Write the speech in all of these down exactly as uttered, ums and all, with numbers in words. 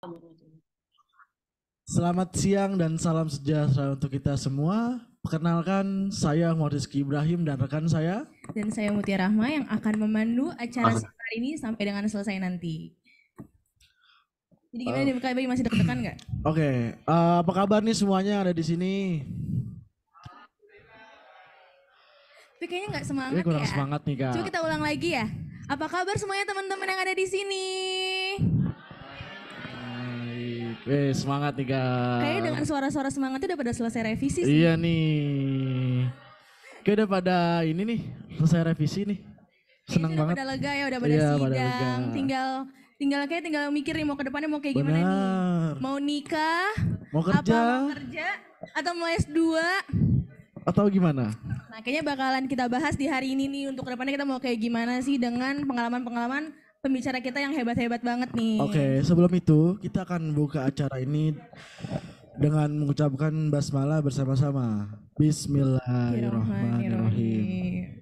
Selamat siang dan salam sejahtera untuk kita semua. Perkenalkan, saya Muhammad Rizky Ibrahim dan rekan saya. Dan saya Mutia Rahma yang akan memandu acara siang hari ini sampai dengan selesai nanti. Jadi gimana Uh, nih, Kak Ibai, masih deg-degan nggak? Oke, okay. uh, apa kabar nih semuanya yang ada di sini? Tapi kayaknya nggak Ini semangat kurang ya. semangat nih, Kak. Coba kita ulang lagi ya. Apa kabar semuanya teman-teman yang ada di sini? Baik, eh, semangat nih, Kak. Kayaknya dengan suara-suara semangat itu udah pada selesai revisi sih. Iya nih. Kayak udah pada ini nih, selesai revisi nih. Seneng udah banget. Udah pada lega ya, udah pada iya, sidang. pada lega. Tinggal tinggal kayak tinggal mikir nih mau ke depannya mau kayak Bener. gimana nih. Mau nikah? Mau kerja? Apa mau kerja? Atau mau S dua? Atau gimana? Nah, kayaknya bakalan kita bahas di hari ini nih untuk kedepannya kita mau kayak gimana sih dengan pengalaman-pengalaman pembicara kita yang hebat-hebat banget nih. Oke, okay, sebelum itu kita akan buka acara ini dengan mengucapkan basmalah bersama-sama. Bismillahirrahmanirrahim.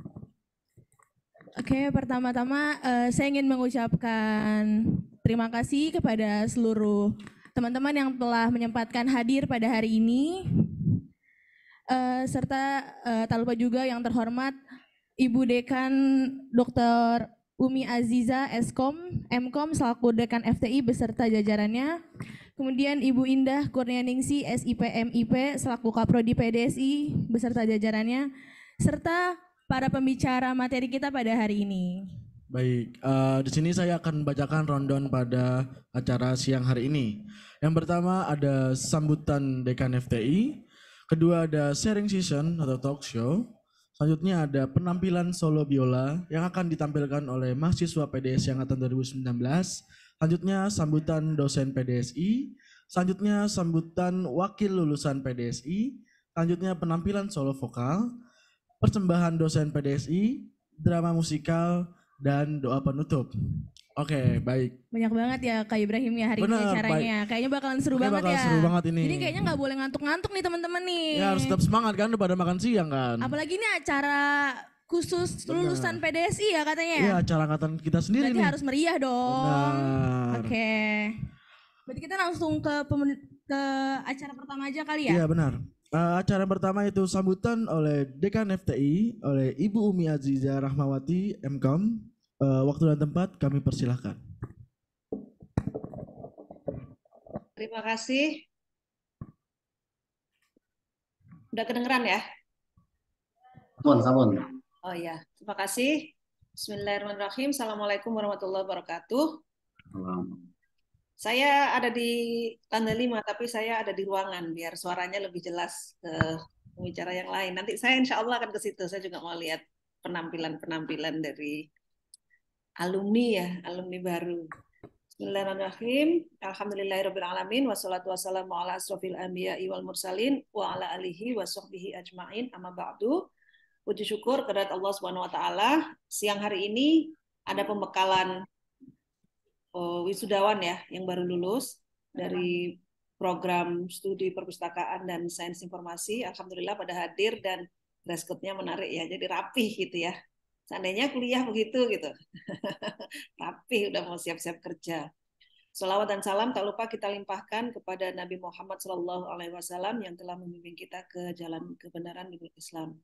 Oke, okay, pertama-tama uh, saya ingin mengucapkan terima kasih kepada seluruh teman-teman yang telah menyempatkan hadir pada hari ini. Uh, serta uh, tak lupa juga yang terhormat Ibu Dekan Doktor Umi Aziza Eskom, Mkom selaku Dekan F T I beserta jajarannya. Kemudian Ibu Indah Kurnianingsi S I P M I P selaku Kaprodi P D S I beserta jajarannya. Serta para pembicara materi kita pada hari ini. Baik, uh, di sini saya akan bacakan rundown pada acara siang hari ini. Yang pertama ada sambutan Dekan F T I. Kedua ada sharing session atau talk show. Selanjutnya ada penampilan solo biola yang akan ditampilkan oleh mahasiswa P D S I angkatan dua ribu sembilan belas. Selanjutnya sambutan dosen P D S I. Selanjutnya sambutan wakil lulusan P D S I. Selanjutnya penampilan solo vokal, persembahan dosen P D S I, drama musikal, dan doa penutup. Oke, okay, baik. Banyak banget ya Kak Ibrahim ya hari Bener, ini acaranya. Baik. Kayaknya bakalan seru Oke, banget bakal ya. seru banget ini. Jadi kayaknya nggak boleh ngantuk-ngantuk nih teman-teman nih. Ya harus tetap semangat kan pada makan siang kan. Apalagi ini acara khusus Bener. Lulusan P D S I ya katanya. Iya, acara angkatan kita sendiri Berarti nih. harus meriah dong. Oke. Okay. Berarti kita langsung ke ke acara pertama aja kali ya. Iya benar. Uh, acara pertama itu sambutan oleh Dekan F T I oleh Ibu Umi Aziza Rahmawati Mkom. Uh, waktu dan tempat kami persilahkan. Terima kasih. Udah kedengeran ya? Sampun, sampun. Oh ya, terima kasih. Bismillahirrahmanirrahim. Assalamualaikum warahmatullahi wabarakatuh. Salam. Saya ada di lantai lima, tapi saya ada di ruangan biar suaranya lebih jelas ke pembicara yang lain. Nanti saya insya Allah akan ke situ. Saya juga mau lihat penampilan-penampilan dari alumni ya, alumni baru. Bismillahirrahmanirrahim. Alhamdulillahirrahmanirrahim. Wassalatu wassalamu ala asrofil anbiya'i wal mursalin wa ala alihi wa sahbihi ajma'in amma ba'du. Puji syukur kepada Allah Subhanahu wa taala. Siang hari ini ada pembekalan oh, wisudawan ya yang baru lulus dari program studi perpustakaan dan sains informasi. Alhamdulillah pada hadir dan dress code-nya menarik ya. Jadi rapih gitu ya. Seandainya kuliah begitu gitu. Rapih udah mau siap-siap kerja. Salawat dan salam tak lupa kita limpahkan kepada Nabi Muhammad shallallahu alaihi wasallam yang telah membimbing kita ke jalan kebenaran di Islam.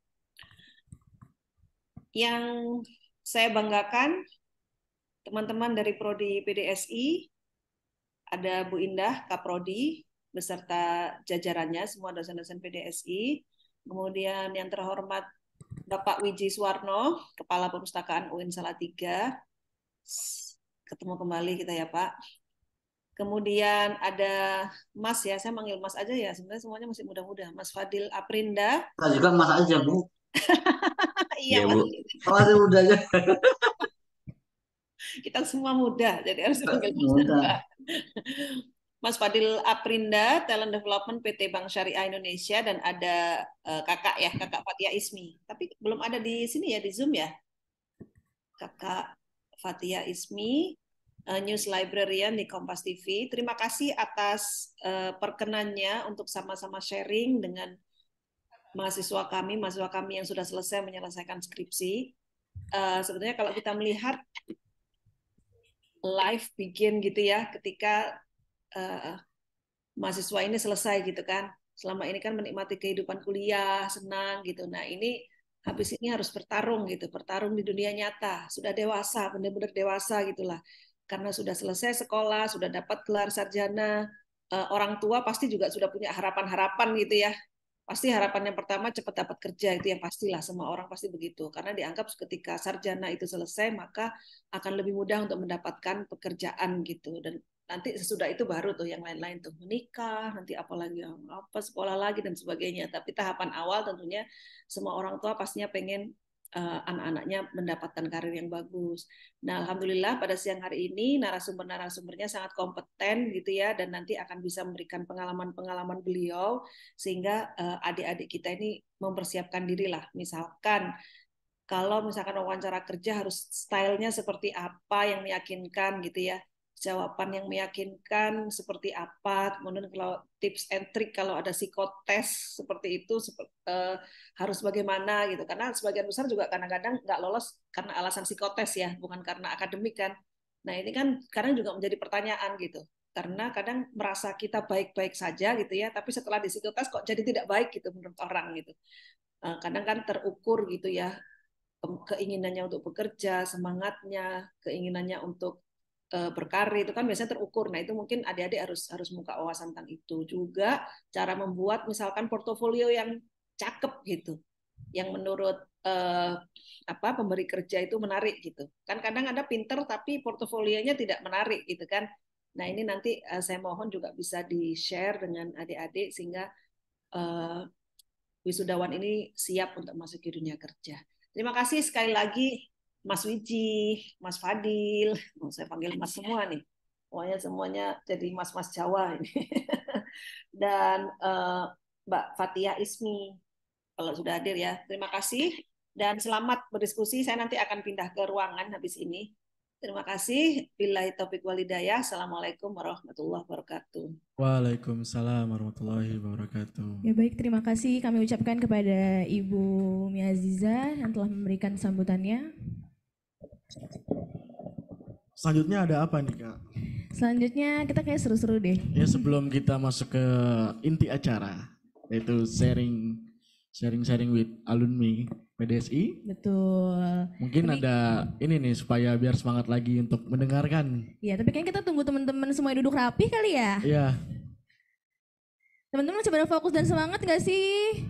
Yang saya banggakan teman-teman dari Prodi P D S I, ada Bu Indah Kaprodi beserta jajarannya semua dosen-dosen P D S I. Kemudian yang terhormat Bapak Wiji Suwarno, Kepala Perpustakaan U I N Salatiga. Ketemu kembali kita ya Pak. Kemudian ada Mas ya, saya manggil Mas aja ya, sebenarnya semuanya masih muda-muda. Mas Fadil Aprinda. Kita juga Mas aja Bu. Iya ya, Bu. Masih muda aja. Kita semua muda, jadi harus dipanggil Mas. Mas Fadil Aprinda, Talent Development P T Bank Syariah Indonesia, dan ada uh, kakak ya, kakak Fatia Ismi. Tapi belum ada di sini ya, di Zoom ya. Kakak Fatia Ismi, uh, News Librarian di Kompas T V. Terima kasih atas uh, perkenannya untuk sama-sama sharing dengan mahasiswa kami, mahasiswa kami yang sudah selesai menyelesaikan skripsi. Uh, sebetulnya kalau kita melihat life begin gitu ya, ketika uh, mahasiswa ini selesai gitu kan. Selama ini kan menikmati kehidupan kuliah, senang gitu. Nah ini habis ini harus bertarung gitu, bertarung di dunia nyata. Sudah dewasa, benar-benar dewasa gitulah. Karena sudah selesai sekolah, sudah dapat gelar sarjana, orang tua pasti juga sudah punya harapan-harapan gitu ya. Pasti harapan yang pertama cepat dapat kerja, itu yang pastilah, semua orang pasti begitu. Karena dianggap ketika sarjana itu selesai, maka akan lebih mudah untuk mendapatkan pekerjaan gitu. Dan nanti sesudah itu baru tuh yang lain-lain tuh menikah, nanti apalagi apa sekolah lagi dan sebagainya. Tapi tahapan awal tentunya semua orang tua pastinya pengen uh, anak-anaknya mendapatkan karir yang bagus. Nah, alhamdulillah pada siang hari ini narasumber-narasumbernya sangat kompeten gitu ya, dan nanti akan bisa memberikan pengalaman-pengalaman beliau sehingga uh, adik-adik kita ini mempersiapkan diri lah. Misalkan kalau misalkan wawancara kerja harus stylenya seperti apa yang meyakinkan gitu ya, jawaban yang meyakinkan seperti apa, kemudian kalau tips and trick kalau ada psikotes seperti itu uh, harus bagaimana gitu, karena sebagian besar juga kadang-kadang nggak lolos karena alasan psikotes ya, bukan karena akademik kan. Nah ini kan kadang juga menjadi pertanyaan gitu, karena kadang merasa kita baik-baik saja gitu ya, tapi setelah di psikotes kok jadi tidak baik gitu menurut orang gitu. Uh, kadang kan terukur gitu ya, keinginannya untuk bekerja, semangatnya, keinginannya untuk berkarir itu kan biasanya terukur. Nah itu mungkin adik-adik harus harus buka wawasan tentang itu juga, cara membuat misalkan portofolio yang cakep gitu, yang menurut eh, apa pemberi kerja itu menarik gitu kan. Kadang ada pinter tapi portofolionya tidak menarik gitu kan. Nah ini nanti eh, saya mohon juga bisa di share dengan adik-adik sehingga eh, wisudawan ini siap untuk masuk ke dunia kerja. Terima kasih sekali lagi Mas Wiji, Mas Fadil, oh, saya panggil Mas semua nih, pokoknya semuanya jadi Mas-Mas Jawa ini, dan uh, Mbak Fatia Ismi, kalau sudah hadir ya, terima kasih, dan selamat berdiskusi, saya nanti akan pindah ke ruangan habis ini. Terima kasih, billahi taufiq walhidayah, assalamualaikum warahmatullahi wabarakatuh. Waalaikumsalam warahmatullahi wabarakatuh. Ya baik, terima kasih kami ucapkan kepada Ibu Miaziza yang telah memberikan sambutannya. Selanjutnya ada apa nih Kak? Selanjutnya kita kayak seru-seru deh. Ya sebelum kita masuk ke inti acara, yaitu sharing sharing-sharing with alumni P D S I. Betul. Mungkin tapi, ada ini nih supaya biar semangat lagi untuk mendengarkan. Iya, tapi kan kita tunggu teman-teman semua duduk rapi kali ya. Iya. Teman-teman coba fokus dan semangat gak sih?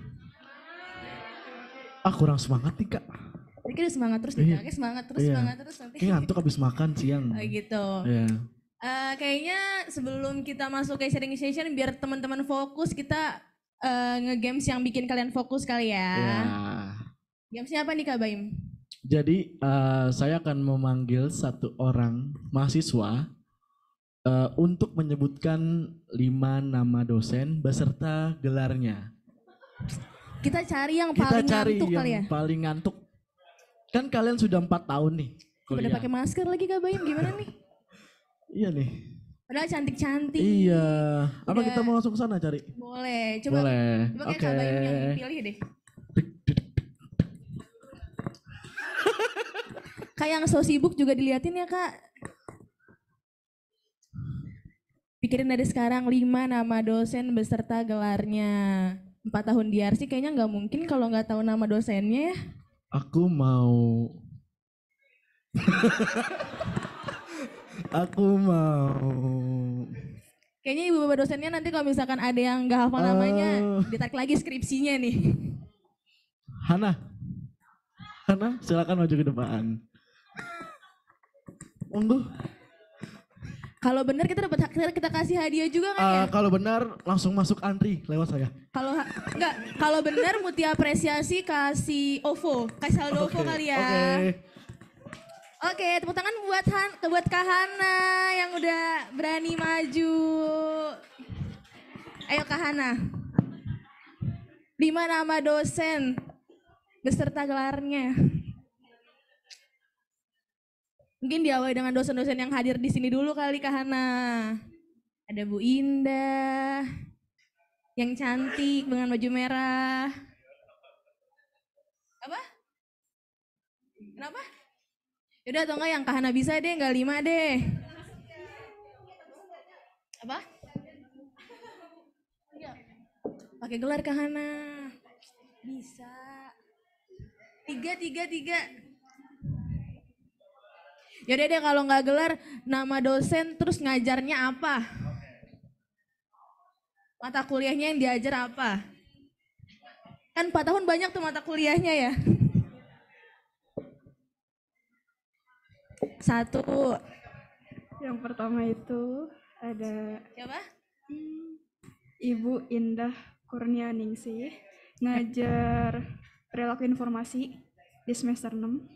Ah kurang semangat nih Kak. Jadi udah semangat terus nih, iya. Semangat terus, iya. Semangat terus nanti. Kayak ngantuk habis makan siang. Oh gitu. Iya. Uh, kayaknya sebelum kita masuk ke sharing session, biar teman-teman fokus, kita uh, nge-games yang bikin kalian fokus kali ya. Iya. Gamesnya apa nih Kak Baim? Jadi uh, saya akan memanggil satu orang mahasiswa uh, untuk menyebutkan lima nama dosen beserta gelarnya. Kita cari yang kita paling cari ngantuk yang kali ya? Paling ngantuk. Kan kalian sudah empat tahun nih kuliah. Udah pakai masker lagi Kak Baim, gimana nih? Iya nih. Padahal cantik-cantik. Iya. Apa udah... kita mau langsung ke sana cari? Boleh. Coba. Boleh. Coba kayak okay. Kak Baim yang pilih deh. Kayak yang so sibuk juga diliatin ya Kak. Pikirin dari sekarang lima nama dosen beserta gelarnya. Empat tahun di R C kayaknya nggak mungkin kalau nggak tahu nama dosennya ya. Aku mau. Aku mau. Kayaknya ibu bapak dosennya nanti kalau misalkan ada yang nggak hafal uh... namanya, ditarik lagi skripsinya nih. Hana, Hana silakan maju ke depan. Monggo. Kalau benar kita dapat kita, kita kasih hadiah juga kan uh, ya? Kalau benar langsung masuk antri lewat saya. Kalau enggak, kalau benar Mutia apresiasi kasih O V O, kasih saldo okay. O V O kali ya. Oke. Okay. Oke, tepuk tangan buat Han, buat Kak Hana yang udah berani maju. Ayo Kak Hana. Lima nama dosen beserta gelarnya. Mungkin diawali dengan dosen-dosen yang hadir di sini dulu kali Kak Hana. Ada Bu Indah, yang cantik dengan baju merah. Apa? Kenapa? Yaudah atau enggak yang Kak Hana bisa deh, enggak lima deh. Apa? Pakai gelar Kahana. Bisa. Tiga, tiga, tiga. Yaudah deh kalau nggak gelar, nama dosen terus ngajarnya apa? Mata kuliahnya yang diajar apa? Kan empat tahun banyak tuh mata kuliahnya ya. Satu. Yang pertama itu ada Siapa? Ibu Indah Kurnianingsih, ngajar perilaku informasi di semester enam.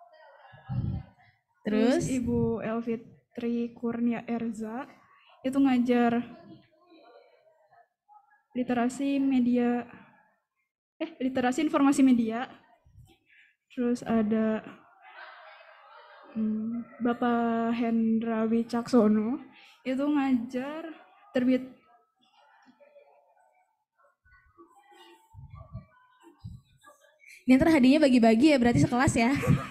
Terus? Terus Ibu Elfitri Kurnia Erza, itu ngajar literasi media, eh literasi informasi media. Terus ada hmm, Bapak Hendra Wicaksono, itu ngajar terbit. Ini ntar hadiahnya bagi-bagi ya, berarti sekelas ya.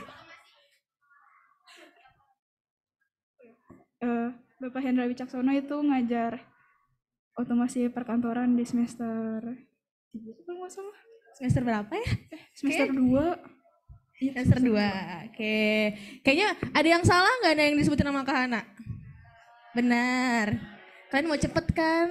Uh, Bapak Hendra Wicaksono itu ngajar otomasi perkantoran di semester tiga, kalau nggak salah. Semester berapa ya? Eh, semester Oke. dua. Iya, semester dua. Oke. Kayaknya ada yang salah nggak ada yang disebutin nama Kahana? Benar. Kalian mau cepet kan?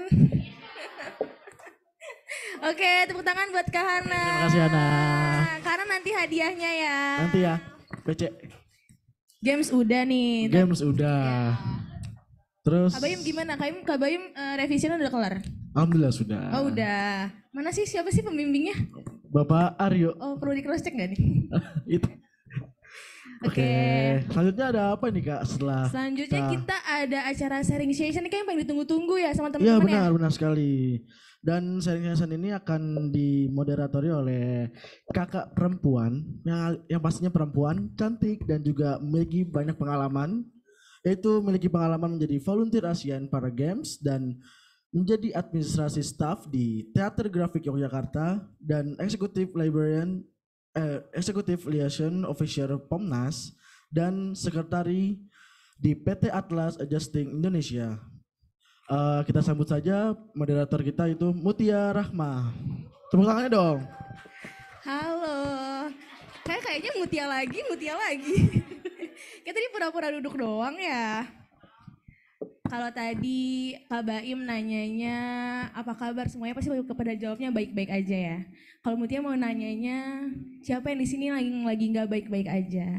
Oke, tepuk tangan buat Kahana. Terima kasih Ana. Karena nanti hadiahnya ya. Nanti ya, P C. Games udah nih. Games udah. Terus. Kak Bayim gimana? Kak Bayim, Kak Bayim uh, revision udah kelar? Alhamdulillah sudah. Oh udah. Mana sih siapa sih pembimbingnya? Bapak Aryo. Oh perlu di cross check nggak nih? Itu. Oke. Oke. Selanjutnya ada apa nih Kak setelah? Selanjutnya kita- kita ada acara sharing session. Ini kayak yang paling ditunggu-tunggu ya sama Iya teman-teman benar, ya. benar sekali. Dan sharing session ini akan dimoderatori oleh kakak perempuan yang yang pastinya perempuan cantik dan juga memiliki banyak pengalaman, yaitu memiliki pengalaman menjadi volunteer ASEAN Para Games dan menjadi administrasi staff di Teater Grafik Yogyakarta dan Executive Librarian eh, Executive Liaison Officer Pomnas dan sekretari di P T Atlas Adjusting Indonesia. Uh, kita sambut saja moderator kita itu Mutia Rahma. Tepuk tangannya dong. Halo. Kayak kayaknya Mutia lagi, Mutia lagi. Kita tadi pura-pura duduk doang ya. Kalau tadi Kak Baim nanyanya apa kabar semuanya pasti kepada jawabnya baik-baik aja ya. Kalau Mutia mau nanyanya siapa yang di sini lagi lagi nggak baik-baik aja?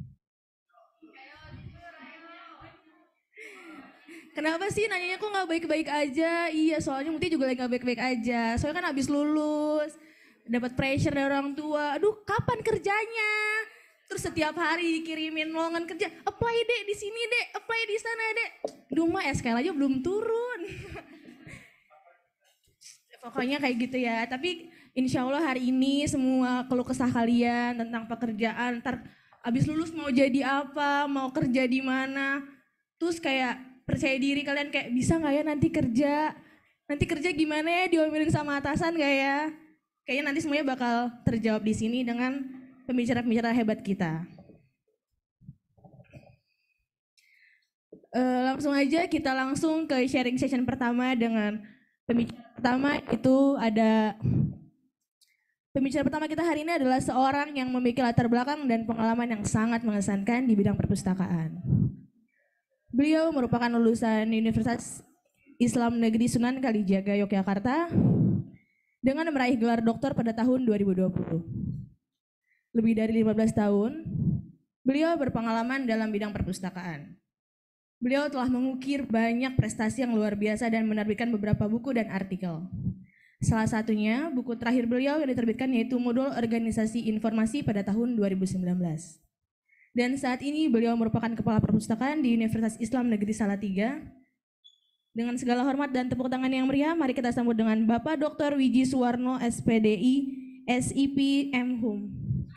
Kenapa sih nanyanya kok nggak baik-baik aja? Iya soalnya Mutia juga lagi nggak baik-baik aja. Soalnya kan habis lulus, dapat pressure dari orang tua. Aduh kapan kerjanya? Terus setiap hari dikirimin lowongan kerja. Apply dek di sini dek, apply di sana dek. Duh mah S K L aja belum turun. Pokoknya kayak gitu ya. Tapi insya Allah hari ini semua keluh kesah kalian tentang pekerjaan. Ntar abis lulus mau jadi apa, mau kerja di mana. Terus kayak percaya diri kalian kayak bisa nggak ya nanti kerja, nanti kerja gimana ya diomelin sama atasan nggak ya? Kayaknya nanti semuanya bakal terjawab di sini dengan pembicara-pembicara hebat kita. Uh, langsung aja kita langsung ke sharing session pertama dengan pembicara pertama itu ada pembicara pertama kita hari ini adalah seorang yang memiliki latar belakang dan pengalaman yang sangat mengesankan di bidang perpustakaan. Beliau merupakan lulusan Universitas Islam Negeri Sunan Kalijaga, Yogyakarta, dengan meraih gelar doktor pada tahun dua ribu dua puluh. Lebih dari lima belas tahun, beliau berpengalaman dalam bidang perpustakaan. Beliau telah mengukir banyak prestasi yang luar biasa dan menerbitkan beberapa buku dan artikel. Salah satunya, buku terakhir beliau yang diterbitkan yaitu Modul Organisasi Informasi pada tahun dua ribu sembilan belas. Dan saat ini beliau merupakan Kepala Perpustakaan di Universitas Islam Negeri Salatiga. Dengan segala hormat dan tepuk tangan yang meriah, mari kita sambut dengan Bapak Doktor Wiji Suwarno, S P D I, S I P, M Hum.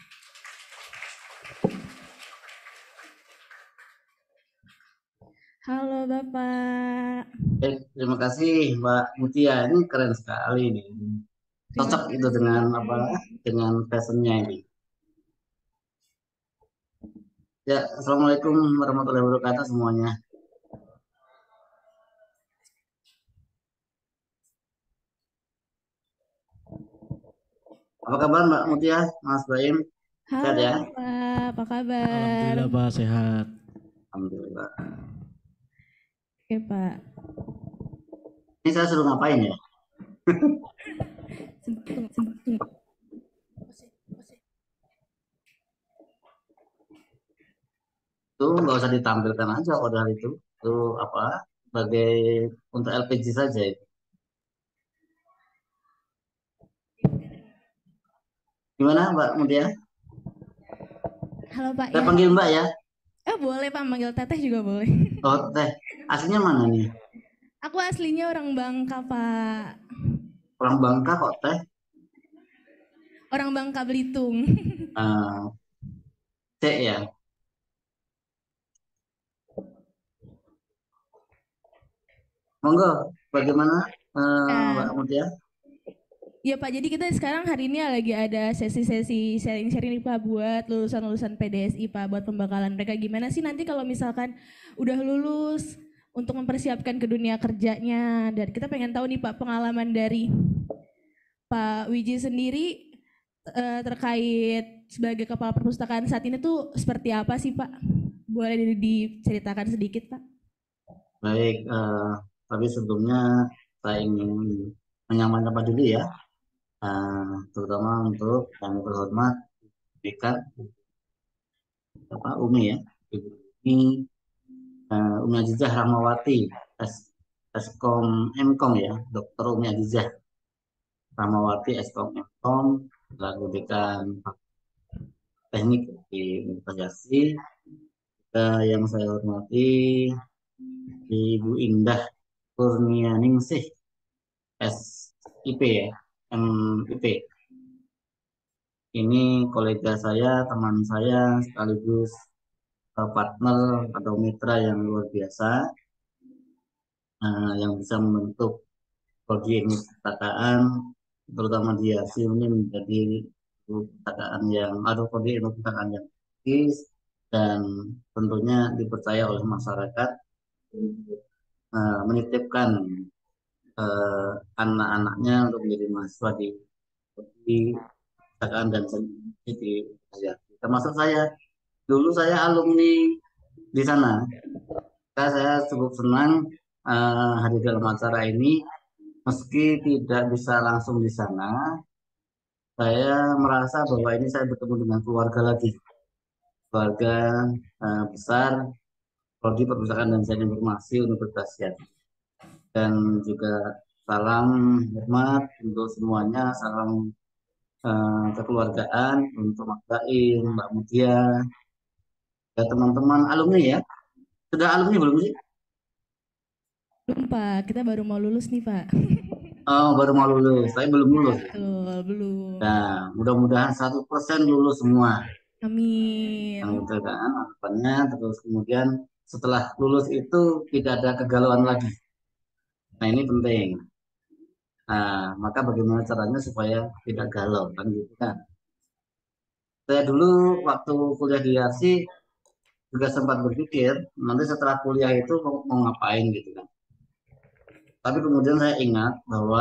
Halo Bapak. Eh, terima kasih Mbak Mutia, ini keren sekali nih. Cocok itu dengan apa? Dengan fashionnya ini. Ya, assalamualaikum warahmatullahi wabarakatuh semuanya. Apa kabar Mbak Mutia, Mas Baim? Sehat Halo ya? Pak, apa kabar? Alhamdulillah Pak sehat. Alhamdulillah. Oke Pak. Ini saya suruh ngapain ya? Tunggu, tunggu, tunggu. Itu nggak usah ditampilkan aja padahal itu. Itu apa? Sebagai untuk L P G saja itu. Gimana Mbak Mutia? Halo Pak Saya ya. panggil Mbak ya. Eh boleh Pak, manggil Teteh juga boleh. Oh teh, aslinya mana nih? Aku aslinya orang Bangka Pak. Orang Bangka kok teh? Orang Bangka Belitung. Uh, Cek ya. Monggo, bagaimana uh, Ya. Mbak Mutia? Ya Pak, jadi kita sekarang hari ini lagi ada sesi-sesi sharing-sharing nih Pak buat lulusan-lulusan P D S I Pak, buat pembekalan mereka gimana sih nanti kalau misalkan udah lulus untuk mempersiapkan ke dunia kerjanya. Dan kita pengen tahu nih Pak pengalaman dari Pak Wiji sendiri eh, terkait sebagai kepala perpustakaan saat ini tuh seperti apa sih Pak? Boleh di- diceritakan sedikit Pak? Baik, uh, tapi sebelumnya saya ingin menyapa dulu ya. Uh, terutama untuk yang terhormat dekan Bapak Umi ya, Ibu Umi, uh, Umi Azizah Rahmawati, S Eskom Mkom ya, Dokter Umi Azizah Rahmawati Eskom Mkom, selaku dekan teknik di Universitas Yasi. Uh, yang saya hormati Ibu Indah Kurnianingsih S I P ya, M I P. Ini kolega saya, teman saya, sekaligus uh, partner atau mitra yang luar biasa, uh, yang bisa membentuk prodi ilmu perpustakaan, terutama di Yasi ini menjadi perpustakaan yang atau prodi ilmu perpustakaan yang bagus dan tentunya dipercaya oleh masyarakat untuk uh, menitipkan uh, anak-anaknya untuk menjadi mahasiswa di prodi perpustakaan dan seni di Yasi. Termasuk saya. Dulu saya alumni di sana. Saya cukup senang uh, hadir dalam acara ini. Meski tidak bisa langsung di sana, saya merasa bahwa ini saya bertemu dengan keluarga lagi. Keluarga uh, besar, Prodi Perpustakaan dan Sains Informasi Universitas Yasi. Dan juga salam hormat untuk semuanya, salam uh, kekeluargaan untuk Mas Baim, Mbak Mutia, ya teman-teman alumni ya. Sudah alumni belum sih? Belum Pak, kita baru mau lulus nih Pak. Oh, baru mau lulus, tapi belum lulus. Betul, belum. Nah, mudah-mudahan seratus persen lulus semua. Amin. Yang itu kan harapannya. Terus kemudian setelah lulus itu tidak ada kegalauan lagi. Nah, ini penting. Nah, maka bagaimana caranya supaya tidak galau kan gitu kan. Saya dulu waktu kuliah di Yarsi juga sempat berpikir nanti setelah kuliah itu mau, mau ngapain gitu kan. Tapi kemudian saya ingat bahwa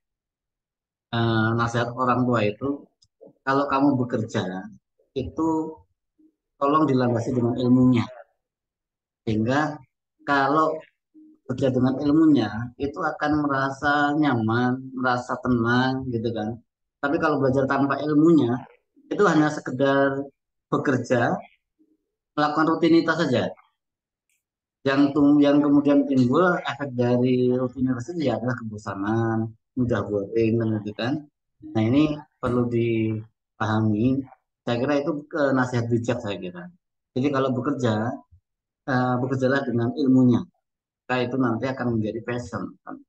eh, nasihat orang tua itu kalau kamu bekerja itu tolong dilandasi dengan ilmunya. Sehingga kalau bekerja dengan ilmunya itu akan merasa nyaman, merasa tenang gitu kan. Tapi kalau belajar tanpa ilmunya itu hanya sekedar bekerja, melakukan rutinitas saja. Yang tum- yang kemudian timbul efek dari rutinitas itu ya adalah kebosanan, mudah boring kan gitu kan. Nah, ini perlu dipahami. Saya kira itu ke nasihat bijak saya kira. Jadi kalau bekerja, eh, bekerjalah dengan ilmunya. Maka itu nanti akan menjadi passion.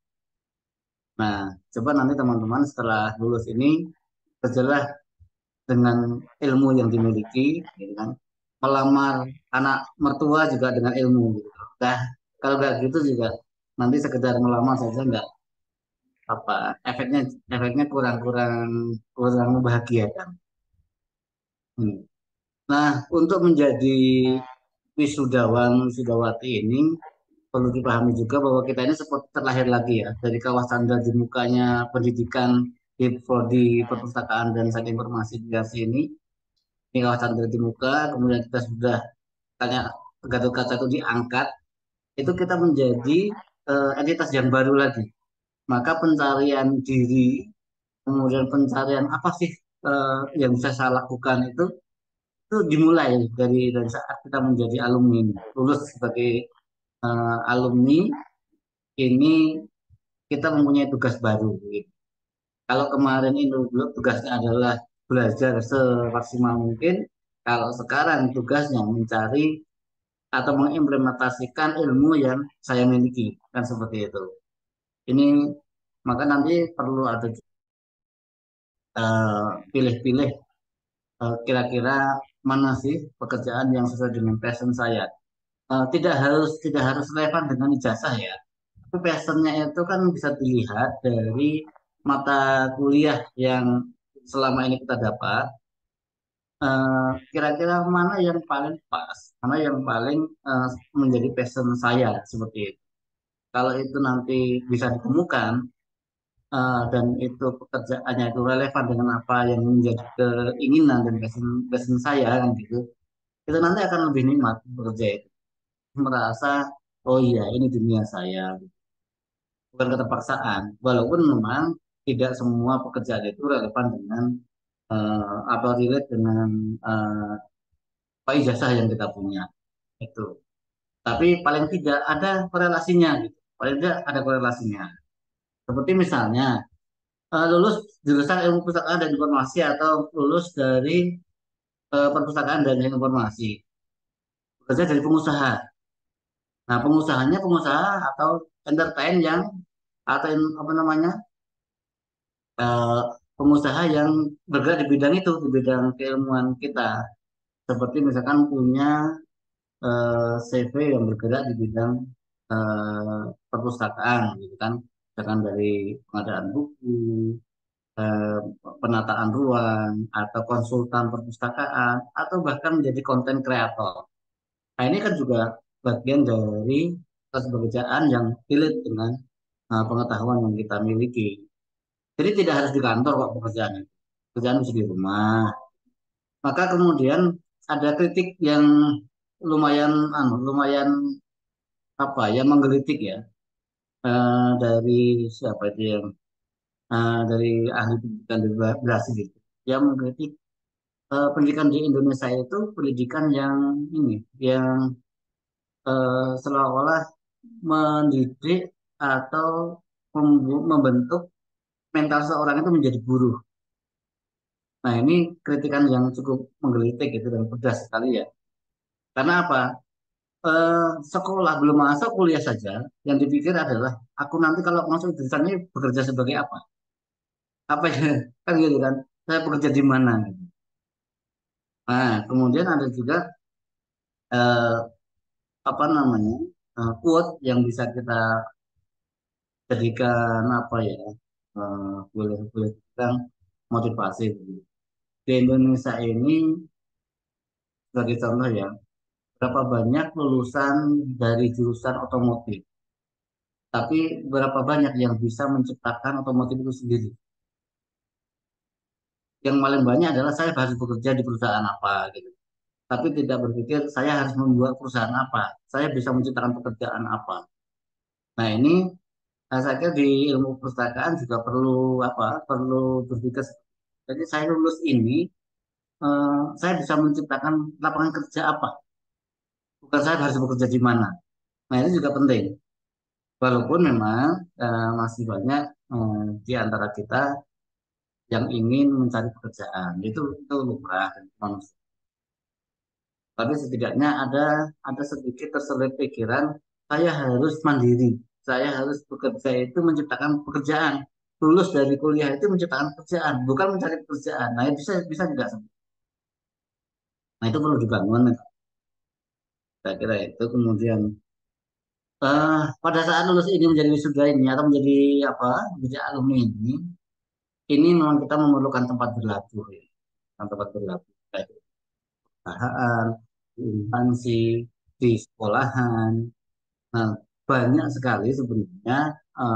Nah, coba nanti teman-teman setelah lulus ini kerjalah dengan ilmu yang dimiliki, gitu kan. Melamar anak mertua juga dengan ilmu. Gitu. Nah, kalau nggak gitu juga nanti sekedar melamar saja nggak apa efeknya efeknya kurang-kurang kurang membahagiakan. Hmm. Nah, untuk menjadi wisudawan wisudawati ini perlu dipahami juga bahwa kita ini seperti terlahir lagi ya dari kawah candra di mukanya pendidikan di, di perpustakaan dan sains informasi di Garsi ini, ini kawasan Jatimuka, kemudian kita sudah tanya Gatot Kaca itu diangkat, itu kita menjadi uh, entitas yang baru lagi. Maka pencarian diri, kemudian pencarian apa sih uh, yang bisa saya lakukan itu, itu dimulai dari dari saat kita menjadi alumni, lulus sebagai uh, alumni, ini kita mempunyai tugas baru. Gitu. Kalau kemarin itu tugasnya adalah belajar semaksimal mungkin, kalau sekarang tugasnya mencari atau mengimplementasikan ilmu yang saya miliki, kan seperti itu. Ini maka nanti perlu ada uh, pilih-pilih uh, kira-kira mana sih pekerjaan yang sesuai dengan passion saya. Uh, tidak harus tidak harus relevan dengan ijazah ya. Tapi passionnya itu kan bisa dilihat dari mata kuliah yang selama ini kita dapat. Uh, kira-kira mana yang paling pas, mana yang paling uh, menjadi passion saya seperti itu. Kalau itu nanti bisa ditemukan uh, dan itu pekerjaannya itu relevan dengan apa yang menjadi keinginan dan passion, passion saya kan gitu, itu nanti akan lebih nikmat bekerja itu, merasa oh iya ini dunia saya, bukan keterpaksaan. Walaupun memang tidak semua pekerjaan itu relevan dengan uh, atau relate dengan uh, apa ijazah yang kita punya itu. Tapi paling tidak ada korelasinya gitu. Paling tidak ada korelasinya. Seperti misalnya uh, lulus jurusan ilmu perpustakaan dan informasi atau lulus dari uh, perpustakaan dan informasi, bekerja dari pengusaha. Nah, pengusahanya pengusaha atau entertain yang atau apa namanya uh, pengusaha yang bergerak di bidang itu, di bidang keilmuan kita. Seperti misalkan punya uh, C V yang bergerak di bidang uh, perpustakaan, gitu kan. Misalkan dari pengadaan buku, uh, penataan ruang, atau konsultan perpustakaan, atau bahkan menjadi konten kreator. Nah, ini kan juga bagian dari pekerjaan yang relate dengan uh, pengetahuan yang kita miliki. Jadi tidak harus di kantor kok pekerjaan itu. Pekerjaan bisa di rumah. Maka kemudian ada kritik yang lumayan anu, lumayan apa ya menggelitik ya, eh, dari siapa itu yang eh, dari ahli pendidikan di Brasil itu yang mengkritik eh, pendidikan di Indonesia itu pendidikan yang ini yang eh, seolah-olah mendidik atau membu- membentuk mental seorang itu menjadi buruh. Nah, ini kritikan yang cukup menggelitik gitu dan pedas sekali ya. Karena apa? Eh, sekolah belum masuk kuliah saja, yang dipikir adalah aku nanti kalau masuk jurusan ini bekerja sebagai apa? Apa ya? Kan gitu kan? Saya bekerja di mana? Gitu. Nah, kemudian ada juga eh, apa namanya eh, quote yang bisa kita jadikan apa ya? Eh, boleh boleh bilang motivasi. Gitu. Di Indonesia ini sebagai contoh ya, berapa banyak lulusan dari jurusan otomotif, tapi berapa banyak yang bisa menciptakan otomotif itu sendiri. Yang paling banyak adalah saya harus bekerja di perusahaan apa gitu. Tapi tidak berpikir saya harus membuat perusahaan apa, saya bisa menciptakan pekerjaan apa. Nah ini eh, saya kira di ilmu perpustakaan juga perlu apa, perlu berpikir. Jadi saya lulus ini, eh, saya bisa menciptakan lapangan kerja apa, bukan saya harus bekerja di mana. Nah itu juga penting. Walaupun memang eh, masih banyak eh, di antara kita yang ingin mencari pekerjaan, itu itu lumrah dan manusia. Tapi setidaknya ada ada sedikit terselip pikiran saya harus mandiri, saya harus bekerja itu menciptakan pekerjaan, lulus dari kuliah itu menciptakan pekerjaan, bukan mencari pekerjaan. Nah, bisa bisa juga. Nah, itu perlu dibangun. Saya kira itu kemudian eh, pada saat lulus ini menjadi wisuda ini atau menjadi apa menjadi alumni ini, ini memang kita memerlukan tempat berlabuh ya, tempat berlabuh baik di perusahaan, di instansi, di sekolahan. Nah, banyak sekali sebenarnya eh,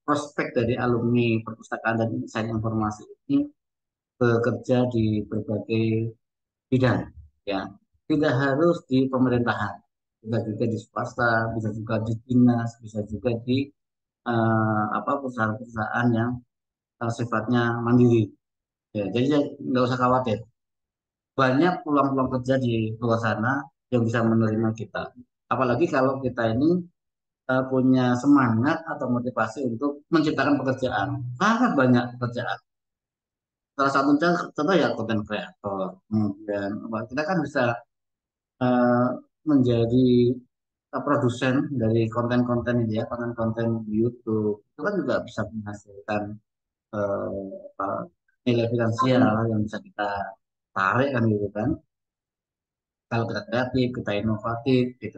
prospek dari alumni perpustakaan dan sains informasi ini bekerja di berbagai bidang, ya. Tidak harus di pemerintahan, bisa juga di swasta, bisa juga di dinas, bisa juga di eh, apa perusahaan-perusahaan yang eh, sifatnya mandiri. Ya, jadi ya nggak usah khawatir. Banyak peluang-peluang kerja di luar sana yang bisa menerima kita. Apalagi kalau kita ini eh, punya semangat atau motivasi untuk menciptakan pekerjaan. Sangat banyak pekerjaan. Salah satu contoh, contoh ya konten kreator. Kemudian apa, kita kan bisa eh, menjadi eh, produsen dari konten-konten ini ya, konten-konten di YouTube. Itu kan juga bisa menghasilkan eh, apa, nilai finansial yang bisa kita tarik kan gitu kan. Kalau kita kreatif, kita inovatif gitu.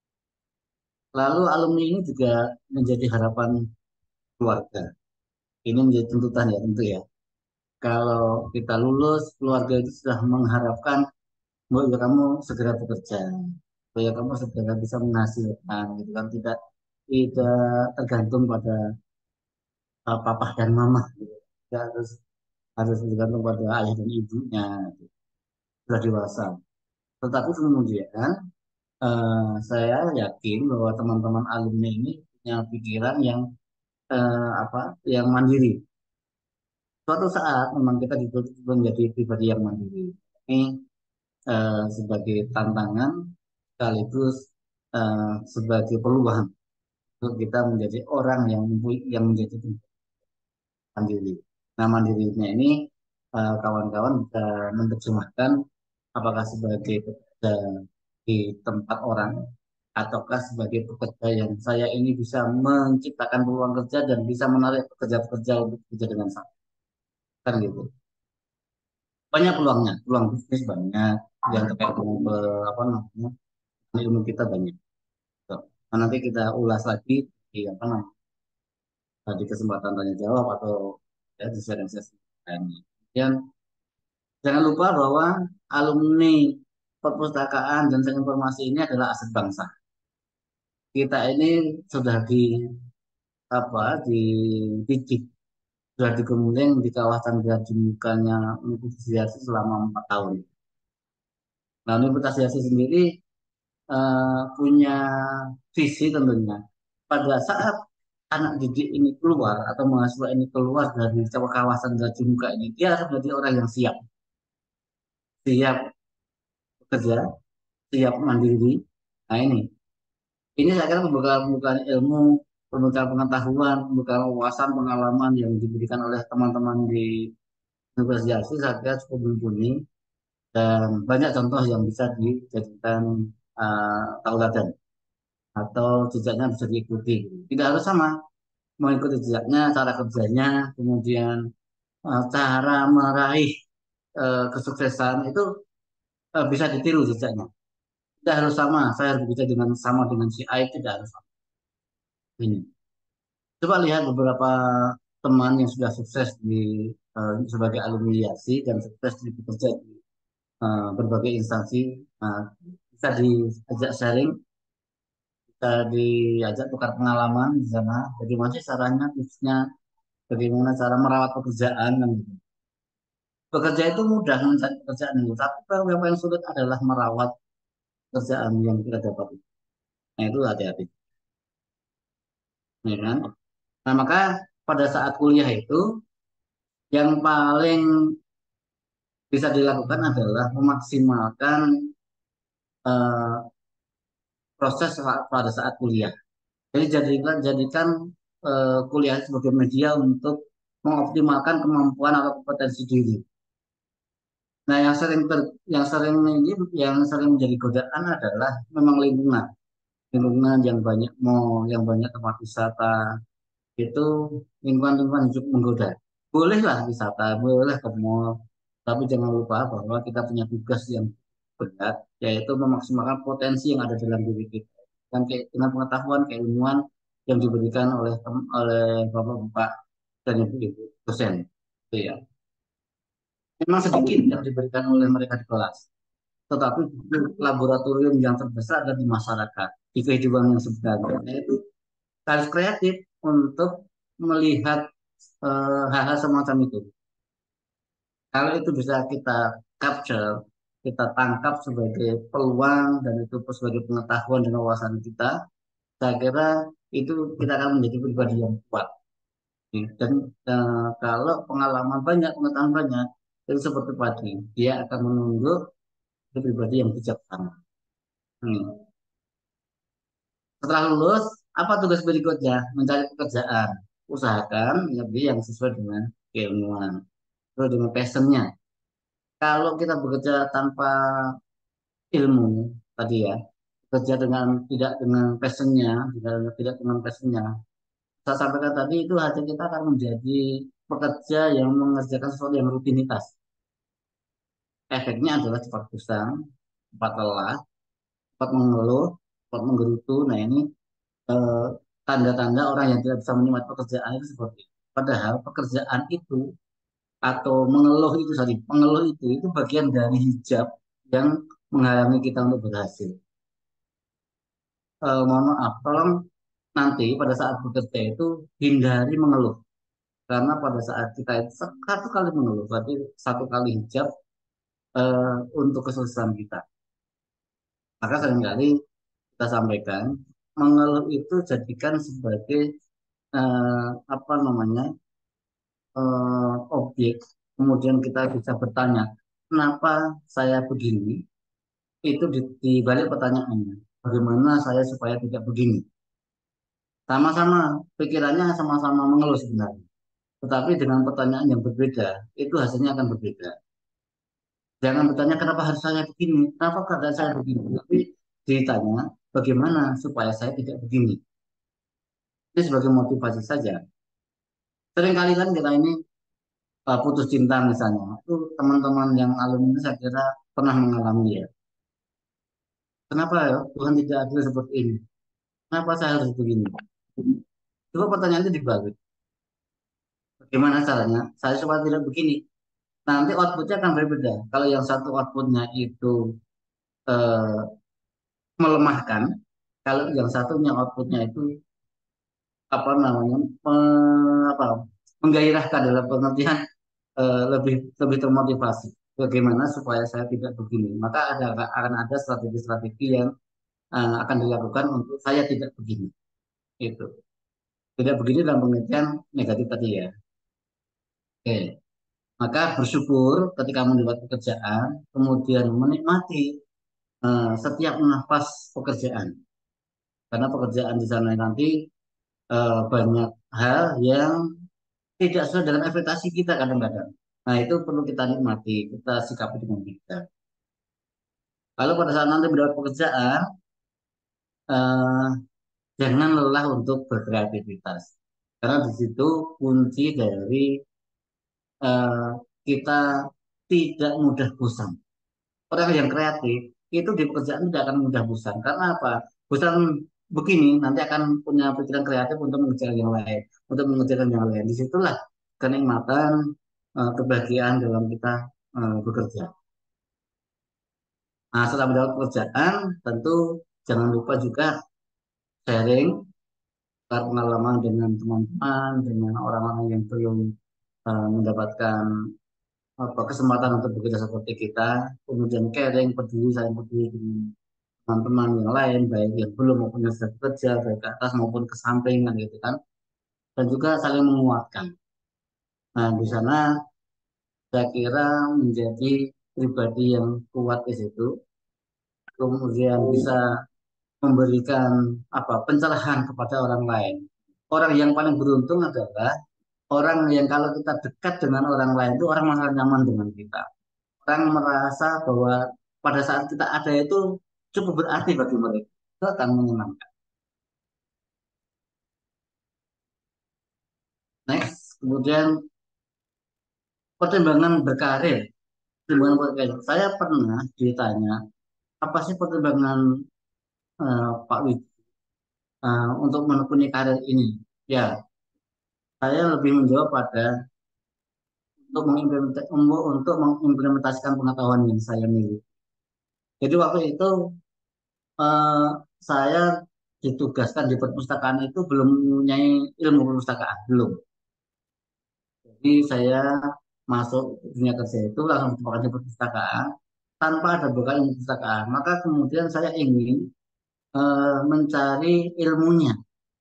Lalu alumni ini juga menjadi harapan keluarga. Ini menjadi tuntutan ya tentu ya. Kalau kita lulus, keluarga itu sudah mengharapkan bahwa kamu segera bekerja, supaya kamu segera bisa menghasilkan, gitu kan, tidak tidak tergantung pada uh, papa dan mama, gitu. Tidak harus harus tergantung pada ayah dan ibunya, gitu. Sudah dewasa. Tetapi kemudian uh, saya yakin bahwa teman-teman alumni ini punya pikiran yang uh, apa, yang mandiri. Suatu saat memang kita dituntut menjadi pribadi yang mandiri. Ini uh, sebagai tantangan sekaligus uh, sebagai peluang untuk kita menjadi orang yang yang menjadi mandiri. Nah, mandirinya ini eh, kawan-kawan bisa menerjemahkan apakah sebagai pekerja di tempat orang ataukah sebagai pekerja yang saya ini bisa menciptakan peluang kerja dan bisa menarik pekerja-pekerja untuk bekerja dengan saya. Kan gitu. Banyak peluangnya, peluang bisnis banyak yang terkait dengan eh, apa namanya ilmu kita banyak. Tuh. Nah, nanti kita ulas lagi di apa namanya di kesempatan tanya jawab atau ya di sharing sesi lainnya. Kemudian jangan lupa bahwa alumni perpustakaan dan sains informasi ini adalah aset bangsa. Kita ini sudah di apa dididik, sudah digembleng di kawasan Gading-Mukanya Universitas selama empat tahun. Nah, Universitas sendiri eh, punya visi tentunya. Pada saat anak didik ini keluar atau mahasiswa ini keluar dari kawasan Gading-Muka ini, dia harus menjadi orang yang siap, siap bekerja, siap mandiri. Nah ini, ini saya kira membuka pembukaan ilmu, pembukaan pengetahuan, pembukaan wawasan, pengalaman yang diberikan oleh teman-teman di Universitas Yasi, saya kira cukup mumpuni dan banyak contoh yang bisa dijadikan uh, tauladan atau jejaknya bisa diikuti. Tidak harus sama, mengikuti jejaknya, cara kerjanya, kemudian uh, cara meraih uh, kesuksesan itu uh, bisa ditiru jejaknya. Tidak harus sama, saya harus bisa dengan sama dengan si A, tidak harus sama. Ini. Coba lihat beberapa teman yang sudah sukses di eh, sebagai alumni Yasi dan sukses di bekerja di eh, berbagai instansi. Nah, bisa diajak sharing, bisa diajak tukar pengalaman di sana. Bagaimana sih caranya, tipsnya, bagaimana cara merawat pekerjaan kan gitu. Bekerja itu mudah mencari pekerjaan itu, tapi yang paling sulit adalah merawat pekerjaan yang kita dapat. Nah, itu hati-hati. Ya kan? Nah, maka pada saat kuliah itu yang paling bisa dilakukan adalah memaksimalkan eh, proses pada saat kuliah. Jadi jadikan jadikan eh, kuliah sebagai media untuk mengoptimalkan kemampuan atau kompetensi diri. Nah, yang sering ter, yang sering ini yang sering menjadi godaan adalah memang lingkungan, lingkungan yang banyak mall, yang banyak tempat wisata, itu lingkungan-lingkungan hidup menggoda. Bolehlah wisata, boleh ke mall, tapi jangan lupa bahwa kita punya tugas yang berat, yaitu memaksimalkan potensi yang ada dalam diri kita. Dan ke, dengan pengetahuan, keilmuan yang diberikan oleh oleh bapak-bapak dan ibu-ibu dosen. Itu ya. Memang sedikit yang diberikan oleh mereka di kelas, tetapi laboratorium yang terbesar ada di masyarakat, di kehidupan yang sebenarnya, yaitu harus kreatif untuk melihat eh, hal-hal semacam itu. Kalau itu bisa kita capture, kita tangkap sebagai peluang dan itu sebagai pengetahuan dan wawasan kita, saya kira itu kita akan menjadi pribadi yang kuat. Dan eh, kalau pengalaman banyak, pengetahuan banyak, itu seperti tadi, dia akan menunjuk pribadi yang bijaksana. Hmm. Setelah lulus, apa tugas berikutnya? Mencari pekerjaan. Usahakan lebih yang sesuai dengan keilmuan, sesuai dengan passionnya. Kalau kita bekerja tanpa ilmu tadi ya, bekerja dengan tidak dengan passionnya, tidak, tidak dengan passionnya, saya sampaikan tadi itu hanya kita akan menjadi pekerja yang mengerjakan sesuatu yang rutinitas. Efeknya adalah cepat bosan, cepat lelah, cepat mengeluh, cepat menggerutu. Nah ini eh, tanda-tanda orang yang tidak bisa menikmati pekerjaan itu seperti itu. Padahal pekerjaan itu atau mengeluh itu tadi, mengeluh itu itu bagian dari hijab yang menghalangi kita untuk berhasil. Eh, mohon maaf, tolong nanti pada saat bekerja itu hindari mengeluh. Karena pada saat kita itu satu kali mengeluh, berarti satu kali hijab eh, untuk kesuksesan kita. Maka seringkali kita sampaikan, mengeluh itu jadikan sebagai eh, apa namanya eh, objek, kemudian kita bisa bertanya, kenapa saya begini? Itu di, di balik pertanyaannya, bagaimana saya supaya tidak begini? Sama-sama pikirannya sama-sama mengeluh sebenarnya, tetapi dengan pertanyaan yang berbeda, itu hasilnya akan berbeda. Jangan bertanya kenapa harus saya begini, kenapa keadaan saya begini, tapi ditanya bagaimana supaya saya tidak begini. Ini sebagai motivasi saja. Seringkali kan kita ini uh, putus cinta misalnya, itu teman-teman yang alumni saya kira pernah mengalami ya. Kenapa ya Tuhan tidak adil seperti ini? Kenapa saya harus begini? Coba pertanyaan itu dibalik. Bagaimana caranya? Saya supaya tidak begini. Nanti outputnya akan berbeda. Kalau yang satu outputnya itu eh, melemahkan, kalau yang satunya outputnya itu apa namanya eh, apa menggairahkan dalam pengertian eh, lebih lebih termotivasi. Bagaimana supaya saya tidak begini? Maka ada akan ada strategi-strategi yang eh, akan dilakukan untuk saya tidak begini. Itu tidak begini dalam pengertian negatif tadi ya. Oke, maka bersyukur ketika mendapat pekerjaan, kemudian menikmati eh, setiap nafas pekerjaan. Karena pekerjaan di sana nanti eh, banyak hal yang tidak sesuai dengan ekspektasi kita kadang-kadang. Nah, itu perlu kita nikmati, kita sikapi dengan bijak. Lalu pada saat nanti mendapat pekerjaan, eh, jangan lelah untuk berkreativitas. Karena di situ kunci dari eh, kita tidak mudah bosan. Orang yang kreatif itu di pekerjaan tidak akan mudah bosan. Karena apa? Bosan begini nanti akan punya pikiran kreatif untuk mengerjakan yang lain, untuk mengerjakan yang lain. Disitulah kenikmatan, eh, kebahagiaan dalam kita eh, bekerja. Nah, setelah mendapat pekerjaan, tentu jangan lupa juga sharing pengalaman dengan teman-teman, dengan orang-orang yang belum eh, mendapatkan apa, kesempatan untuk bekerja seperti kita, kemudian caring, peduli, saling peduli dengan teman-teman yang lain, baik yang belum maupun yang sudah bekerja, baik ke atas maupun ke samping, kan gitu kan, dan juga saling menguatkan. Nah, di sana saya kira menjadi pribadi yang kuat di situ, kemudian bisa memberikan apa pencerahan kepada orang lain. Orang yang paling beruntung adalah orang yang kalau kita dekat dengan orang lain itu orang merasa nyaman dengan kita. Orang merasa bahwa pada saat kita ada itu cukup berarti bagi mereka. Itu akan menyenangkan. Next, kemudian pertimbangan berkarir. Pertimbangan berkarir. Saya pernah ditanya, apa sih pertimbangan eh, Pak Wid eh, untuk menekuni karir ini? Ya, saya lebih menjawab pada untuk mengimplementasikan, untuk mengimplementasikan pengetahuan yang saya miliki. Jadi waktu itu eh, saya ditugaskan di perpustakaan itu belum mempunyai ilmu perpustakaan, belum. Jadi saya masuk dunia kerja itu langsung bekerja di perpustakaan tanpa ada bekal ilmu perpustakaan. Maka kemudian saya ingin eh, mencari ilmunya,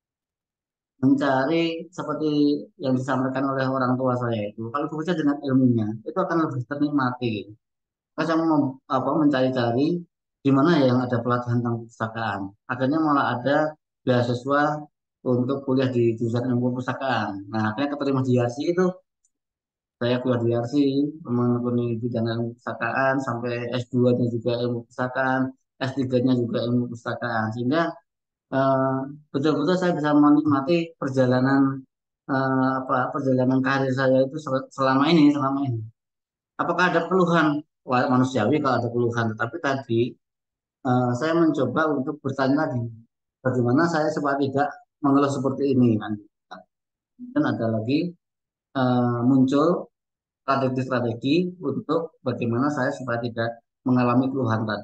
mencari seperti yang disampaikan oleh orang tua saya itu. Kalau bekerja dengan ilmunya, itu akan lebih ternikmati. Maka saya mau apa, mencari-cari di mana ya yang ada pelatihan tentang perpustakaan. Akhirnya malah ada beasiswa untuk kuliah di jurusan ilmu perpustakaan. Nah, akhirnya keterima di I A R S I itu saya kuliah di I A R S I, menekuni bidang ilmu perpustakaan, sampai S dua-nya juga ilmu perpustakaan, S tiga-nya juga ilmu perpustakaan. Sehingga eh, betul-betul saya bisa menikmati perjalanan eh, apa perjalanan karir saya itu sel- selama ini, selama ini. Apakah ada keluhan? Wah, manusiawi kalau ada keluhan, tetapi tadi eh, saya mencoba untuk bertanya lagi, bagaimana saya supaya tidak mengeluh seperti ini kan. Dan ada lagi eh, muncul strategi-strategi untuk bagaimana saya supaya tidak mengalami keluhan tadi.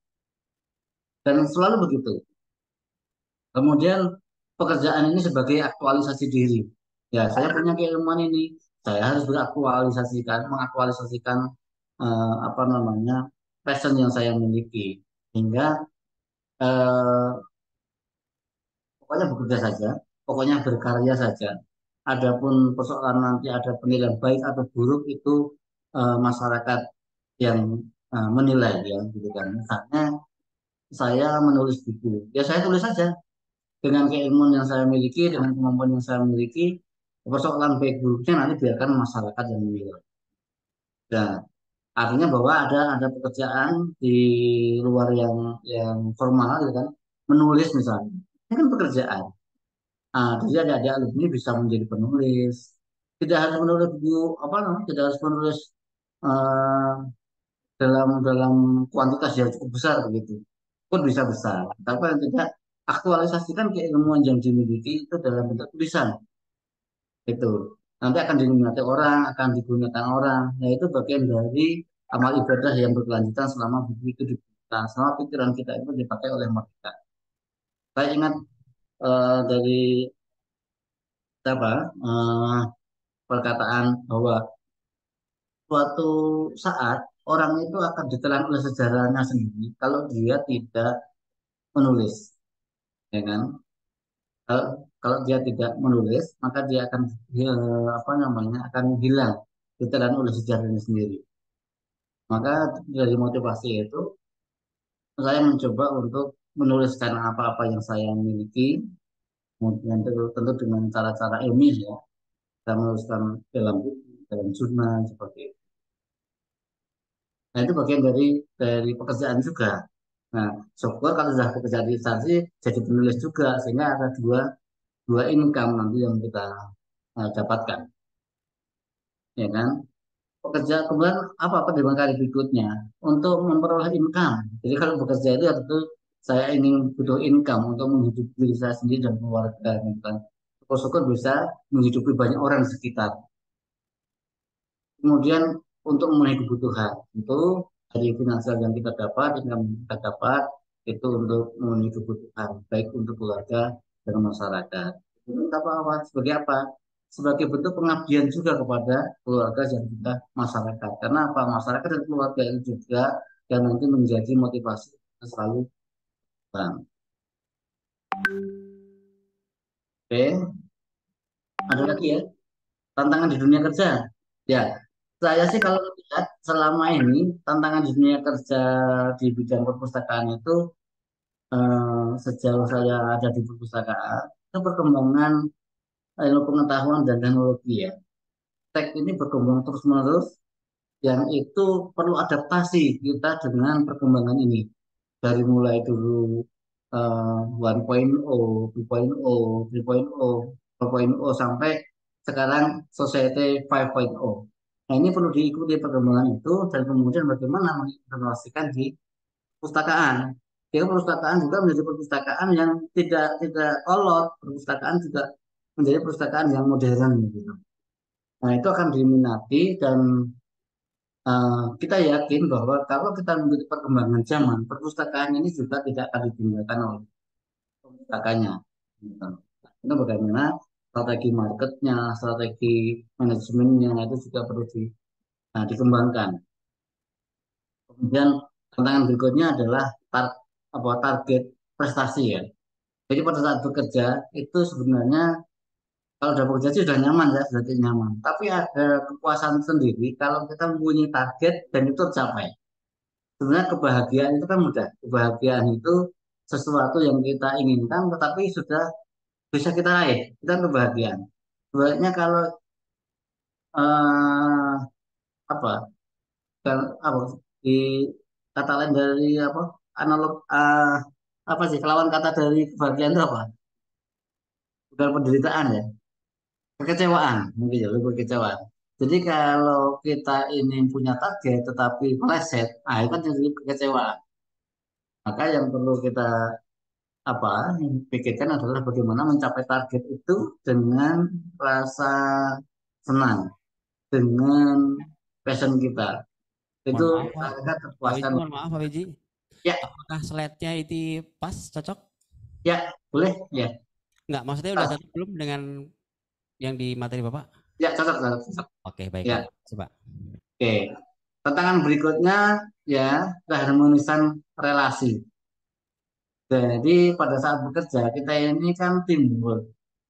Dan selalu begitu. Kemudian pekerjaan ini sebagai aktualisasi diri. Ya, saya punya keilmuan ini, saya harus beraktualisasikan, mengaktualisasikan eh, apa namanya passion yang saya miliki, hingga eh, pokoknya bekerja saja, pokoknya berkarya saja. Adapun persoalan nanti ada penilaian baik atau buruk itu eh, masyarakat yang eh, menilai ya, gitu kan. Misalnya saya menulis buku, ya saya tulis saja dengan keilmuan yang saya miliki, dengan kemampuan yang saya miliki. Persoalan baik buruknya nanti biarkan masyarakat yang menilai. Nah, artinya bahwa ada ada pekerjaan di luar yang yang formal, gitu kan, menulis misalnya, ini kan pekerjaan. Ah, jadi adik-adik alumni bisa menjadi penulis. Tidak harus menulis buku apa namanya, tidak harus menulis eh, dalam dalam kuantitas yang cukup besar begitu. Pun bisa besar. Tapi yang tidak aktualisasikan keilmuan yang dimiliki itu dalam bentuk tulisan. Itu nanti akan diminati orang, akan digunakan orang. Nah, itu bagian dari amal ibadah yang berkelanjutan selama buku itu dibuka, selama pikiran kita itu dipakai oleh mereka. Saya ingat eh, dari apa eh, perkataan bahwa suatu saat orang itu akan ditelan oleh sejarahnya sendiri kalau dia tidak menulis, ya kan? Kalau, kalau dia tidak menulis, maka dia akan eh, apa namanya akan hilang ditelan oleh sejarahnya sendiri. Maka dari motivasi itu saya mencoba untuk menuliskan apa-apa yang saya miliki, kemudian tentu, tentu dengan cara-cara ilmiah ya. Saya menuliskan dalam buku, dalam jurnal seperti itu. Nah, itu bagian dari dari pekerjaan juga. Nah, syukur kalau sudah bekerja di instansi jadi penulis juga, sehingga ada dua dua income nanti yang kita uh, dapatkan, ya kan? Pekerja kemudian apa pertimbangan kali berikutnya untuk memperoleh income. Jadi kalau bekerja itu ya tentu saya ingin butuh income untuk menghidupi diri saya sendiri dan keluarga, gitu kan? Syukur-syukur bisa menghidupi banyak orang di sekitar. Kemudian untuk memenuhi kebutuhan itu dari finansial yang kita dapat, yang kita dapat itu untuk memenuhi kebutuhan baik untuk keluarga dan masyarakat. Itu apa apa sebagai apa? Sebagai bentuk pengabdian juga kepada keluarga dan juga masyarakat. Karena apa? Masyarakat dan keluarga itu juga yang nanti menjadi motivasi kita selalu bang. Oke, ada lagi ya tantangan di dunia kerja. Ya, saya sih kalau lihat selama ini tantangan di dunia kerja di bidang perpustakaan itu eh, sejauh saya ada di perpustakaan itu perkembangan ilmu pengetahuan dan teknologi ya. Tech ini berkembang terus-menerus yang itu perlu adaptasi kita dengan perkembangan ini. Dari mulai dulu eh, satu titik nol, dua titik nol, tiga titik nol, empat titik nol sampai sekarang Society lima titik nol. Nah, ini perlu diikuti perkembangan itu dan kemudian bagaimana mengimplementasikan di perpustakaan. Jadi perpustakaan juga menjadi perpustakaan yang tidak tidak kolot, perpustakaan juga menjadi perpustakaan yang modern gitu. Nah, itu akan diminati dan uh, kita yakin bahwa kalau kita mengikuti perkembangan zaman, perpustakaan ini juga tidak akan ditinggalkan oleh kakaknya. Gitu. Itu bagaimana strategi marketnya, strategi manajemennya itu juga perlu di, nah, dikembangkan. Kemudian tantangan berikutnya adalah tar, apa, target prestasi ya. Jadi pada saat bekerja itu sebenarnya kalau udah bekerja sih sudah nyaman ya, sudah nyaman. Tapi ada kepuasan sendiri kalau kita mempunyai target dan itu tercapai. Sebenarnya kebahagiaan itu kan mudah. Kebahagiaan itu sesuatu yang kita inginkan tetapi sudah bisa kita raih. Itu kan kebahagiaan. Sebenarnya kalau eh, apa, kalau apa di kata lain dari apa analog eh, apa sih lawan kata dari kebahagiaan itu apa? Bukan penderitaan ya, kekecewaan mungkin ya, lebih kekecewaan. Jadi kalau kita ini punya target tetapi meleset, nah itu kan jadi kekecewaan. Maka yang perlu kita apa pikirkan adalah bagaimana mencapai target itu dengan rasa senang, dengan passion kita. Mohon Itu maaf Pak, kita Pak Wiji, terpuaskan. mohon maaf Pak Wiji. Ya, Apakah slide-nya itu pas, cocok? ya, boleh, ya. Enggak, maksudnya udah cocok belum dengan yang di materi Bapak? Ya, cocok, cocok, cocok. Oke, baik Ya. Pak. Coba. Oke. Tantangan berikutnya ya keharmonisan relasi. Jadi pada saat bekerja kita ini kan timbul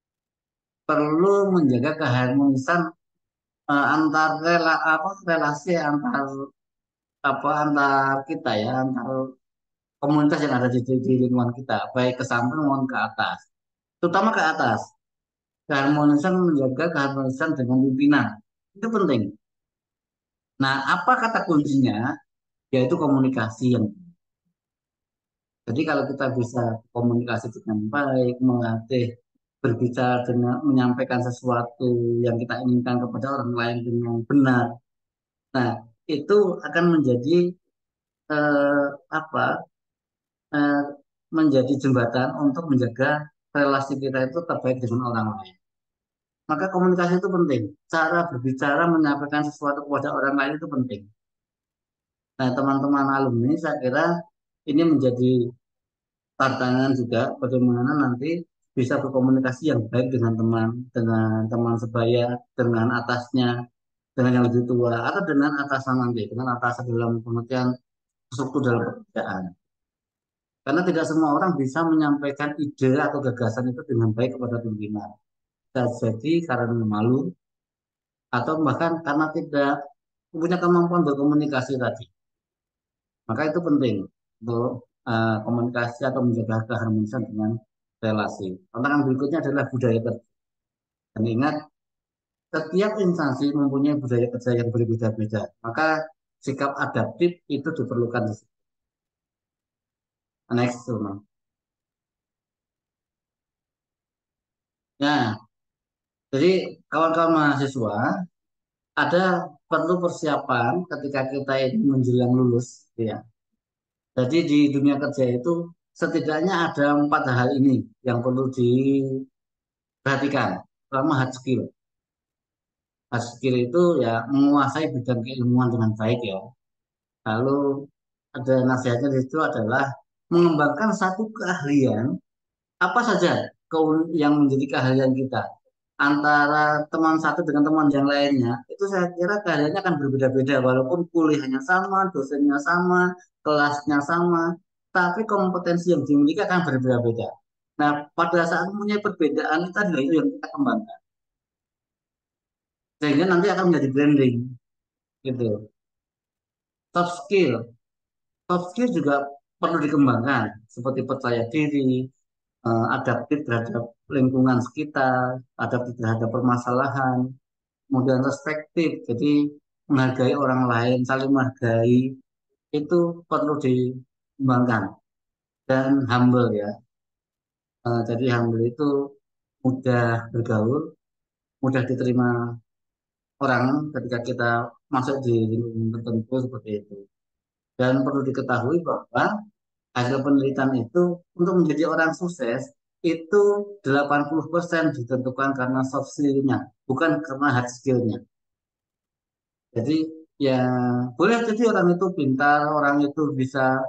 perlu menjaga keharmonisan eh, antar rela apa relasi antar apa antar kita ya antar komunitas yang ada di, di, di lingkungan kita baik ke samping maupun ke atas, terutama ke atas. Keharmonisan menjaga keharmonisan dengan pimpinan itu penting. Nah, apa kata kuncinya? Yaitu komunikasi yang. Jadi kalau kita bisa komunikasi dengan baik, melatih berbicara dengan menyampaikan sesuatu yang kita inginkan kepada orang lain dengan benar. Nah, itu akan menjadi eh, apa? Eh, menjadi jembatan untuk menjaga relasi kita itu terbaik dengan orang lain. Maka komunikasi itu penting. Cara berbicara menyampaikan sesuatu kepada orang lain itu penting. Nah, teman-teman alumni saya kira ini menjadi tantangan juga bagaimana nanti bisa berkomunikasi yang baik dengan teman, dengan teman sebaya, dengan atasnya, dengan yang lebih tua, atau dengan atasan nanti, dengan atasan dalam pengertian struktur dalam pekerjaan. Karena tidak semua orang bisa menyampaikan ide atau gagasan itu dengan baik kepada pimpinan. Bisa jadi karena malu, atau bahkan karena tidak punya kemampuan berkomunikasi tadi. Maka itu penting untuk uh, komunikasi atau menjaga keharmonisan dengan relasi. Tantangan berikutnya adalah budaya kerja. Dan ingat, setiap instansi mempunyai budaya kerja yang berbeda-beda. Maka sikap adaptif itu diperlukan di situ. Next, Mas. Nah, jadi kawan-kawan mahasiswa ada perlu persiapan ketika kita ini menjelang lulus, ya. Jadi di dunia kerja itu setidaknya ada empat hal ini yang perlu diperhatikan. Pertama, hard skill. Hard skill itu ya menguasai bidang keilmuan dengan baik ya. Lalu ada nasihatnya di situ adalah mengembangkan satu keahlian apa saja yang menjadi keahlian kita antara teman satu dengan teman yang lainnya itu saya kira keahliannya akan berbeda-beda walaupun kuliahnya sama, dosennya sama, kelasnya sama, tapi kompetensi yang dimiliki akan berbeda-beda. Nah, pada saat mempunyai perbedaan itu adalah itu yang kita kembangkan sehingga nanti akan menjadi branding gitu. Soft skill, soft skill juga perlu dikembangkan seperti percaya diri, eh, adaptif terhadap lingkungan sekitar, adaptif terhadap permasalahan, kemudian respektif, jadi menghargai orang lain, saling menghargai, itu perlu dikembangkan. Dan humble ya, Eh, jadi humble itu mudah bergaul, mudah diterima orang ketika kita masuk di lingkungan tertentu seperti itu. Dan perlu diketahui bahwa hasil penelitian itu untuk menjadi orang sukses itu delapan puluh persen ditentukan karena soft skill-nya, bukan karena hard skill-nya. Jadi ya boleh jadi orang itu pintar, orang itu bisa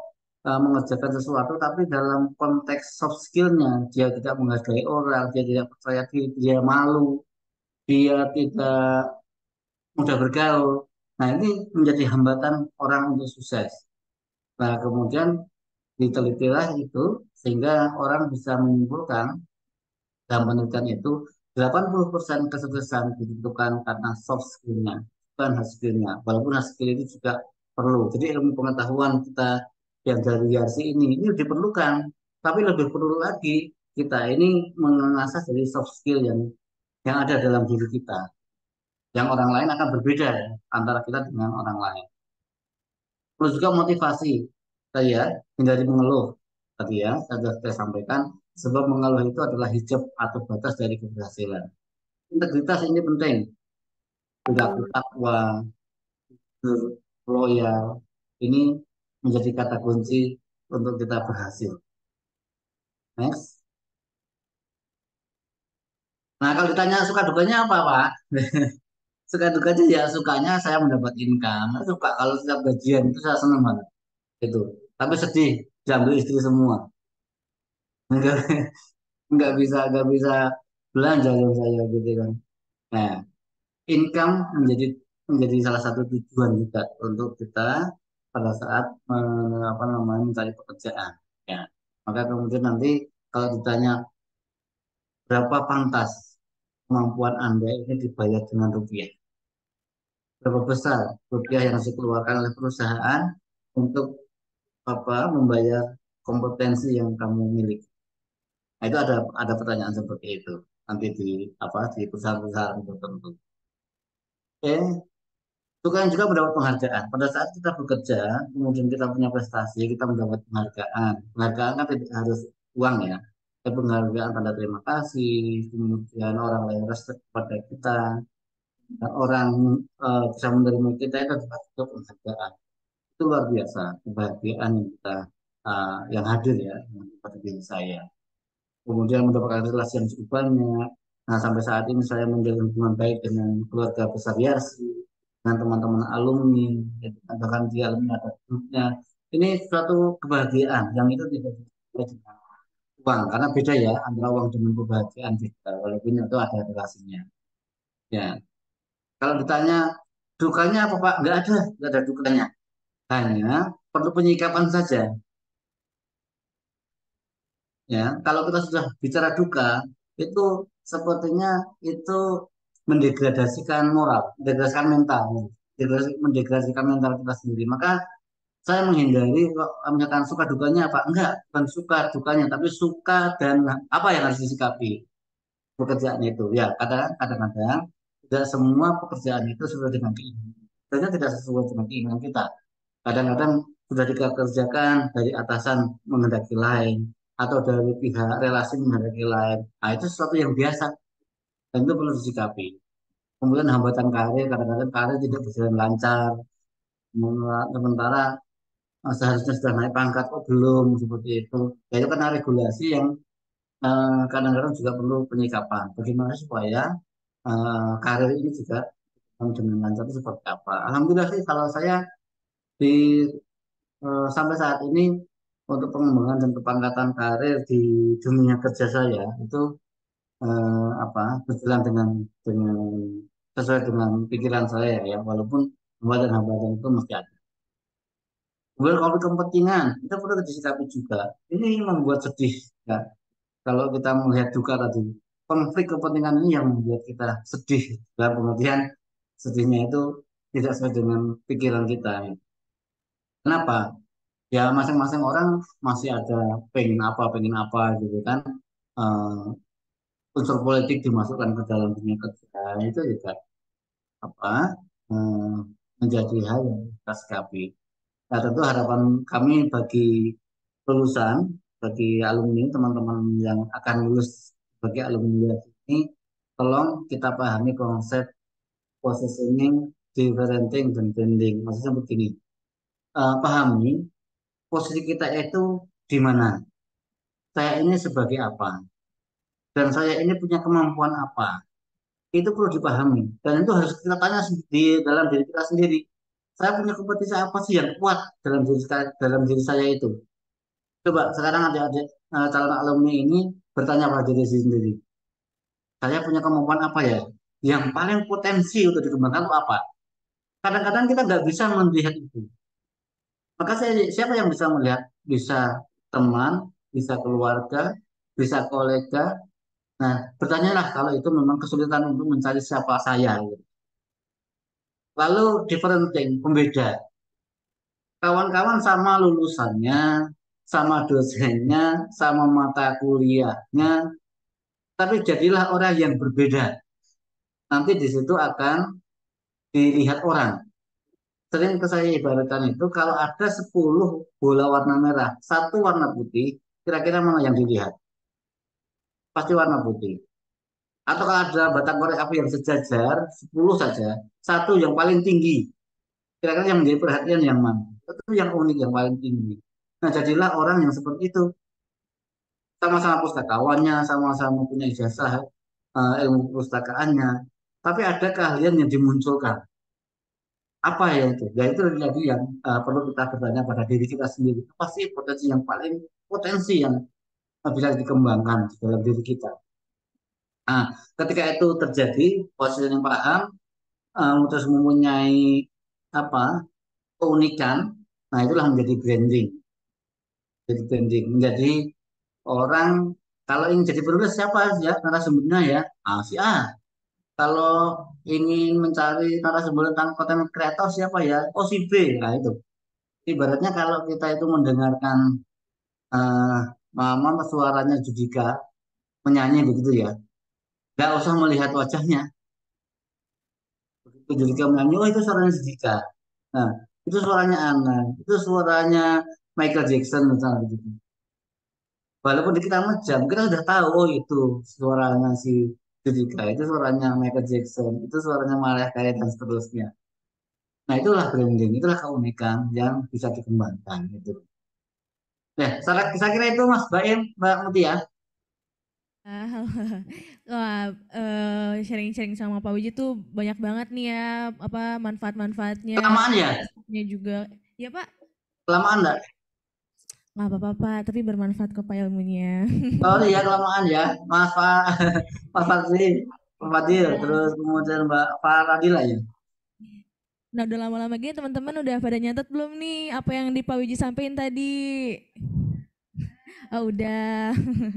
uh, mengerjakan sesuatu, tapi dalam konteks soft skill-nya, dia tidak menghargai orang, dia tidak percaya diri, dia malu, dia tidak mudah bergaul. Nah, ini menjadi hambatan orang untuk sukses. Nah, kemudian ditelitilah itu sehingga orang bisa menyimpulkan dalam penelitian itu delapan puluh persen kesuksesan ditentukan karena soft skill-nya, bukan hard skill-nya. Walaupun hard skill itu juga perlu. Jadi ilmu pengetahuan kita yang dari Y R C ini ini diperlukan, tapi lebih perlu lagi kita ini mengasah dari soft skill yang yang ada dalam diri kita. Yang orang lain akan berbeda ya, antara kita dengan orang lain. Terus juga motivasi. Tadi ya, hindari mengeluh. Tadi ya, saya sudah sampaikan, sebab mengeluh itu adalah hijab atau batas dari keberhasilan. Integritas ini penting. Berlaku takwa, loyal. Ini menjadi kata kunci untuk kita berhasil. Next. Nah, kalau ditanya suka dukanya apa, Pak? Suka dukanya ya sukanya saya mendapat income. Saya suka kalau setiap gajian itu saya senang banget. Itu. Tapi sedih diambil istri semua. Enggak, nggak bisa nggak bisa belanja dong saya gitu kan. Nah, income menjadi menjadi salah satu tujuan juga untuk kita pada saat eh, apa namanya mencari pekerjaan. Ya, maka kemudian nanti kalau ditanya berapa pantas kemampuan Anda ini dibayar dengan rupiah, berapa besar rupiah yang harus dikeluarkan oleh perusahaan untuk apa membayar kompetensi yang kamu miliki. Nah, itu ada ada pertanyaan seperti itu nanti di apa di perusahaan-perusahaan tertentu. Oke, itu kan juga mendapat penghargaan. Pada saat kita bekerja, kemudian kita punya prestasi, kita mendapat penghargaan. Penghargaan kan tidak harus uang ya. Tapi penghargaan tanda terima kasih, kemudian orang lain respect pada kita, dan orang eh, bisa menerima kita itu juga juga penghargaan. Itu luar biasa kebahagiaan yang kita eh, yang hadir ya pada diri saya. Kemudian mendapatkan relasi yang cukup banyak. Nah, sampai saat ini saya menjalin hubungan baik dengan keluarga besar Yarsi, dengan teman-teman alumni, ya, bahkan di alumni ada grupnya. Ini suatu kebahagiaan yang itu tidak bisa dengan uang, karena beda ya antara uang dengan kebahagiaan beda, walaupun itu ada relasinya. Ya, kalau ditanya dukanya apa Pak? Nggak ada, nggak ada dukanya. Hanya perlu penyikapan saja. Ya, kalau kita sudah bicara duka, itu sepertinya itu mendegradasikan moral, mendegradasikan mental, mendegradasi- mendegradasikan mental kita sendiri. Maka saya menghindari kok misalkan suka dukanya apa? Enggak, bukan suka dukanya, tapi suka dan apa yang harus disikapi pekerjaan itu. Ya, kadang- kadang-kadang tidak semua pekerjaan itu sesuai dengan keinginan. Ternyata tidak sesuai dengan keinginan kita. Kadang-kadang sudah dikerjakan dari atasan menghendaki lain atau dari pihak relasi menghendaki lain. Nah, itu sesuatu yang biasa dan itu perlu disikapi. Kemudian hambatan karir, kadang-kadang karir tidak berjalan lancar. Sementara eh, seharusnya sudah naik pangkat, kok belum seperti itu. Ya, itu karena regulasi yang eh, kadang-kadang juga perlu penyikapan. Bagaimana supaya eh, karir ini juga dengan lancar itu seperti apa. Alhamdulillah sih kalau saya di eh, sampai saat ini untuk pengembangan dan kepangkatan karir di dunia kerja saya itu eh, apa berjalan dengan dengan sesuai dengan pikiran saya ya walaupun hambatan-hambatan itu mesti ada. Kemudian konflik kepentingan itu perlu disikapi juga. Ini membuat sedih ya kalau kita melihat duka tadi. Konflik kepentingan ini yang membuat kita sedih dalam pengertian sedihnya itu tidak sesuai dengan pikiran kita. Kenapa? Ya masing-masing orang masih ada pengen apa pengen apa gitu kan. Eh, unsur politik dimasukkan ke dalam dunia kerja itu juga apa eh, menjadi hal yang kita sikapi. Nah, tentu harapan kami bagi lulusan, bagi alumni teman-teman yang akan lulus bagi alumni ini, tolong kita pahami konsep positioning, differentiating, dan branding. Maksudnya begini, eh, pahami posisi kita itu di mana. Saya ini sebagai apa? Dan saya ini punya kemampuan apa? Itu perlu dipahami. Dan itu harus kita tanya di dalam diri kita sendiri. Saya punya kompetensi apa sih yang kuat dalam diri saya, dalam diri saya itu? Coba sekarang adik-adik eh, calon alumni ini bertanya pada diri sendiri. Saya punya kemampuan apa ya? Yang paling potensi untuk dikembangkan itu apa? Kadang-kadang kita nggak bisa melihat itu. Maka saya, siapa yang bisa melihat? Bisa teman, bisa keluarga, bisa kolega. Nah, bertanyalah kalau itu memang kesulitan untuk mencari siapa saya, gitu. Lalu different thing, pembeda. Kawan-kawan sama lulusannya, sama dosennya, sama mata kuliahnya, tapi jadilah orang yang berbeda. Nanti di situ akan dilihat orang. Sering ke saya ibaratkan itu, kalau ada sepuluh bola warna merah, satu warna putih, kira-kira mana yang dilihat? Pasti warna putih. Atau kalau ada batang korek api yang sejajar, sepuluh saja, satu yang paling tinggi, kira-kira yang menjadi perhatian yang mana? Itu yang unik, yang paling tinggi. Nah, jadilah orang yang seperti itu. Sama-sama pustakawannya, sama-sama punya ijazah eh, ilmu pustakaannya, tapi ada keahlian yang dimunculkan. Apa ya itu? Ya itu lagi yang eh, perlu kita bertanya pada diri kita sendiri. Apa sih potensi yang paling potensi yang eh, bisa dikembangkan di dalam diri kita? Nah, ketika itu terjadi, posisi yang paham, eh, terus mempunyai apa keunikan, nah itulah menjadi branding. Jadi branding, menjadi orang kalau ingin jadi penulis siapa ya narasumbernya ya, ah, si A. Kalau ingin mencari narasumber tentang konten kreator siapa ya? Oh si B. Nah itu. Ibaratnya kalau kita itu mendengarkan eh mama suaranya Judika menyanyi begitu ya, nggak usah melihat wajahnya. Begitu Judika menyanyi, oh itu suaranya Judika. Nah, itu suaranya Ana, itu suaranya Michael Jackson misalnya begitu. Walaupun di kita jam, kita sudah tahu oh itu suaranya si Judika, itu suaranya Michael Jackson, itu suaranya Mariah Carey dan seterusnya. Nah, itulah branding, itulah keunikan yang bisa dikembangkan gitu. Ya, saya, saya kira itu Mas Baim, Mbak Mutia. Ah, Wah, eh, sharing-sharing sama Pak Wiji tuh banyak banget nih ya, apa manfaat-manfaatnya, Kelamaan ya? nya juga. Ya Pak, Kelamaan enggak? nggak apa-apa Pak, tapi bermanfaat kok Pak ilmunya. Sorry ya, kelamaan ya. Mas Pak, Mas Fadli, Pak Fadil, terus kemudian Mbak Faradila ya. Nah udah lama-lama gini teman-teman udah pada nyatet belum nih apa yang di Pak Wiji sampaikan tadi? Oh udah.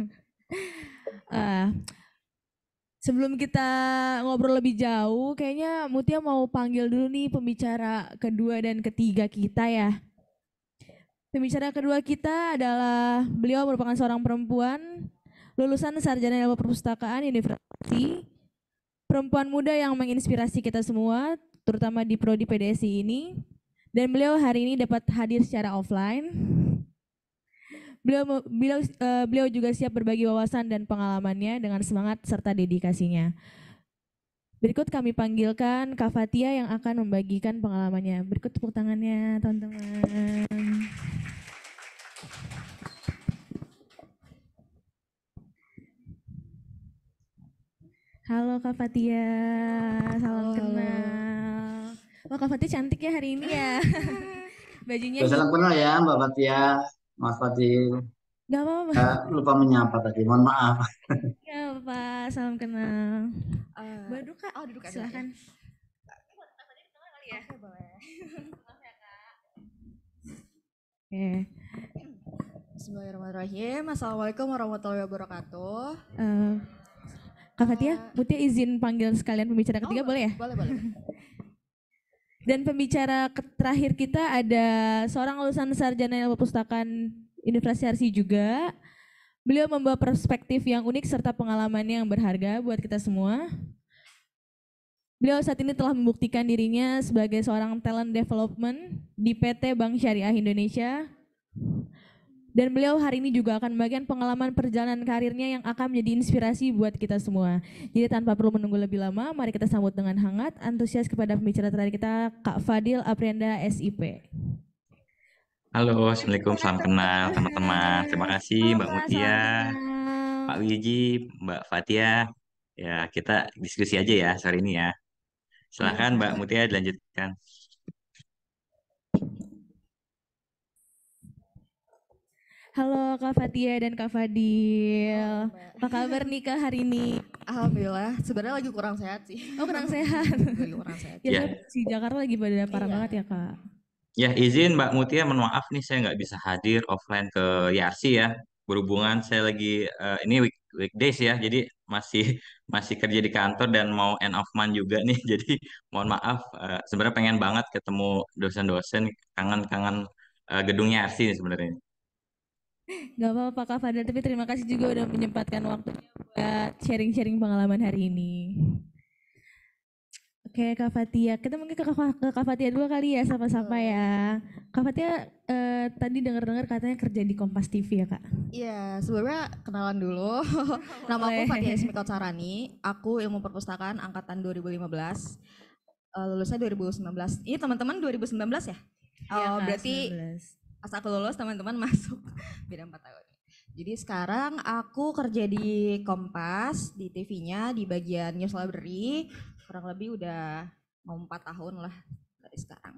Ah, sebelum kita ngobrol lebih jauh, kayaknya Mutia mau panggil dulu nih pembicara kedua dan ketiga kita ya. Pembicara kedua kita adalah beliau merupakan seorang perempuan lulusan sarjana ilmu perpustakaan Universitas, perempuan muda yang menginspirasi kita semua, terutama di prodi P D S I ini. Dan beliau hari ini dapat hadir secara offline. Beliau beliau uh, beliau juga siap berbagi wawasan dan pengalamannya dengan semangat serta dedikasinya. Berikut kami panggilkan Kak Fatia yang akan membagikan pengalamannya. Berikut tepuk tangannya, teman-teman. Halo Kak Fatia, salam Halo. kenal. Wah Kak Fatia cantik ya hari ini ya. Bajunya Salam kenal ya Mbak Fatia, Mas Fadil. Gak apa-apa. Ya, lupa menyapa tadi, mohon maaf. Ya Pak, salam kenal. Uh, Baru Kak, oh duduk aja. Silahkan. Ya. Oke, boleh. Oke. Bismillahirrahmanirrahim. Assalamualaikum warahmatullahi wabarakatuh. Uh, Kak Fatia, Mutia izin panggil sekalian pembicara ketiga oh, boleh ya? Boleh, boleh. Dan pembicara terakhir kita ada seorang lulusan sarjana ilmu perpustakaan Universitas Arsi juga. Beliau membawa perspektif yang unik serta pengalamannya yang berharga buat kita semua. Beliau saat ini telah membuktikan dirinya sebagai seorang talent development di P T Bank Syariah Indonesia. Dan beliau hari ini juga akan membagikan pengalaman perjalanan karirnya yang akan menjadi inspirasi buat kita semua. Jadi tanpa perlu menunggu lebih lama, mari kita sambut dengan hangat, antusias kepada pembicara terakhir kita, Kak Fadil Aprianda, S I P. Halo, Assalamualaikum, salam kenal teman-teman. Terima kasih Mbak Mutia, Pak Wiji, Mbak Fatia. Ya, kita diskusi aja ya sore ini ya. Silahkan Mbak Mutia dilanjutkan. Halo Kak Fatia dan Kak Fadil. Halo, Mbak. Apa kabar nih Kak hari ini? Alhamdulillah, sebenarnya lagi kurang sehat sih. Oh kurang sehat. Lagi kurang sehat. Ya Ya, soalnya si Jakarta lagi pada parah Iya. banget ya Kak. ya izin Mbak Mutia, mohon maaf nih saya nggak bisa hadir offline ke Yarsi ya. Berhubungan saya lagi eh, ini week, weekdays ya, jadi masih masih kerja di kantor dan mau end of month juga nih. Jadi mohon maaf, eh, sebenarnya pengen banget ketemu dosen-dosen, kangen-kangen eh, gedung Yarsi nih sebenarnya. Gak apa-apa Kak Fadil, tapi terima kasih juga udah menyempatkan waktunya buat sharing-sharing pengalaman hari ini. Oke Kak Fatia, kita mungkin ke Kak, ke Kak Fatia dulu kali ya, sapa-sapa ya. Kak Fatia eh, tadi dengar-dengar katanya kerja di Kompas T V ya Kak? Iya, sebelumnya kenalan dulu. Nama aku Boleh. Fatia Ismikot Sarani. Aku ilmu perpustakaan angkatan dua ribu lima belas. Eh, lulusnya dua ribu sembilan belas. Ini teman-teman dua ribu sembilan belas ya? Iya, Oh, Kak, berarti sembilan belas. pas aku lulus teman-teman masuk. Beda empat tahun. Jadi sekarang aku kerja di Kompas, di T V-nya, di bagian News Library. Kurang lebih udah mau empat tahun lah dari sekarang.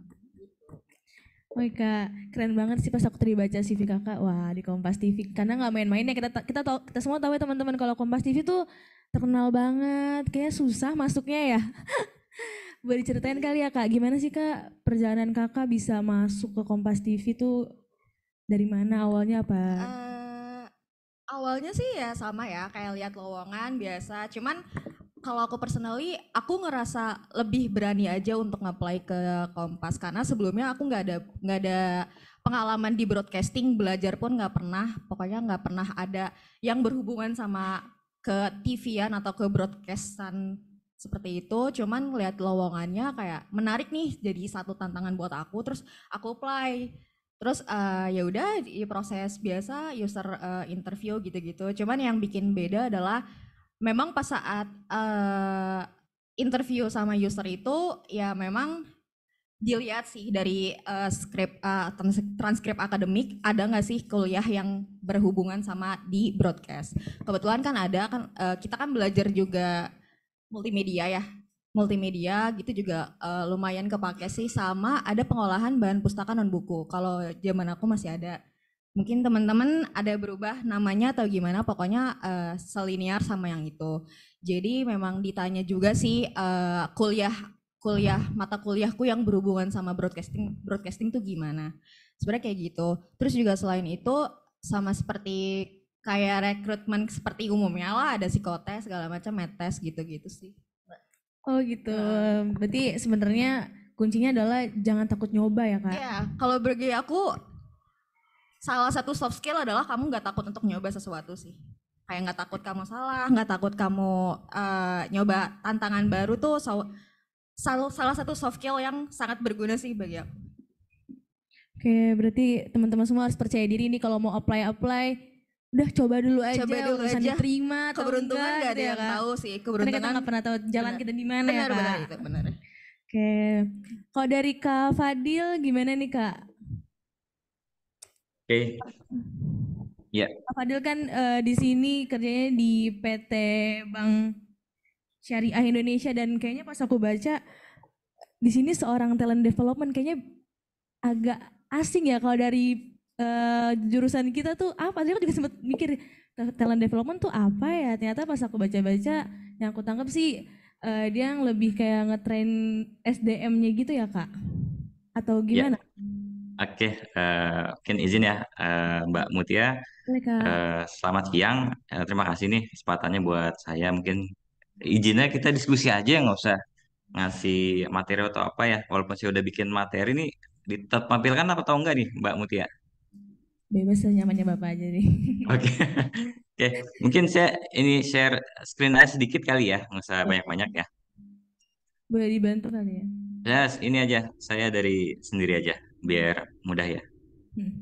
Woi Kak, keren banget sih pas aku tadi baca C V Kakak. Wah, di Kompas T V. Karena nggak main-main ya, kita kita tahu kita semua tahu ya teman-teman kalau Kompas T V tuh terkenal banget. Kayaknya susah masuknya ya. Boleh diceritain kali ya Kak, gimana sih Kak perjalanan Kakak bisa masuk ke Kompas T V tuh dari mana awalnya apa? Eh, awalnya sih ya sama ya, kayak lihat lowongan biasa. Cuman kalau aku personally, aku ngerasa lebih berani aja untuk nge-apply ke Kompas karena sebelumnya aku nggak ada nggak ada pengalaman di broadcasting, belajar pun nggak pernah. Pokoknya nggak pernah ada yang berhubungan sama ke T V-an atau ke broadcastan seperti itu. Cuman lihat lowongannya kayak menarik nih, jadi satu tantangan buat aku. Terus aku apply. Terus eh, ya udah di proses biasa user eh, interview gitu-gitu. Cuman yang bikin beda adalah memang pas saat eh, interview sama user itu ya memang dilihat sih dari eh, skrip eh, trans- transkrip akademik ada nggak sih kuliah yang berhubungan sama di broadcast. Kebetulan kan ada kan eh, kita kan belajar juga multimedia ya. Multimedia gitu juga eh, lumayan kepake sih sama ada pengolahan bahan pustaka non buku. Kalau zaman aku masih ada. Mungkin teman-teman ada berubah namanya atau gimana, pokoknya eh, selinier sama yang itu. Jadi memang ditanya juga sih eh, kuliah kuliah mata kuliahku yang berhubungan sama broadcasting broadcasting tuh gimana. Sebenarnya kayak gitu. Terus juga selain itu sama seperti kayak rekrutmen seperti umumnya lah, ada psikotes segala macam, medtes gitu-gitu sih. Oh gitu. Berarti sebenarnya kuncinya adalah jangan takut nyoba ya Kak. Iya, kalau bagi aku salah satu soft skill adalah kamu nggak takut untuk nyoba sesuatu sih. Kayak nggak takut kamu salah, nggak takut kamu eh, nyoba tantangan baru tuh so- sal- salah satu soft skill yang sangat berguna sih bagi aku. Oke, berarti teman-teman semua harus percaya diri nih kalau mau apply-apply, udah coba dulu aja, Coba dulu urusan aja. diterima atau Keberuntungan enggak nggak ada gitu ya, yang Kak. tahu sih, Karena keberuntungan. kita nggak pernah tahu jalan Benar. kita di mana ya Benar, Kak. benar itu, benar. Oke, kalau dari Kak Fadil gimana nih Kak? Oke, ya. Kak Fadil kan eh, di sini kerjanya di P T Bank Syariah Indonesia dan kayaknya pas aku baca di sini seorang talent development kayaknya agak asing ya kalau dari eh, jurusan kita tuh apa? Tadi aku juga sempat mikir talent development tuh apa ya? Ternyata pas aku baca-baca yang aku tangkap sih eh, dia yang lebih kayak ngetrain S D M-nya gitu ya Kak? Atau gimana? Oke, eh, mungkin izin ya eh, Mbak Mutia. Boleh Kak. Eh, selamat siang. Eh, terima kasih nih kesempatannya buat saya. Mungkin izinnya kita diskusi aja, nggak usah ngasih materi atau apa ya. Walaupun saya udah bikin materi nih, ditampilkan apa atau enggak nih Mbak Mutia? Bebas nyamannya Bapak aja nih. Oke, oke. Mungkin saya ini share screen aja sedikit kali ya, nggak usah banyak-banyak ya. Boleh dibantu kali ya? Ya, ini aja. Saya dari sendiri aja, biar mudah ya. Hmm.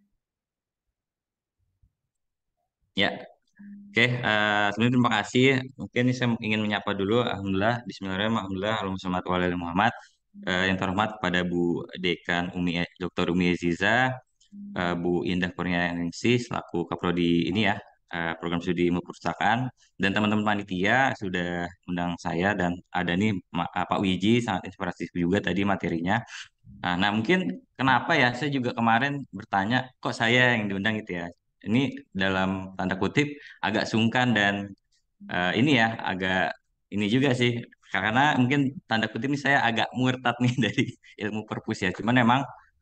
Ya, oke. eh, sebelumnya terima kasih. Mungkin ini saya ingin menyapa dulu. Alhamdulillah, Bismillahirrahmanirrahim. Alhamdulillah, Allahumma sholli ala Muhammad Muhammad. Eh, yang terhormat pada Bu Dekan Umi doktor Umi Aziza, eh, Bu Indah Kurnianingsih selaku Kaprodi ini ya, eh, program studi ilmu perpustakaan, dan teman-teman panitia sudah undang saya dan ada nih Ma- eh, Pak Wiji, sangat inspiratif juga tadi materinya. Nah, nah, mungkin kenapa ya saya juga kemarin bertanya kok saya yang diundang gitu ya. ini dalam tanda kutip agak sungkan dan eh, ini ya agak ini juga sih karena mungkin tanda kutip ini saya agak murtad nih dari ilmu perpus ya. Cuman memang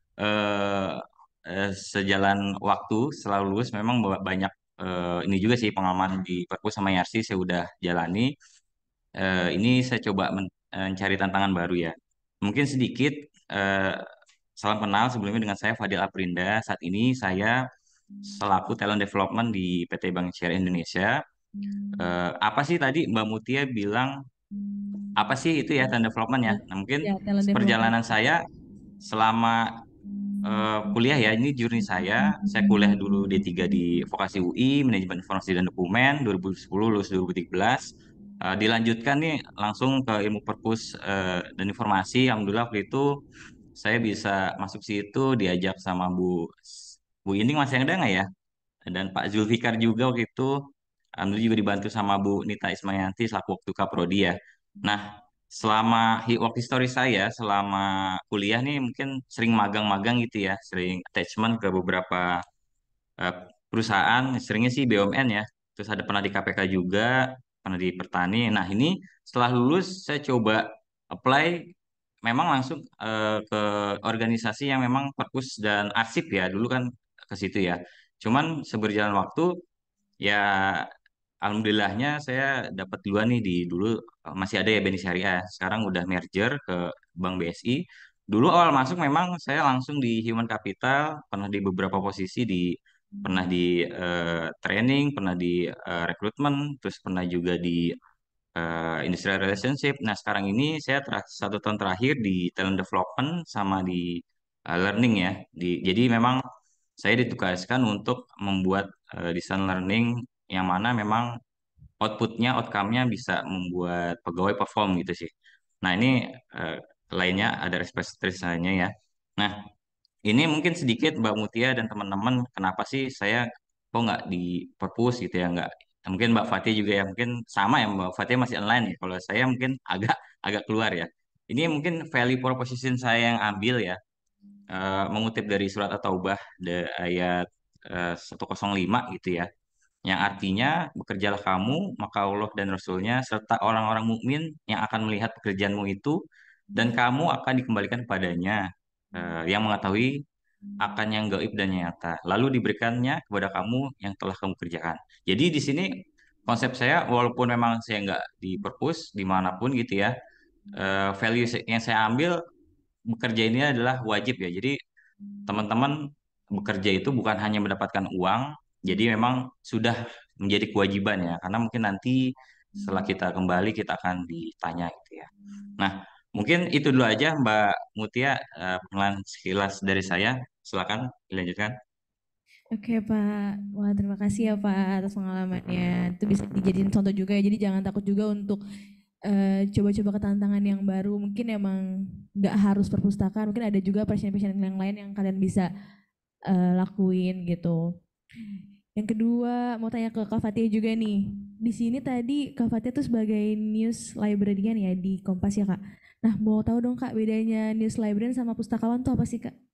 eh, eh, sejalan waktu setelah lulus memang ba- banyak eh, ini juga sih pengalaman di perpus sama I R C saya udah jalani. Eh, ini saya coba men- eh, mencari tantangan baru ya. Mungkin sedikit eh, salam kenal sebelumnya dengan saya Fadil Aprinda. Saat ini saya selaku talent development di P T Bank Syariah Indonesia. Eh, apa sih tadi Mbak Mutia bilang apa sih itu ya talent development ya? Nah, mungkin Ya, talent development. perjalanan saya selama eh, kuliah ya, ini journey saya. Saya kuliah dulu D tiga di Vokasi U I, Manajemen Informasi dan Dokumen, dua ribu sepuluh lulus dua ribu tiga belas. Eh, dilanjutkan nih langsung ke ilmu perpus eh, dan informasi. Alhamdulillah waktu itu saya bisa masuk situ diajak sama Bu Bu Ining masih ada nggak ya? Dan Pak Zulfikar juga waktu itu. Alhamdulillah juga dibantu sama Bu Nita Ismayanti selaku waktu Kaprodi ya. Nah, selama hi- work history saya selama kuliah nih mungkin sering magang-magang gitu ya, sering attachment ke beberapa eh, perusahaan, seringnya sih B U M N ya. Terus ada pernah di K P K juga, pernah di Pertani. Nah, ini setelah lulus saya coba apply memang langsung eh, ke organisasi yang memang perpus dan arsip ya. Dulu kan ke situ ya. Cuman seberjalan waktu ya alhamdulillahnya saya dapat duluan nih di dulu eh, masih ada ya B N I Syariah. Sekarang udah merger ke Bank B S I. Dulu awal masuk memang saya langsung di human capital, pernah di beberapa posisi di pernah di eh, training, pernah di eh, rekrutmen, terus pernah juga di eh, industrial relationship. Nah, sekarang ini saya ter- satu tahun terakhir di talent development sama di eh, learning ya. Di, jadi memang saya ditugaskan untuk membuat eh, desain learning yang mana memang outputnya, outcome-nya bisa membuat pegawai perform gitu sih. Nah, ini eh, lainnya ada responsifnya ya. Nah, ini mungkin sedikit Mbak Mutia dan teman-teman kenapa sih saya kok nggak di perpus gitu ya nggak mungkin Mbak Fatia juga ya mungkin sama ya Mbak Fatia masih online ya kalau saya mungkin agak agak keluar ya ini mungkin value proposition saya yang ambil ya eh, mengutip dari surat At-Taubah de- ayat eh, seratus lima gitu ya yang artinya bekerjalah kamu maka Allah dan Rasulnya serta orang-orang mukmin yang akan melihat pekerjaanmu itu dan kamu akan dikembalikan kepadanya eh, yang mengetahui akan yang gaib dan nyata lalu diberikannya kepada kamu yang telah kamu kerjakan. Jadi di sini konsep saya walaupun memang saya nggak di perpus dimanapun gitu ya eh, value yang saya ambil bekerja ini adalah wajib ya. Jadi teman-teman bekerja itu bukan hanya mendapatkan uang, jadi memang sudah menjadi kewajiban ya, karena mungkin nanti setelah kita kembali kita akan ditanya gitu ya. Nah, mungkin itu dulu aja Mbak Mutia, eh, pengenalan sekilas dari saya. Silakan dilanjutkan. Oke Pak, wah terima kasih ya Pak atas pengalamannya. Itu bisa dijadiin contoh juga ya. Jadi jangan takut juga untuk eh, coba-coba ke tantangan yang baru. Mungkin emang nggak harus perpustakaan. Mungkin ada juga passion-passion yang lain yang kalian bisa eh, lakuin gitu. Yang kedua mau tanya ke Kak Fatia juga nih. Di sini tadi Kak Fatia tuh sebagai news librarian ya di Kompas ya Kak. Nah mau tahu dong Kak bedanya news librarian sama pustakawan tuh apa sih Kak?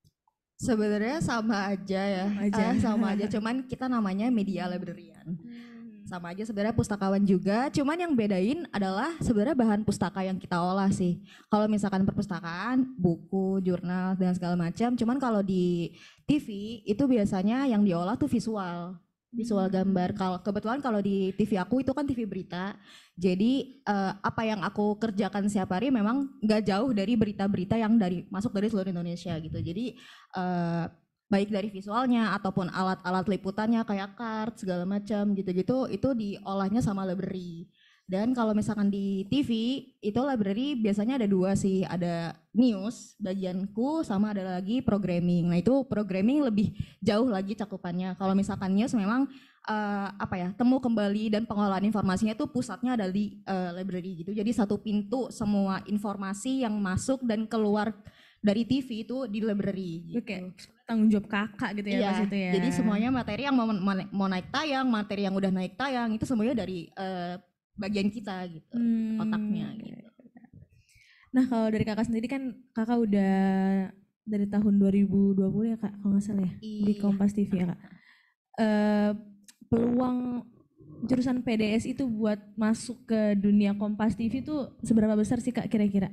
Sebenarnya sama aja ya, Sama aja. Ah, sama aja. Cuman kita namanya media librarian. Sama aja sebenarnya pustakawan juga. Cuman yang bedain adalah sebenarnya bahan pustaka yang kita olah sih. Kalau misalkan perpustakaan, buku, jurnal dan segala macam. Cuman kalau di T V itu biasanya yang diolah tuh visual, visual gambar. Kalau kebetulan kalau di T V aku itu kan T V berita. Jadi eh, apa yang aku kerjakan setiap hari memang nggak jauh dari berita-berita yang dari masuk dari seluruh Indonesia gitu. Jadi eh, baik dari visualnya ataupun alat-alat liputannya kayak kart segala macam gitu-gitu itu diolahnya sama library. Dan kalau misalkan di T V itu library biasanya ada dua sih, ada news bagianku sama ada lagi programming. Nah itu programming lebih jauh lagi cakupannya. Kalau misalkan news memang uh, apa ya temu kembali dan pengolahan informasinya itu pusatnya ada di uh, library gitu. Jadi satu pintu semua informasi yang masuk dan keluar dari T V itu di library gitu. Oke, tanggung jawab kakak gitu ya Iya, pas itu ya. jadi semuanya materi yang mau, mau naik tayang, materi yang udah naik tayang itu semuanya dari uh, bagian kita gitu, Hmm. otaknya gitu. Nah kalau dari kakak sendiri kan kakak udah dari tahun dua ribu dua puluh ya kak kalau nggak salah ya di Iya. Kompas T V ya kak. eh, peluang jurusan P D S itu buat masuk ke dunia Kompas T V itu seberapa besar sih Kak kira-kira?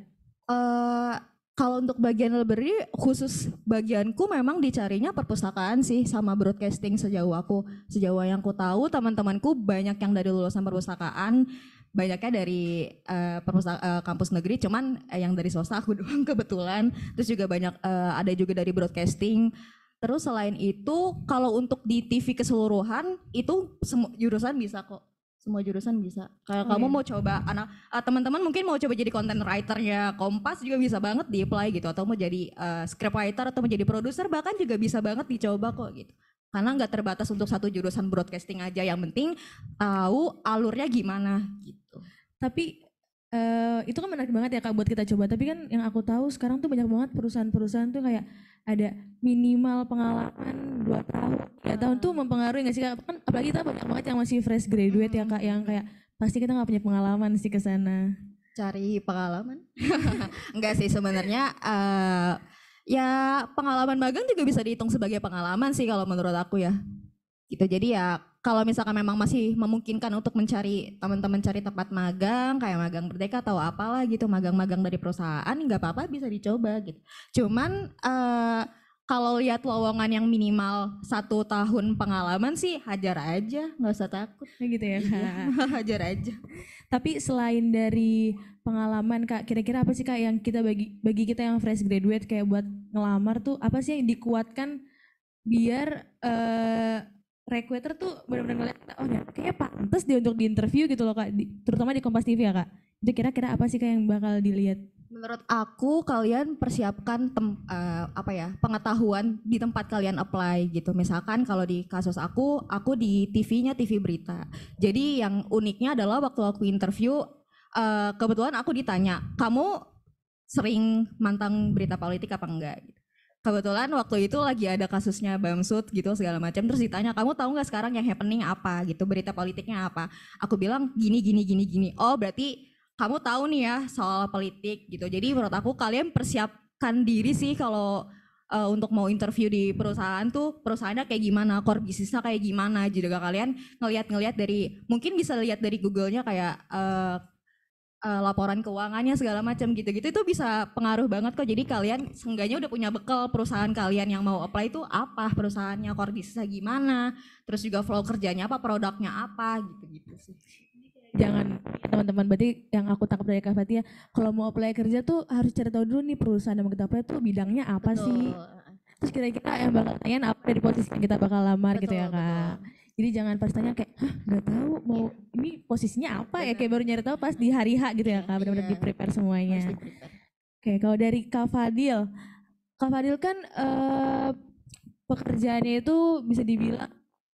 Eh kalau untuk bagian library khusus bagianku memang dicarinya perpustakaan sih sama broadcasting sejauh aku sejauh yang aku tahu teman-temanku banyak yang dari lulusan perpustakaan banyaknya dari uh, perpusta- uh, kampus negeri cuman uh, yang dari swasta aku doang kebetulan terus juga banyak uh, ada juga dari broadcasting terus selain itu kalau untuk di T V keseluruhan itu semua jurusan bisa kok semua jurusan bisa. Kayak Oh, kamu iya. mau coba anak uh, teman-teman mungkin mau coba jadi content writernya Kompas juga bisa banget di apply gitu atau mau jadi uh, script writer atau mau jadi produser bahkan juga bisa banget dicoba kok gitu. Karena nggak terbatas untuk satu jurusan broadcasting aja yang penting tahu alurnya gimana gitu. Tapi eh, itu kan menarik banget ya Kak buat kita coba. Tapi kan yang aku tahu sekarang tuh banyak banget perusahaan-perusahaan tuh kayak ada minimal pengalaman dua tahun, tiga tahun tuh mempengaruhi nggak sih Kak? Kan apalagi kita banyak banget yang masih fresh graduate ya Kak, yang kayak pasti kita nggak punya pengalaman sih ke sana. Cari pengalaman? Enggak sih sebenarnya uh, ya pengalaman magang juga bisa dihitung sebagai pengalaman sih kalau menurut aku ya. Gitu. Jadi ya kalau misalkan memang masih memungkinkan untuk mencari teman-teman cari tempat magang kayak magang Merdeka atau apalah gitu magang-magang dari perusahaan nggak apa-apa bisa dicoba gitu. Cuman uh, kalau lihat lowongan yang minimal satu tahun pengalaman sih hajar aja nggak usah takut. Kayak gitu ya Kak. Hajar aja. Tapi selain dari pengalaman Kak, kira-kira apa sih Kak yang kita bagi bagi kita yang fresh graduate kayak buat ngelamar tuh apa sih yang dikuatkan biar uh, recruiter tuh benar-benar ngeliat oh ya kayaknya pantas dia untuk di interview gitu loh Kak, di, terutama di Kompas T V ya Kak. Itu kira-kira apa sih Kak yang bakal dilihat? Menurut aku kalian persiapkan tem, uh, apa ya pengetahuan di tempat kalian apply gitu. Misalkan kalau di kasus aku, aku di T V-nya T V berita. Jadi yang uniknya adalah waktu aku interview, uh, kebetulan aku ditanya, kamu sering mantang berita politik apa enggak? Gitu. Kebetulan waktu itu lagi ada kasusnya Bamsud gitu segala macam terus ditanya kamu tahu nggak sekarang yang happening apa gitu berita politiknya apa aku bilang gini gini gini gini oh berarti kamu tahu nih ya soal politik gitu jadi menurut aku kalian persiapkan diri sih kalau uh, untuk mau interview di perusahaan tuh perusahaannya kayak gimana core bisnisnya kayak gimana juga kalian ngelihat-ngelihat dari mungkin bisa lihat dari Google-nya kayak uh, Uh, laporan keuangannya segala macam gitu-gitu itu bisa pengaruh banget kok jadi kalian seenggaknya udah punya bekal perusahaan kalian yang mau apply itu apa perusahaannya core bisnisnya gimana terus juga flow kerjanya apa produknya apa gitu-gitu sih Jangan teman-teman berarti yang aku tangkap dari Kak Fatia kalau mau apply kerja tuh harus cari tahu dulu nih perusahaan yang mau kita apply tuh bidangnya apa betul. sih terus kira-kira yang bakal tanya apa dari posisi yang kita bakal lamar betul, gitu ya Kak betul. Jadi jangan pas tanya kayak, hah nggak tahu mau ini posisinya apa ya kayak baru nyari tahu pas di hari H gitu ya Kak, benar-benar di prepare semuanya. Oke, kalau dari Kak Fadil, Kak Fadil kan eh, pekerjaannya itu bisa dibilang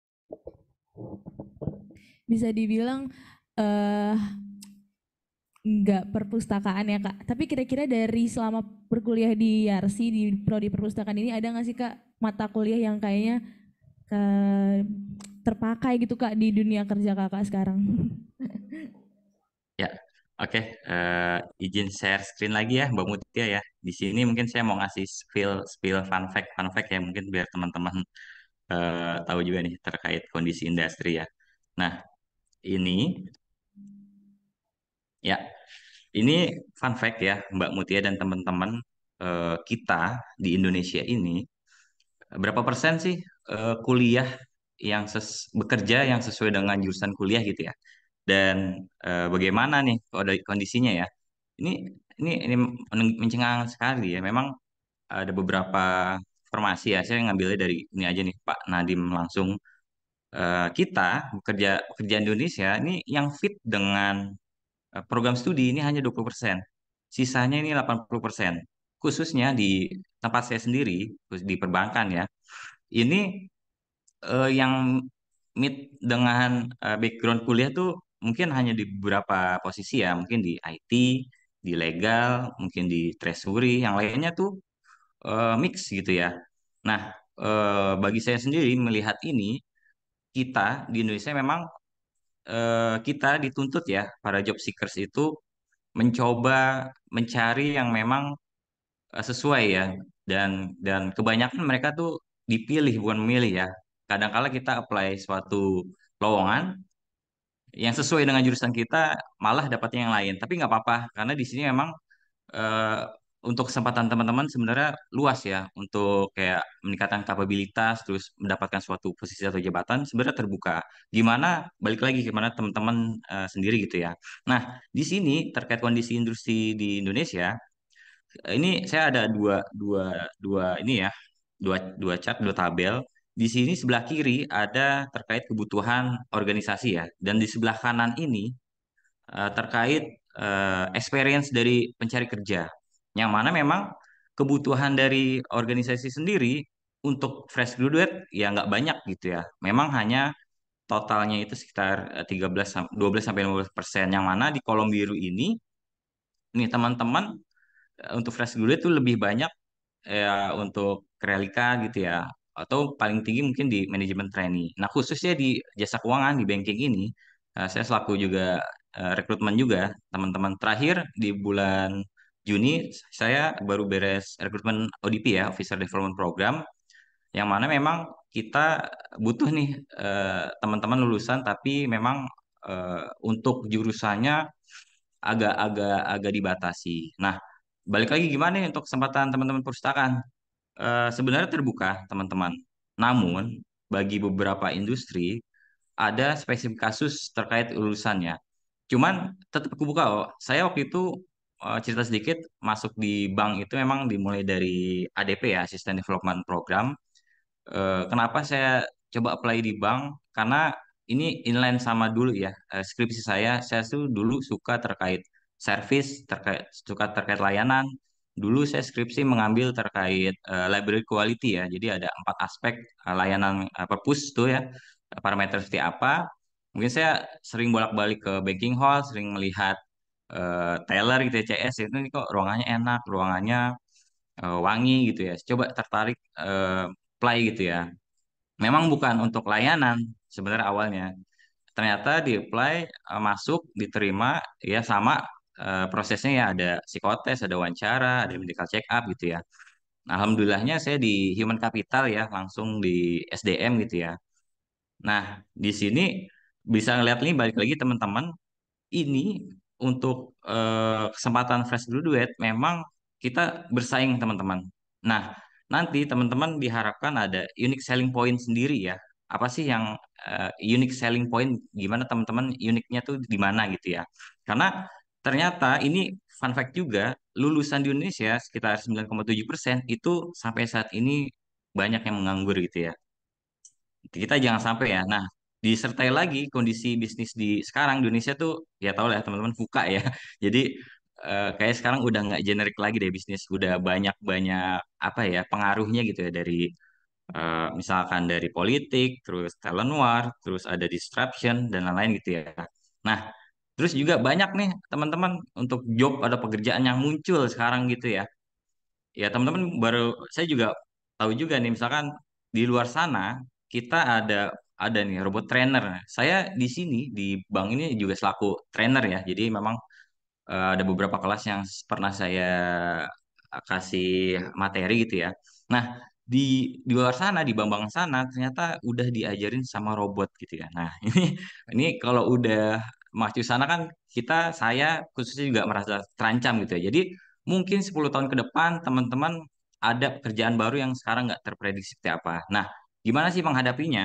bisa dibilang eh nggak perpustakaan ya Kak. Tapi kira-kira dari selama berkuliah di Yarsi di prodi perpustakaan ini ada nggak sih Kak mata kuliah yang kayaknya ke terpakai gitu Kak di dunia kerja Kakak sekarang? Ya, oke. Eh, izin share screen lagi ya, Mbak Mutia ya. Di sini mungkin saya mau ngasih spill, spill fun fact, fun fact ya mungkin biar teman-teman eh, tahu juga nih terkait kondisi industri ya. Nah, ini ya, ini fun fact ya, Mbak Mutia dan teman-teman eh, kita di Indonesia ini berapa persen sih eh, kuliah yang ses- bekerja yang sesuai dengan jurusan kuliah gitu ya. Dan eh, bagaimana nih kode- kondisinya ya? Ini ini ini men- mencengangkan sekali ya. Memang ada beberapa informasi ya. Saya ngambilnya dari ini aja nih Pak Nadim langsung. Eh, kita bekerja pekerjaan Indonesia ini yang fit dengan eh, program studi ini hanya dua puluh persen. Sisanya ini delapan puluh persen. Khususnya di tempat saya sendiri, khusus di perbankan ya. Ini eh, yang meet dengan eh, background kuliah tuh mungkin hanya di beberapa posisi ya, mungkin di I T, di legal, mungkin di treasury, yang lainnya tuh eh, mix gitu ya. Nah, eh, bagi saya sendiri melihat ini, kita di Indonesia memang eh, kita dituntut ya, para job seekers itu mencoba mencari yang memang eh, sesuai ya, dan dan kebanyakan mereka tuh dipilih bukan memilih ya. kadangkala kita apply suatu lowongan yang sesuai dengan jurusan kita malah dapatnya yang lain. Tapi nggak apa-apa karena di sini memang eh, untuk kesempatan teman-teman sebenarnya luas ya untuk kayak meningkatkan kapabilitas terus mendapatkan suatu posisi atau jabatan sebenarnya terbuka. Gimana balik lagi gimana teman-teman eh, sendiri gitu ya. Nah, di sini terkait kondisi industri di Indonesia, eh, ini saya ada dua dua dua ini ya, dua dua chart, dua tabel. Di sini sebelah kiri ada terkait kebutuhan organisasi ya, dan di sebelah kanan ini eh, terkait eh, experience dari pencari kerja. Yang mana memang kebutuhan dari organisasi sendiri untuk fresh graduate ya nggak banyak gitu ya. Memang hanya totalnya itu sekitar eh, tiga belas sam- dua belas sampai lima belas persen. Yang mana di kolom biru ini nih teman-teman eh, untuk fresh graduate itu lebih banyak ya untuk Krelika gitu ya atau paling tinggi mungkin di manajemen trainee. Nah khususnya di jasa keuangan di banking ini eh, saya selaku juga eh, rekrutmen juga teman-teman terakhir di bulan Juni saya baru beres rekrutmen O D P ya Officer Development Program yang mana memang kita butuh nih eh, teman-teman lulusan tapi memang eh, untuk jurusannya agak-agak agak dibatasi. Nah balik lagi gimana nih untuk kesempatan teman-teman perpustakaan? Eh, sebenarnya terbuka, teman-teman. Namun, bagi beberapa industri, ada spesifik kasus terkait lulusannya. Cuman tetap kebuka kok. Saya waktu itu eh, cerita sedikit, masuk di bank itu memang dimulai dari A D P ya, Assistant Development Program. Eh, kenapa saya coba apply di bank? Karena ini inline sama dulu ya, eh, skripsi saya. Saya tuh dulu suka terkait service, terkait suka terkait layanan. Dulu saya skripsi mengambil terkait eh, library quality ya. Jadi ada empat aspek eh, layanan eh, purpose tuh ya, parameter seperti apa. Mungkin saya sering bolak-balik ke banking hall, sering melihat eh, teller gitu ya, C S itu nih kok ruangannya enak, ruangannya eh, wangi gitu ya. Coba tertarik eh, apply gitu ya. Memang bukan untuk layanan sebenarnya awalnya. Ternyata di apply eh, masuk diterima ya sama eh, prosesnya ya ada psikotes, ada wawancara, ada medical check up gitu ya. Nah, alhamdulillahnya saya di human capital ya langsung di S D M gitu ya. Nah, di sini bisa ngeliat nih balik lagi teman-teman ini untuk eh, kesempatan fresh graduate memang kita bersaing teman-teman. Nah, nanti teman-teman diharapkan ada unique selling point sendiri ya. Apa sih yang eh, unique selling point? Gimana teman-teman uniknya tuh di mana gitu ya? Karena ternyata ini fun fact juga, lulusan di Indonesia sekitar sembilan koma tujuh persen itu sampai saat ini banyak yang menganggur gitu ya. Kita jangan sampai ya. Nah, disertai lagi kondisi bisnis di sekarang di Indonesia tuh ya tau lah ya, teman-teman buka ya. Jadi eh, kayak sekarang udah nggak generik lagi deh bisnis, udah banyak-banyak apa ya pengaruhnya gitu ya dari eh, misalkan dari politik, terus talent war, terus ada disruption dan lain-lain gitu ya. Nah, terus juga banyak nih teman-teman untuk job atau pekerjaan yang muncul sekarang gitu ya. Ya teman-teman baru saya juga tahu juga nih misalkan di luar sana kita ada ada nih robot trainer. Saya di sini di bank ini juga selaku trainer ya. Jadi memang eh, ada beberapa kelas yang pernah saya kasih materi gitu ya. Nah, di di luar sana di bank-bank sana ternyata udah diajarin sama robot gitu ya. Nah, ini ini kalau udah maju sana kan kita saya khususnya juga merasa terancam gitu ya. Jadi mungkin sepuluh tahun ke depan teman-teman ada pekerjaan baru yang sekarang nggak terprediksi seperti apa. Nah, gimana sih menghadapinya?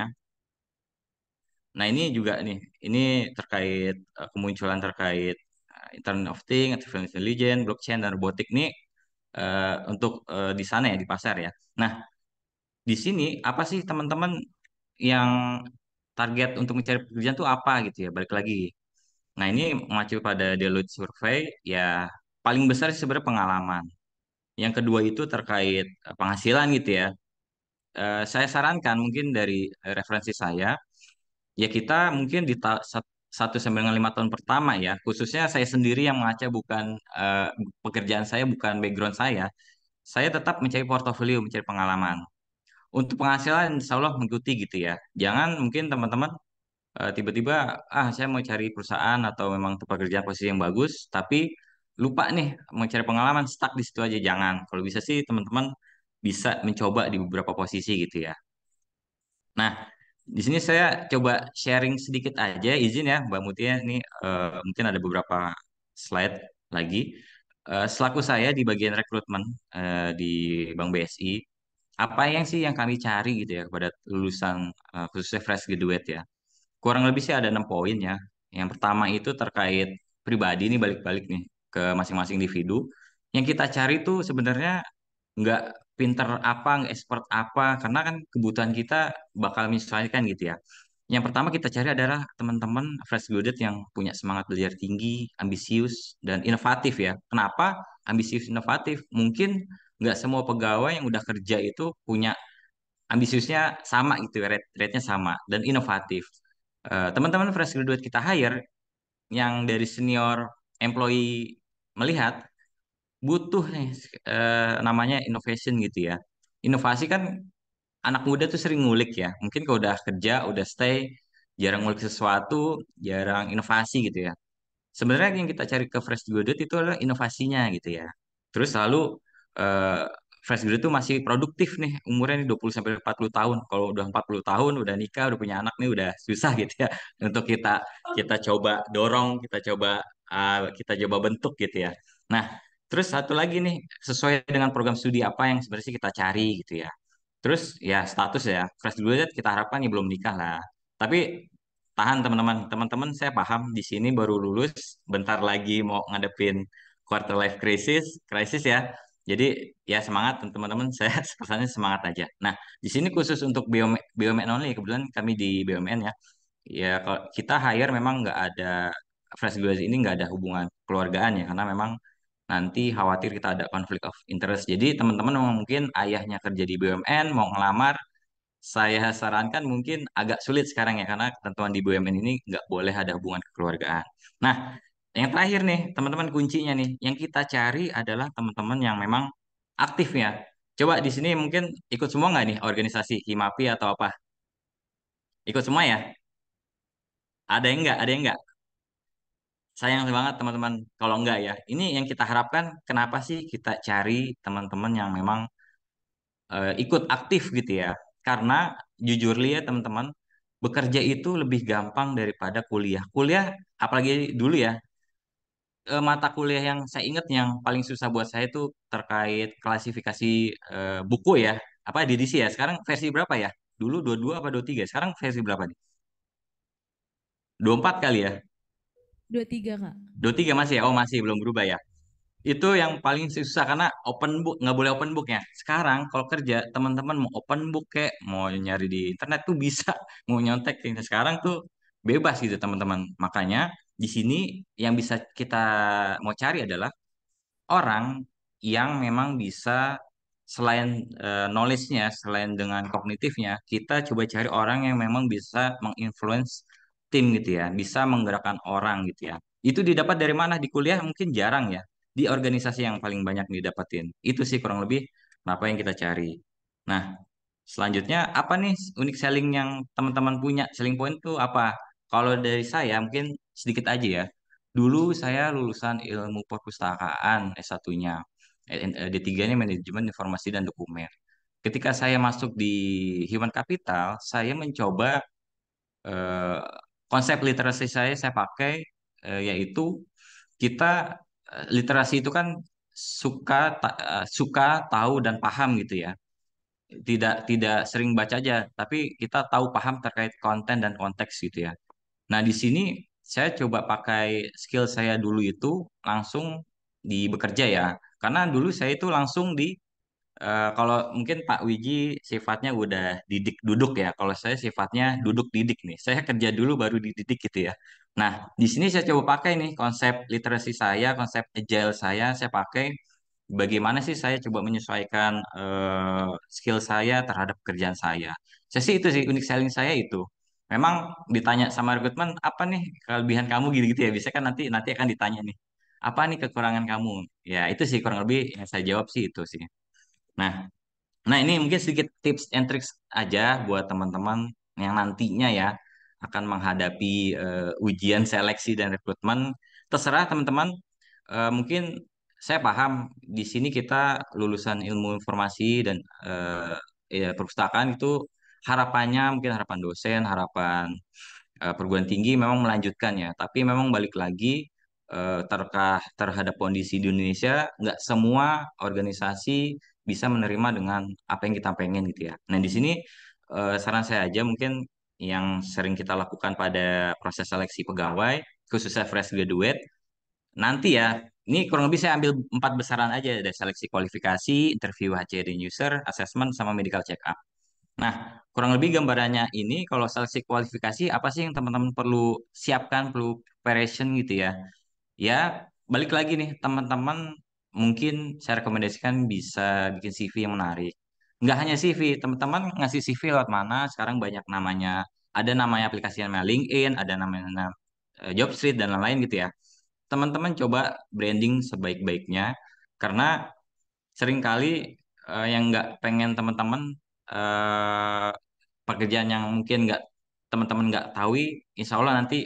Nah, ini juga nih, ini terkait eh, kemunculan terkait eh, Internet of Things, Artificial Intelligence, blockchain, dan robotik nih eh, untuk eh, di sana ya, di pasar ya. Nah, di sini apa sih teman-teman yang target untuk mencari pekerjaan tuh apa gitu ya, balik lagi. Nah, ini mengacu pada Deloitte Survey, ya paling besar sih sebenarnya pengalaman. Yang kedua itu terkait eh, penghasilan gitu ya. Eh, saya sarankan mungkin dari eh, referensi saya, ya kita mungkin di ta- sat- satu sampai dengan lima tahun pertama ya, khususnya saya sendiri yang mengaca bukan eh, pekerjaan saya, bukan background saya, saya tetap mencari portofolio, mencari pengalaman. Untuk penghasilan, insya Allah mengikuti gitu ya. Jangan mungkin teman-teman eh, tiba-tiba, ah saya mau cari perusahaan atau memang pekerjaan posisi yang bagus, tapi lupa nih mau cari pengalaman, stuck di situ aja. Jangan. Kalau bisa sih teman-teman bisa mencoba di beberapa posisi gitu ya. Nah, Di sini saya coba sharing sedikit aja, izin ya Mbak Mutia. Ini eh, mungkin ada beberapa slide lagi. Eh, selaku saya di bagian rekrutmen eh, di Bank B S I, apa yang sih yang kami cari gitu ya kepada lulusan eh, khususnya fresh graduate ya. Kurang lebih sih ada enam poin ya. Yang pertama itu terkait pribadi, ini balik-balik nih ke masing-masing individu. Yang kita cari tuh sebenarnya nggak pinter apa, nggak expert apa, karena kan kebutuhan kita bakal menyesuaikan gitu ya. Yang pertama kita cari adalah teman-teman fresh graduate yang punya semangat belajar tinggi, ambisius, dan inovatif ya. Kenapa ambisius inovatif? Mungkin nggak semua pegawai yang udah kerja itu punya ambisiusnya sama gitu, ya, rate, rate-nya sama, dan inovatif. Eh, teman-teman fresh graduate kita hire yang dari senior employee melihat butuh nih eh, namanya innovation gitu ya. Inovasi kan anak muda tuh sering ngulik ya. Mungkin kalau udah kerja, udah stay, jarang ngulik sesuatu, jarang inovasi gitu ya. Sebenarnya yang kita cari ke fresh graduate itu adalah inovasinya gitu ya. Terus lalu eh, fresh graduate itu masih produktif nih, umurnya nih dua puluh sampai empat puluh tahun. Kalau udah empat puluh tahun, udah nikah, udah punya anak nih udah susah gitu ya untuk kita kita coba dorong, kita coba ah, kita coba bentuk gitu ya. Nah, terus satu lagi nih, sesuai dengan program studi apa yang sebenarnya sih kita cari gitu ya. Terus ya status ya, fresh graduate kita harapkan ya belum nikah lah. Tapi tahan teman-teman, teman-teman saya paham di sini baru lulus, bentar lagi mau ngadepin quarter life crisis, crisis ya. Jadi ya semangat teman-teman, saya pesannya semangat aja. Nah, di sini khusus untuk B U M, B U M N only, kebetulan kami di B U M N ya. Ya kalau kita hire memang nggak ada fresh graduate ini nggak ada hubungan keluargaan ya, karena memang nanti khawatir kita ada konflik of interest. Jadi teman-teman yang mungkin ayahnya kerja di B U M N mau ngelamar, saya sarankan mungkin agak sulit sekarang ya karena ketentuan di B U M N ini nggak boleh ada hubungan kekeluargaan. Nah, yang terakhir nih, teman-teman kuncinya nih, yang kita cari adalah teman-teman yang memang aktif ya. Coba di sini mungkin ikut semua nggak nih organisasi Himapi atau apa? Ikut semua ya? Ada yang nggak? Ada yang nggak? Sayang banget teman-teman kalau nggak ya. Ini yang kita harapkan. Kenapa sih kita cari teman-teman yang memang eh, ikut aktif gitu ya. Karena jujur lihat teman-teman, bekerja itu lebih gampang daripada kuliah. Kuliah, apalagi dulu ya, eh, mata kuliah yang saya ingat yang paling susah buat saya itu terkait klasifikasi eh, buku ya. Apa edisi ya? Sekarang versi berapa ya? Dulu dua puluh dua apa dua puluh tiga? Sekarang versi berapa nih? Dua puluh empat kali ya? Dua tiga Kak. Dua puluh tiga masih ya? Oh masih belum berubah ya? Itu yang paling susah karena open book nggak boleh open book ya. Sekarang kalau kerja teman-teman mau open book kayak mau nyari di internet tuh bisa, mau nyontek kayak sekarang tuh bebas gitu teman-teman. Makanya di sini yang bisa kita mau cari adalah orang yang memang bisa selain eh, knowledge-nya, selain dengan kognitifnya, kita coba cari orang yang memang bisa menginfluence tim gitu ya, bisa menggerakkan orang gitu ya. Itu didapat dari mana? Di kuliah mungkin jarang ya. Di organisasi yang paling banyak didapatin. Itu sih kurang lebih apa yang kita cari. Nah, selanjutnya apa nih unik selling yang teman-teman punya? Selling point tuh apa? Kalau dari saya mungkin sedikit aja ya. Dulu saya lulusan ilmu perpustakaan S satu-nya. D tiga-nya manajemen informasi dan dokumen. Ketika saya masuk di Human Capital, saya mencoba eh, konsep literasi saya saya pakai eh, yaitu kita eh, literasi itu kan suka ta- eh, suka tahu dan paham gitu ya. Tidak tidak sering baca aja, tapi kita tahu paham terkait konten dan konteks gitu ya. Nah, di sini saya coba pakai skill saya dulu itu langsung di bekerja ya. Karena dulu saya itu langsung di eh, kalau mungkin Pak Wiji sifatnya udah didik duduk ya. Kalau saya sifatnya duduk didik nih. Saya kerja dulu baru dididik gitu ya. Nah, di sini saya coba pakai nih konsep literasi saya, konsep agile saya, saya pakai bagaimana sih saya coba menyesuaikan eh, skill saya terhadap pekerjaan saya. Saya sih itu sih unik selling saya itu. Memang ditanya sama rekrutmen apa nih kelebihan kamu gitu-gitu ya. Biasanya kan nanti nanti akan ditanya nih apa nih kekurangan kamu. Ya itu sih kurang lebih yang saya jawab sih itu sih. Nah, nah ini mungkin sedikit tips and tricks aja buat teman-teman yang nantinya ya akan menghadapi eh, ujian seleksi dan rekrutmen. Terserah teman-teman. Eh, mungkin saya paham di sini kita lulusan ilmu informasi dan eh, ya, perpustakaan itu harapannya mungkin harapan dosen, harapan eh, perguruan tinggi memang melanjutkan ya. Tapi memang balik lagi eh, terkah terhadap kondisi di Indonesia, nggak semua organisasi bisa menerima dengan apa yang kita pengen gitu ya. Nah di sini eh, saran saya aja mungkin yang sering kita lakukan pada proses seleksi pegawai, khususnya fresh graduate, nanti ya, ini kurang lebih saya ambil empat besaran aja dari seleksi kualifikasi, interview H C dan user, assessment, sama medical check up. Nah, kurang lebih gambarannya ini kalau seleksi kualifikasi apa sih yang teman-teman perlu siapkan, perlu preparation gitu ya. Ya, balik lagi nih teman-teman mungkin saya rekomendasikan bisa bikin C V yang menarik. Nggak hanya C V, teman-teman ngasih C V lewat mana? Sekarang banyak namanya, ada namanya aplikasi yang namanya LinkedIn, ada namanya eh, Jobstreet dan lain-lain gitu ya. Teman-teman coba branding sebaik-baiknya karena seringkali eh, yang nggak pengen teman-teman eh, pekerjaan yang mungkin nggak teman-teman nggak tahu, insya Allah nanti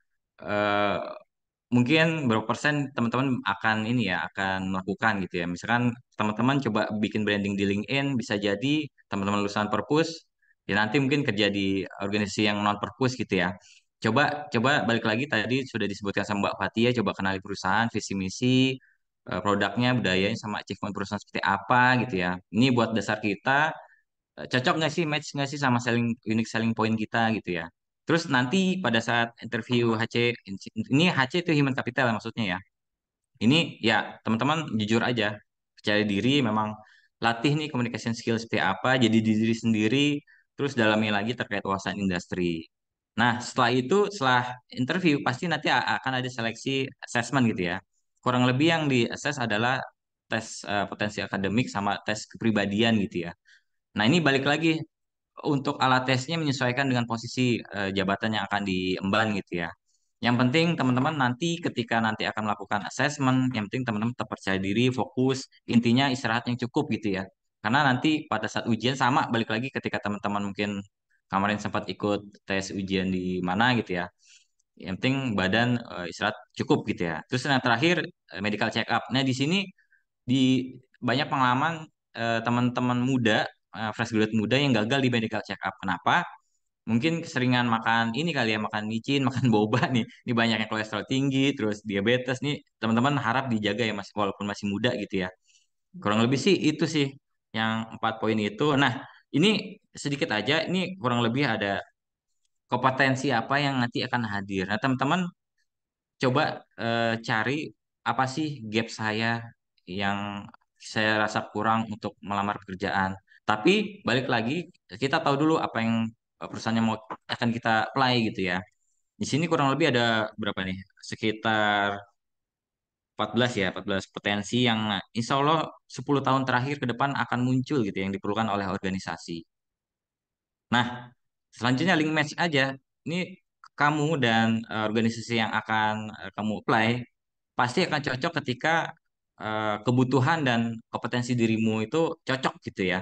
eh, mungkin berapa persen teman-teman akan ini ya akan melakukan gitu ya. Misalkan teman-teman coba bikin branding di LinkedIn, bisa jadi teman-teman lulusan perpus ya nanti mungkin kerja di organisasi yang non perpus gitu ya. Coba coba balik lagi tadi sudah disebutkan sama Mbak Fatia, coba kenali perusahaan, visi misi, eh, produknya, budayanya, sama achievement perusahaan seperti apa gitu ya. Ini buat dasar kita eh, cocok nggak sih, match nggak sih sama selling unique selling point kita gitu ya. Terus nanti pada saat interview H C, ini H C itu human capital ya maksudnya ya. Ini ya teman-teman jujur aja, percaya diri, memang latih nih communication skill seperti apa, jadi diri sendiri, terus dalami lagi terkait wawasan industri. Nah, setelah itu, setelah interview, pasti nanti a- akan ada seleksi assessment gitu ya. Kurang lebih yang di assess adalah tes eh, potensi akademik sama tes kepribadian gitu ya. Nah, ini balik lagi untuk alat tesnya menyesuaikan dengan posisi eh, jabatan yang akan diemban gitu ya. Yang penting teman-teman nanti ketika nanti akan melakukan assessment, yang penting teman-teman tetap percaya diri, fokus, intinya istirahat yang cukup gitu ya. Karena nanti pada saat ujian sama balik lagi ketika teman-teman mungkin kemarin sempat ikut tes ujian di mana gitu ya. Yang penting badan eh, istirahat cukup gitu ya. Terus yang terakhir eh, medical check up. Nah, di sini di banyak pengalaman eh, teman-teman muda, eh, fresh graduate muda yang gagal di medical check up. Kenapa? Mungkin keseringan makan ini kali ya, makan micin, makan boba nih. Ini banyak yang kolesterol tinggi, terus diabetes nih. Teman-teman harap dijaga ya mas, walaupun masih muda gitu ya. Kurang lebih sih itu sih yang empat poin itu. Nah, ini sedikit aja, ini kurang lebih ada kompetensi apa yang nanti akan hadir. Nah, teman-teman coba eh, cari apa sih gap saya yang saya rasa kurang untuk melamar pekerjaan. Tapi balik lagi, kita tahu dulu apa yang eh, perusahaan yang mau akan kita apply gitu ya. Di sini kurang lebih ada berapa nih? Sekitar empat belas ya, empat belas potensi yang insya Allah sepuluh tahun terakhir ke depan akan muncul gitu yang diperlukan oleh organisasi. Nah, selanjutnya link match aja. Ini kamu dan eh, organisasi yang akan eh, kamu apply pasti akan cocok ketika eh, kebutuhan dan kompetensi dirimu itu cocok gitu ya.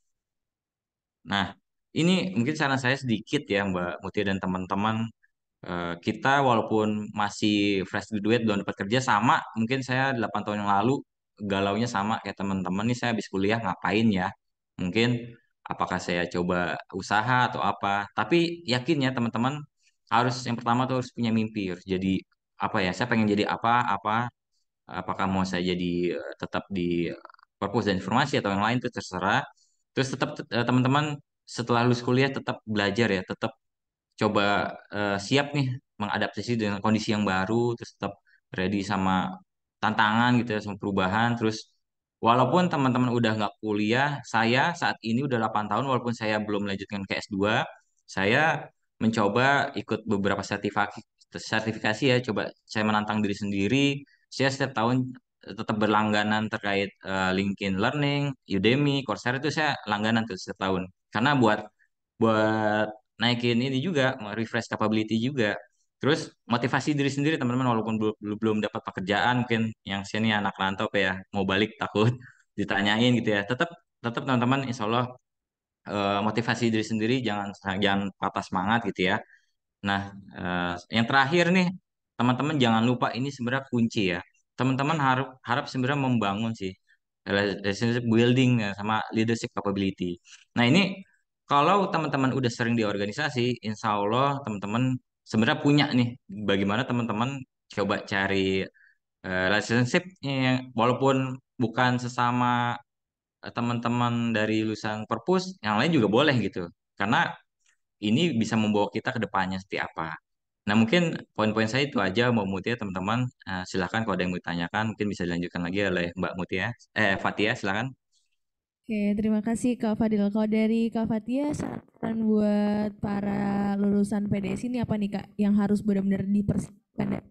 Nah, ini mungkin saran saya sedikit ya Mbak Mutia dan teman-teman. Eh, kita walaupun masih fresh graduate belum dapat kerja sama, mungkin saya delapan tahun yang lalu galaunya sama kayak teman-teman nih, saya habis kuliah ngapain ya? Mungkin apakah saya coba usaha atau apa? Tapi yakin ya teman-teman, harus yang pertama tuh harus punya mimpi, harus jadi apa ya? Saya pengen jadi apa apa, apakah mau saya jadi eh, tetap di perpus dan informasi atau yang lain itu terserah. Terus tetap eh, teman-teman setelah lulus kuliah tetap belajar ya, tetap coba eh, siap nih mengadaptasi dengan kondisi yang baru, terus tetap ready sama tantangan gitu ya, sama perubahan. Terus walaupun teman-teman udah nggak kuliah, saya saat ini udah delapan tahun, walaupun saya belum melanjutkan ke S dua, saya mencoba ikut beberapa sertifikasi sertifikasi ya, coba saya menantang diri sendiri. Saya setiap tahun tetap berlangganan terkait eh, LinkedIn Learning, Udemy, Coursera itu saya langganan tuh setiap tahun. Karena buat buat naikin ini juga, refresh capability juga. Terus motivasi diri sendiri teman-teman, walaupun belum belum belum dapat pekerjaan, mungkin yang sini anak rantau apa ya mau balik takut ditanyain gitu ya. Tetap tetap teman-teman insya Allah eh, motivasi diri sendiri, jangan jangan patah semangat gitu ya. Nah, eh, yang terakhir nih, teman-teman jangan lupa ini sebenarnya kunci ya. Teman-teman harap harap sebenarnya membangun sih relationship building ya, sama leadership capability. Nah, ini kalau teman-teman udah sering di organisasi, insya Allah teman-teman sebenarnya punya nih bagaimana teman-teman coba cari eh, relationship yang walaupun bukan sesama eh, teman-teman dari lulusan perpus, yang lain juga boleh gitu. Karena ini bisa membawa kita ke depannya seperti apa. Nah, mungkin poin-poin saya itu aja Mbak Mutia, teman-teman. Eh, silakan kalau ada yang mau ditanyakan, mungkin bisa dilanjutkan lagi oleh Mbak Mutia. Eh, Fatia, silakan. Oke, terima kasih Kak Fadil. Kalau dari Kak Fatia, saran buat para lulusan P D S ini apa nih Kak yang harus benar-benar dipersiapkan?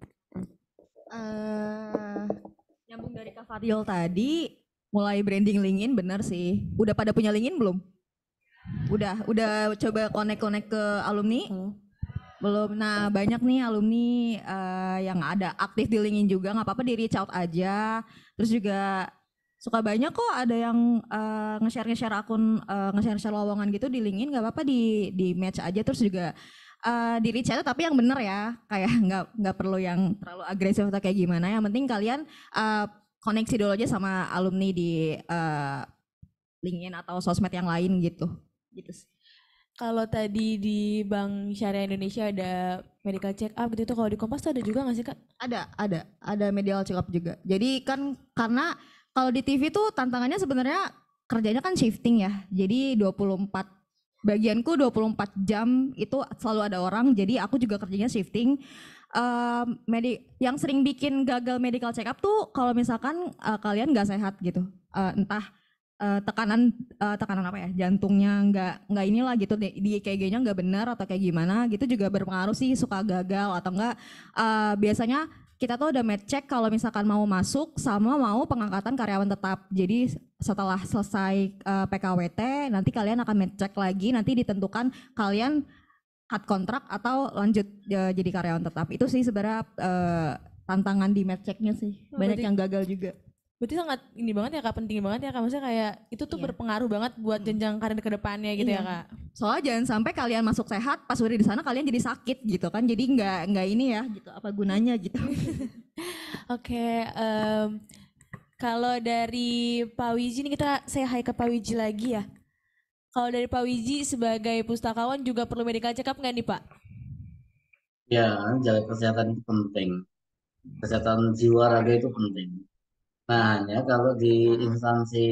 Eh, nyambung dari Kak Fadil tadi, mulai branding LinkedIn bener sih. Udah pada punya LinkedIn belum? Udah, udah coba connect-connect ke alumni? Hmm. Belum. Nah, banyak nih alumni eh, yang ada aktif di LinkedIn juga, nggak apa-apa di reach out aja. Terus juga suka banyak kok ada yang eh, nge-share nge-share akun eh, nge-share-share lowongan gitu di LinkedIn, nggak apa-apa di di match aja. Terus juga eh, di reach out tapi yang bener ya, kayak nggak nggak perlu yang terlalu agresif atau kayak gimana. Yang penting kalian eh, koneksi dulu aja sama alumni di eh, LinkedIn atau sosmed yang lain gitu. Gitu sih. Kalau tadi di Bank Syariah Indonesia ada medical check up gitu, kalau di Kompas tuh ada juga nggak sih Kak? Ada, ada, ada medical check up juga. Jadi kan karena kalau di T V tuh tantangannya sebenarnya kerjanya kan shifting ya. Jadi dua puluh empat bagianku dua puluh empat jam itu selalu ada orang. Jadi aku juga kerjanya shifting. Um, medi yang sering bikin gagal medical check up tuh kalau misalkan uh, kalian nggak sehat gitu. Uh, entah uh, tekanan uh, tekanan apa ya, jantungnya nggak nggak inilah gitu, di, di E K G-nya nggak benar atau kayak gimana gitu juga berpengaruh sih, suka gagal atau enggak. Uh, biasanya kita tuh udah med check kalau misalkan mau masuk sama mau pengangkatan karyawan tetap. Jadi setelah selesai uh, P K W T nanti kalian akan med check lagi, nanti ditentukan kalian cut kontrak atau lanjut uh, jadi karyawan tetap. Itu sih sebenarnya uh, tantangan di med check-nya sih. Banyak Berarti- yang gagal juga. Berarti sangat ini banget ya Kak, penting banget ya Kak, maksudnya kayak itu tuh Iya. berpengaruh banget buat jenjang karir ke depannya gitu Iya. ya Kak. Soalnya jangan sampai kalian masuk sehat, pas udah di sana kalian jadi sakit gitu kan. Jadi nggak nggak ini ya gitu, apa gunanya gitu. Oke, em, kalau dari Pak Wiji nih kita saya hai ke Pak Wiji lagi ya. Kalau dari Pak Wiji sebagai pustakawan juga perlu medical check up nggak nih Pak? Ya, jaga kesehatan itu penting. Kesehatan jiwa raga itu penting. Nah, hanya kalau di instansi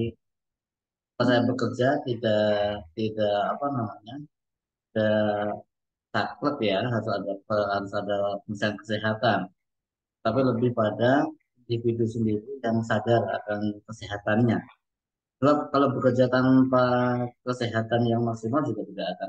pas saya bekerja tidak tidak apa namanya tidak saklek ya, harus ada harus ada misalnya kesehatan, tapi lebih pada individu sendiri yang sadar akan kesehatannya. Kalau kalau bekerja tanpa kesehatan yang maksimal juga tidak akan.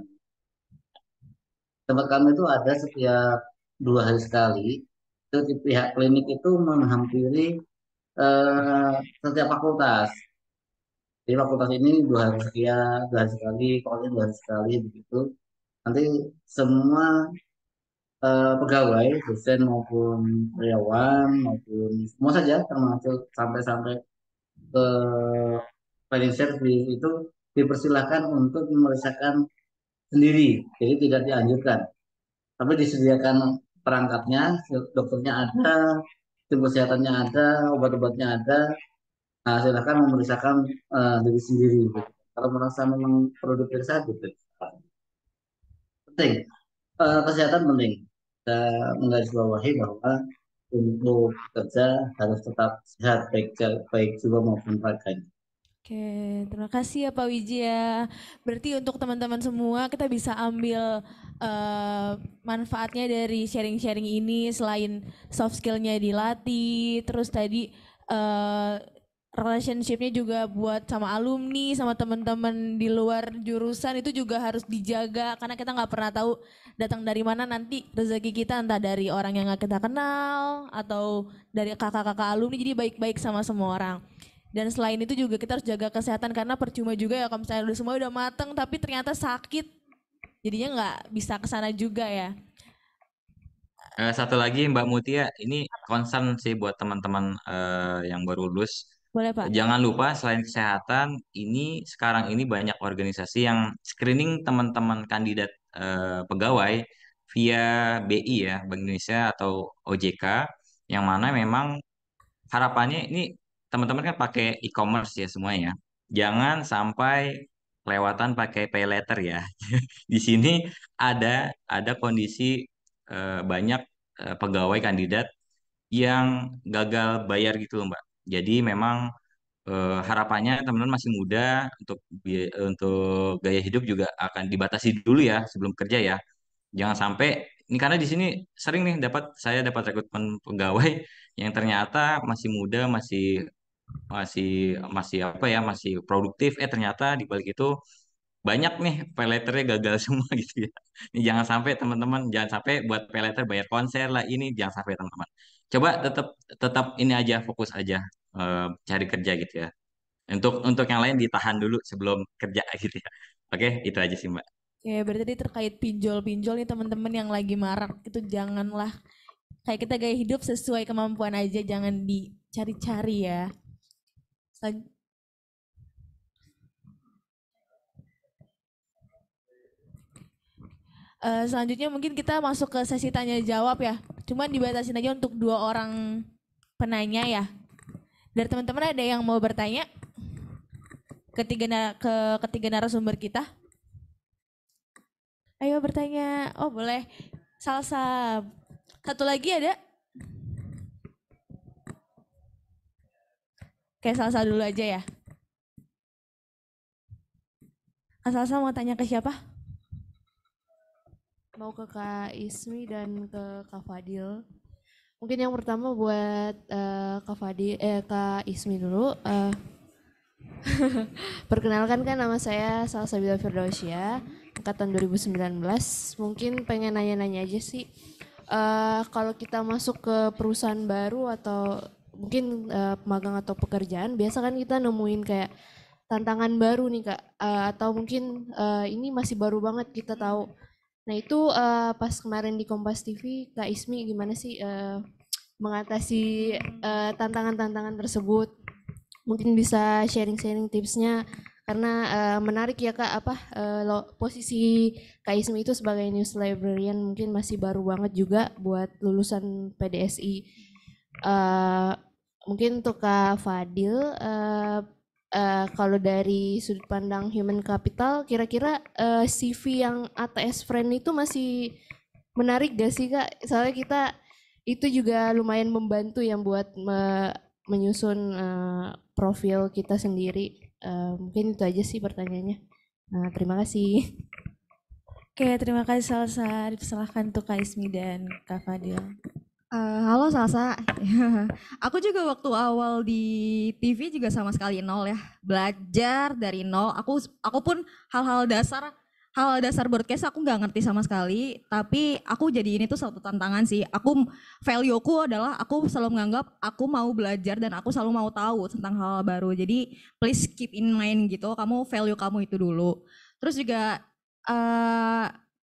Tempat kami itu ada setiap dua hari sekali, itu di pihak klinik itu menghampiri eh, setiap fakultas. Jadi fakultas ini dua hari sekian, dua hari sekali, pokoknya dua hari sekali begitu. Nanti semua eh, pegawai, dosen maupun karyawan maupun semua saja termasuk sampai-sampai ke cleaning service itu dipersilahkan untuk memeriksakan sendiri, jadi tidak dianjurkan. Tapi disediakan perangkatnya, dokternya ada, tim kesehatannya ada, obat-obatnya ada. Nah, silakan memeriksakan eh, diri sendiri. Gitu. Kalau merasa memang perlu diperiksa, gitu. Penting, Eh, kesehatan penting. Kita menggarisbawahi bahwa untuk bekerja harus tetap sehat, baik baik jiwa maupun raga. Oke, terima kasih ya Pak Wiji ya. Berarti untuk teman-teman semua kita bisa ambil eh, manfaatnya dari sharing-sharing ini selain soft skill-nya dilatih, terus tadi eh, relationship-nya juga buat sama alumni, sama teman-teman di luar jurusan itu juga harus dijaga karena kita nggak pernah tahu datang dari mana nanti rezeki kita, entah dari orang yang nggak kita kenal atau dari kakak-kakak alumni, jadi baik-baik sama semua orang. Dan selain itu juga kita harus jaga kesehatan karena percuma juga ya kalau misalnya udah semua udah mateng tapi ternyata sakit, jadinya nggak bisa kesana juga ya. Eh, satu lagi Mbak Mutia, ini concern sih buat teman-teman eh, yang baru lulus. Boleh Pak? Jangan lupa selain kesehatan, ini sekarang ini banyak organisasi yang screening teman-teman kandidat eh, pegawai via B I ya, Bank Indonesia atau O J K, yang mana memang harapannya ini teman-teman kan pakai e-commerce ya semuanya. Jangan sampai kelewatan pakai pay letter ya. Di sini ada ada kondisi eh, banyak eh, pegawai kandidat yang gagal bayar gitu loh, Mbak. Jadi memang eh, harapannya teman-teman masih muda untuk bi- untuk gaya hidup juga akan dibatasi dulu ya sebelum kerja ya. Jangan sampai ini karena di sini sering nih dapat saya dapat rekrutmen pegawai yang ternyata masih muda, masih masih masih apa ya, masih produktif. Eh ternyata di balik itu banyak nih pay letternya gagal semua gitu ya. Ini jangan sampai teman-teman, jangan sampai buat pay letter bayar konser lah ini jangan sampai teman-teman. Coba tetap tetap ini aja fokus aja eh, cari kerja gitu ya. Untuk untuk yang lain ditahan dulu sebelum kerja gitu ya. Oke, itu aja sih Mbak. Ya, berarti tadi terkait pinjol-pinjol nih teman-teman yang lagi marak itu janganlah kayak kita gaya hidup sesuai kemampuan aja, jangan dicari-cari ya. Selan- Eh, selanjutnya mungkin kita masuk ke sesi tanya jawab ya. Cuman dibatasin aja untuk dua orang penanya ya. Dari teman-teman ada yang mau bertanya? Ketiga na- ke ketiga narasumber kita. Ayo bertanya. Oh boleh. Salsa. Satu lagi ada? Oke, salsa dulu aja ya. Kak Salsa mau tanya ke siapa? Mau ke Kak Ismi dan ke Kak Fadil. Mungkin yang pertama buat eh, Kak Fadil, eh Kak Ismi dulu. Eh, perkenalkan kan nama saya Salsabila Firdausia, angkatan dua ribu sembilan belas. Mungkin pengen nanya-nanya aja sih. Eh, kalau kita masuk ke perusahaan baru atau mungkin eh, magang atau pekerjaan, biasa kan kita nemuin kayak tantangan baru nih Kak. Eh, atau mungkin eh, ini masih baru banget kita tahu. Nah itu eh, pas kemarin di Kompas T V, Kak Ismi gimana sih eh, mengatasi eh, tantangan-tantangan tersebut? Mungkin bisa sharing-sharing tipsnya karena eh, menarik ya Kak apa eh, lo- posisi Kak Ismi itu sebagai news librarian mungkin masih baru banget juga buat lulusan P D S I. Eh, mungkin untuk Kak Fadil eh, eh, kalau dari sudut pandang human capital kira-kira eh, C V yang A T S friend itu masih menarik gak sih Kak? Soalnya kita itu juga lumayan membantu yang buat me- menyusun eh, profil kita sendiri. Eh, mungkin itu aja sih pertanyaannya. Nah, terima kasih. Oke, terima kasih Salsa. Dipersilahkan untuk Kak Ismi dan Kak Fadil. Eh, halo Salsa, aku juga waktu awal di T V juga sama sekali nol ya, belajar dari nol. Aku aku pun hal-hal dasar hal dasar broadcast aku nggak ngerti sama sekali, tapi aku jadi ini tuh satu tantangan sih. Aku value-ku adalah aku selalu menganggap aku mau belajar dan aku selalu mau tahu tentang hal baru. Jadi please keep in mind gitu, kamu value kamu itu dulu. Terus juga eh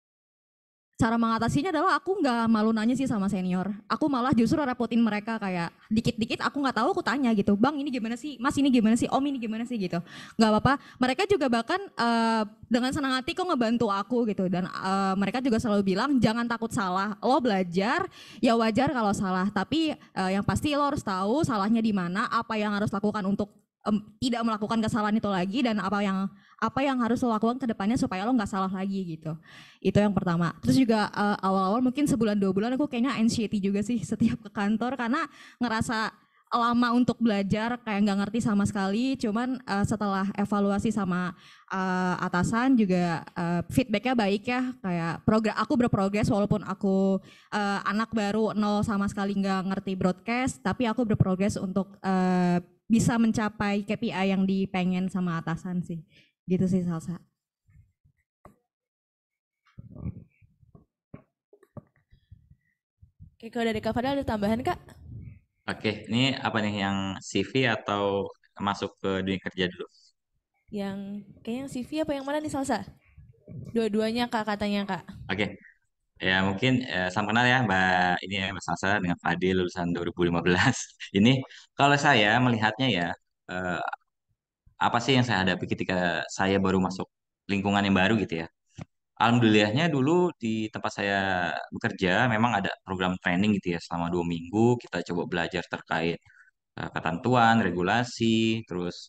cara mengatasinya adalah aku nggak malu nanya sih sama senior. Aku malah justru repotin mereka kayak dikit-dikit aku nggak tahu aku tanya gitu. Bang ini gimana sih? Mas ini gimana sih? Om ini gimana sih gitu. Nggak apa-apa. Mereka juga bahkan eh, dengan senang hati kok ngebantu aku gitu. Dan eh, mereka juga selalu bilang jangan takut salah. Lo belajar ya wajar kalau salah. Tapi eh, yang pasti lo harus tahu salahnya di mana. Apa yang harus lakukan untuk em, tidak melakukan kesalahan itu lagi dan apa yang apa yang harus lo lakukan ke depannya supaya lo nggak salah lagi gitu. Itu yang pertama. Terus juga uh, awal-awal mungkin sebulan dua bulan aku kayaknya anxiety juga sih setiap ke kantor karena ngerasa lama untuk belajar kayak nggak ngerti sama sekali. Cuman uh, setelah evaluasi sama uh, atasan juga uh, feedbacknya baik ya. Kayak progres aku berprogres walaupun aku uh, anak baru nol sama sekali nggak ngerti broadcast, tapi aku berprogres untuk uh, bisa mencapai K P I yang dipengen sama atasan sih. Gitu sih Salsa. Oke, kalau dari Kak Fadil ada tambahan Kak? Oke, ini apa nih yang C V atau masuk ke dunia kerja dulu? Yang kayaknya yang C V apa yang mana nih Salsa? Dua-duanya Kak katanya Kak. Oke, ya mungkin eh, salam kenal ya Mbak ini ya Mbak Salsa dengan Fadil lulusan dua ribu lima belas. Ini kalau saya melihatnya ya eh, apa sih yang saya hadapi ketika saya baru masuk lingkungan yang baru gitu ya. Alhamdulillahnya dulu di tempat saya bekerja memang ada program training gitu ya selama dua minggu kita coba belajar terkait eh, ketentuan, regulasi, terus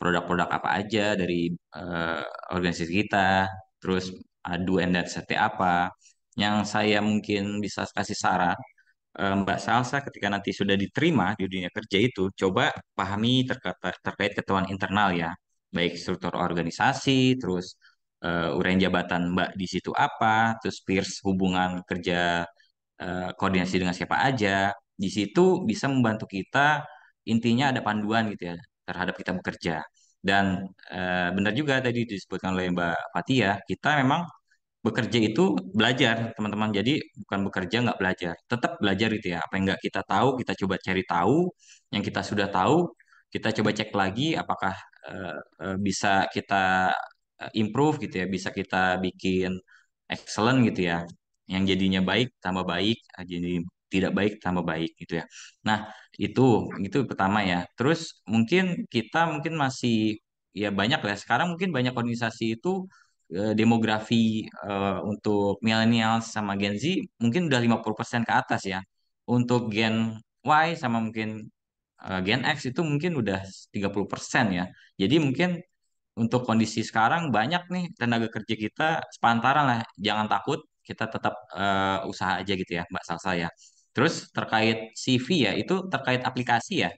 produk-produk apa aja dari eh, organisasi kita, terus uh, do and that's apa. Yang saya mungkin bisa kasih saran, eh, Mbak Salsa ketika nanti sudah diterima di dunia kerja itu, coba pahami terkait, terkait ketentuan internal ya, baik struktur organisasi, terus eh, uraian jabatan Mbak di situ apa, terus peers hubungan kerja eh, koordinasi dengan siapa aja. Di situ bisa membantu kita, intinya ada panduan gitu ya terhadap kita bekerja. Dan eh, benar juga tadi disebutkan oleh Mbak Fatia, kita memang bekerja itu belajar teman-teman, jadi bukan bekerja nggak belajar, tetap belajar gitu ya, apa yang nggak kita tahu kita coba cari tahu, yang kita sudah tahu kita coba cek lagi apakah eh, eh, bisa kita eh, improve gitu ya, bisa kita bikin excellent gitu ya, yang jadinya baik tambah baik, eh, jadi tidak baik tambah baik gitu ya. Nah itu itu pertama ya, terus mungkin kita mungkin masih ya banyak lah sekarang, mungkin banyak organisasi itu eh, demografi eh, untuk milenial sama Gen Z mungkin udah lima puluh persen ke atas ya. Untuk Gen Y sama mungkin eh, Gen X itu mungkin udah tiga puluh persen ya. Jadi mungkin untuk kondisi sekarang banyak nih tenaga kerja kita sepantaran lah. Jangan takut, kita tetap eh, usaha aja gitu ya, Mbak Salsa ya. Terus terkait C V ya, itu terkait aplikasi ya.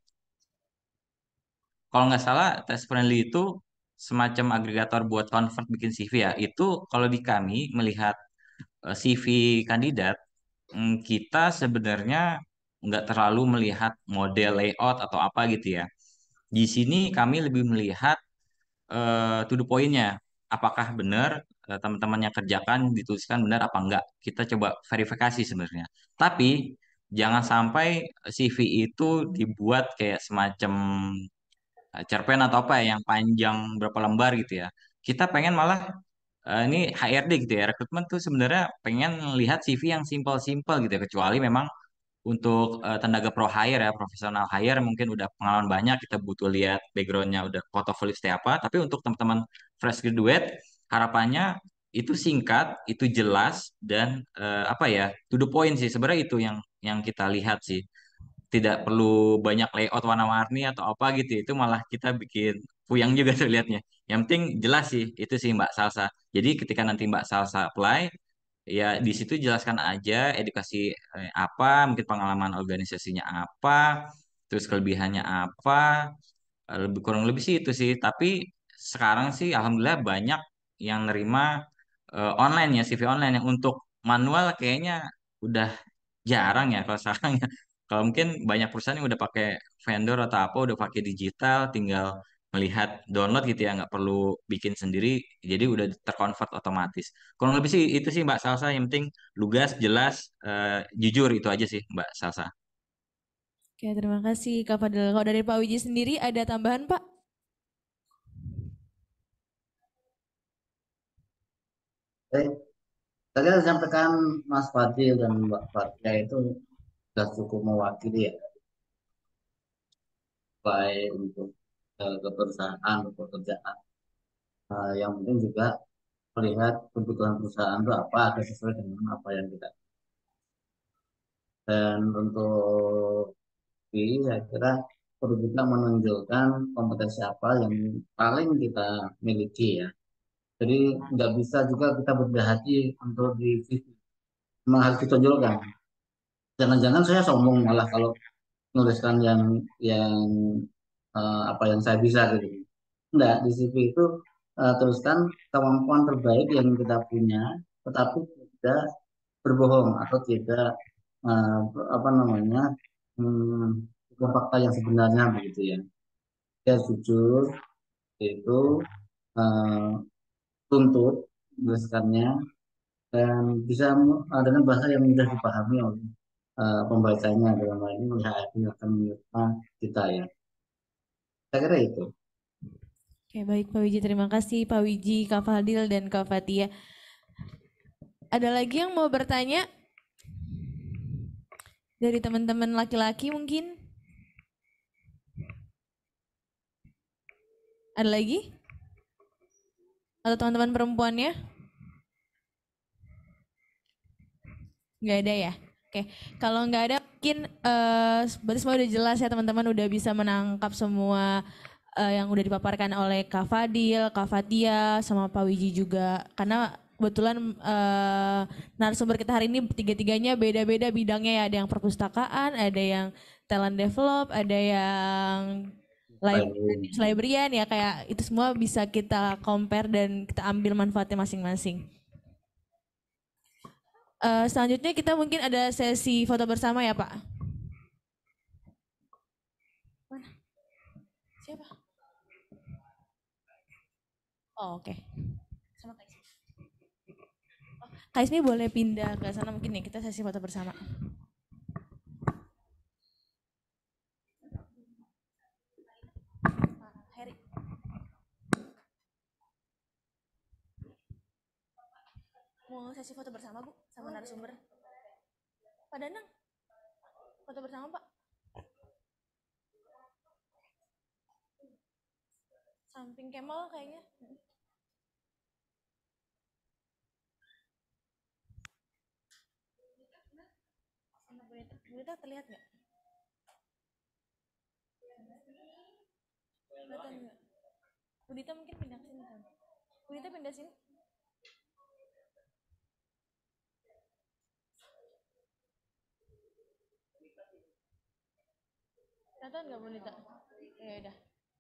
Kalau nggak salah, Test Friendly itu semacam agregator buat convert bikin C V ya. Itu kalau di kami melihat eh, C V kandidat, mm, kita sebenarnya nggak terlalu melihat model layout atau apa gitu ya. Di sini kami lebih melihat eh, to the point-nya. Apakah benar eh, teman-teman yang kerjakan dituliskan benar apa enggak? Kita coba verifikasi sebenarnya. Tapi jangan sampai C V itu dibuat kayak semacam eh, cerpen atau apa ya yang panjang berapa lembar gitu ya. Kita pengen malah eh, ini H R D gitu ya, rekrutmen tuh sebenarnya pengen lihat C V yang simpel-simpel gitu ya, kecuali memang untuk eh, tenaga pro hire ya, profesional hire mungkin udah pengalaman banyak, kita butuh lihat backgroundnya udah portofolio seperti apa. Tapi untuk teman-teman fresh graduate, harapannya itu singkat, itu jelas dan eh, apa ya, to the point sih. Sebenarnya itu yang yang kita lihat sih. Tidak perlu banyak layout warna-warni atau apa gitu. Itu malah kita bikin puyang juga tuh lihatnya. Yang penting jelas sih, itu sih Mbak Salsa. Jadi ketika nanti Mbak Salsa apply, ya di situ jelaskan aja edukasi eh, apa, mungkin pengalaman organisasinya apa, terus kelebihannya apa, eh, lebih kurang lebih sih itu sih. Tapi sekarang sih alhamdulillah banyak yang nerima eh, online ya, C V online, yang untuk manual kayaknya udah jarang ya kalau sekarang ya. Kalau mungkin banyak perusahaan yang udah pakai vendor atau apa, udah pakai digital, tinggal melihat download gitu ya, nggak perlu bikin sendiri, jadi udah terkonvert otomatis. Kurang lebih sih itu sih Mbak Salsa, yang penting lugas, jelas, eh, jujur, itu aja sih Mbak Salsa. Oke, terima kasih Kak Fadil. Kalau dari Pak Wiji sendiri ada tambahan Pak? Baik, tadi saya sampaikan Mas Fadil dan Mbak Fatia itu sudah cukup mewakili ya, baik untuk eh, keperusahaan, pekerjaan. Eh, yang penting juga melihat kebutuhan perusahaan itu apa, ada sesuai dengan apa yang kita. Dan untuk ini saya kira perlu juga menunjukkan kompetensi apa yang paling kita miliki ya. Jadi nggak bisa juga kita berbeda hati untuk di C V. Memang harus ditonjolkan. Jangan-jangan saya sombong malah kalau menuliskan yang yang eh, apa yang saya bisa gitu. Enggak, di C V itu eh, tuliskan kemampuan terbaik yang kita punya, tetapi tidak berbohong atau tidak eh, apa namanya hmm, bukan fakta yang sebenarnya begitu ya. Dia jujur itu eh, tuntut tuliskannya dan bisa eh, dengan bahasa yang mudah dipahami oleh eh, pembacanya, dalam hal ini oleh H R D yang akan menerima kita ya. Saya kira itu. Oke, baik Pak Wiji, terima kasih Pak Wiji, Kak Fadil dan Kak Fatia. Ada lagi yang mau bertanya? Dari teman-teman laki-laki mungkin? Ada lagi? Atau teman-teman perempuannya? Nggak ada ya? Oke, kalau nggak ada mungkin uh, berarti semua udah jelas ya teman-teman, udah bisa menangkap semua eh, yang udah dipaparkan oleh Kak Fadil, Kak Fatia, sama Pak Wiji juga. Karena kebetulan eh, narasumber kita hari ini tiga-tiganya beda-beda bidangnya ya. Ada yang perpustakaan, ada yang talent develop, ada yang librarian, librarian ya, kayak itu semua bisa kita compare dan kita ambil manfaatnya masing-masing. Eh, selanjutnya kita mungkin ada sesi foto bersama ya Pak. Mana? Siapa? Oh oke. Sama Kak Ismi. Oh, Kak Ismi boleh pindah ke sana mungkin nih, kita sesi foto bersama. Heri. Mau sesi foto bersama Bu sama narasumber. Pak Danang, foto bersama Pak. Samping Kemal kayaknya. Bunita, Bunita terlihat nggak? Kelihatan nggak? Bunita mungkin pindah ke sini kan? Bunita pindah sini. Kelihatan nggak Bunita? Ya udah.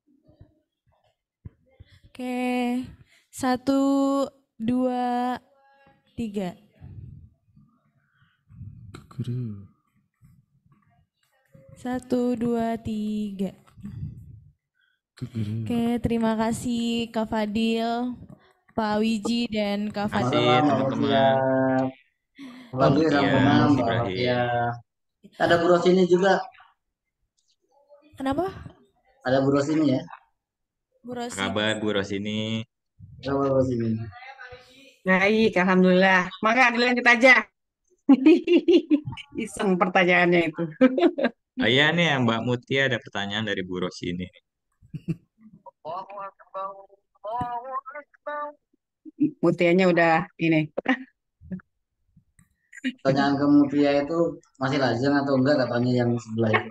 Oke, satu, dua, tiga. Guru. Satu, dua, tiga. Guru. Oke, terima kasih Kak Fadil, Pak Wiji, dan Kak Terima Fatia. kasih teman-teman. Mbak Mbak Fatia, Mutia, Mbak Mas Fatia. Ibrahim. Ada Bu Rosini juga. Kenapa? Ada Bu Rosini ya. Bu Apa Rosi. kabar Bu Rosini? Ada Bu Rosini. Baik, alhamdulillah. Maka dilanjut aja. Iseng pertanyaannya itu. Oh iya nih Mbak Mutia ada pertanyaan dari Bu Rosini. Mutianya udah ini. Pertanyaan ke Mutia itu masih lajang atau enggak katanya yang sebelah itu.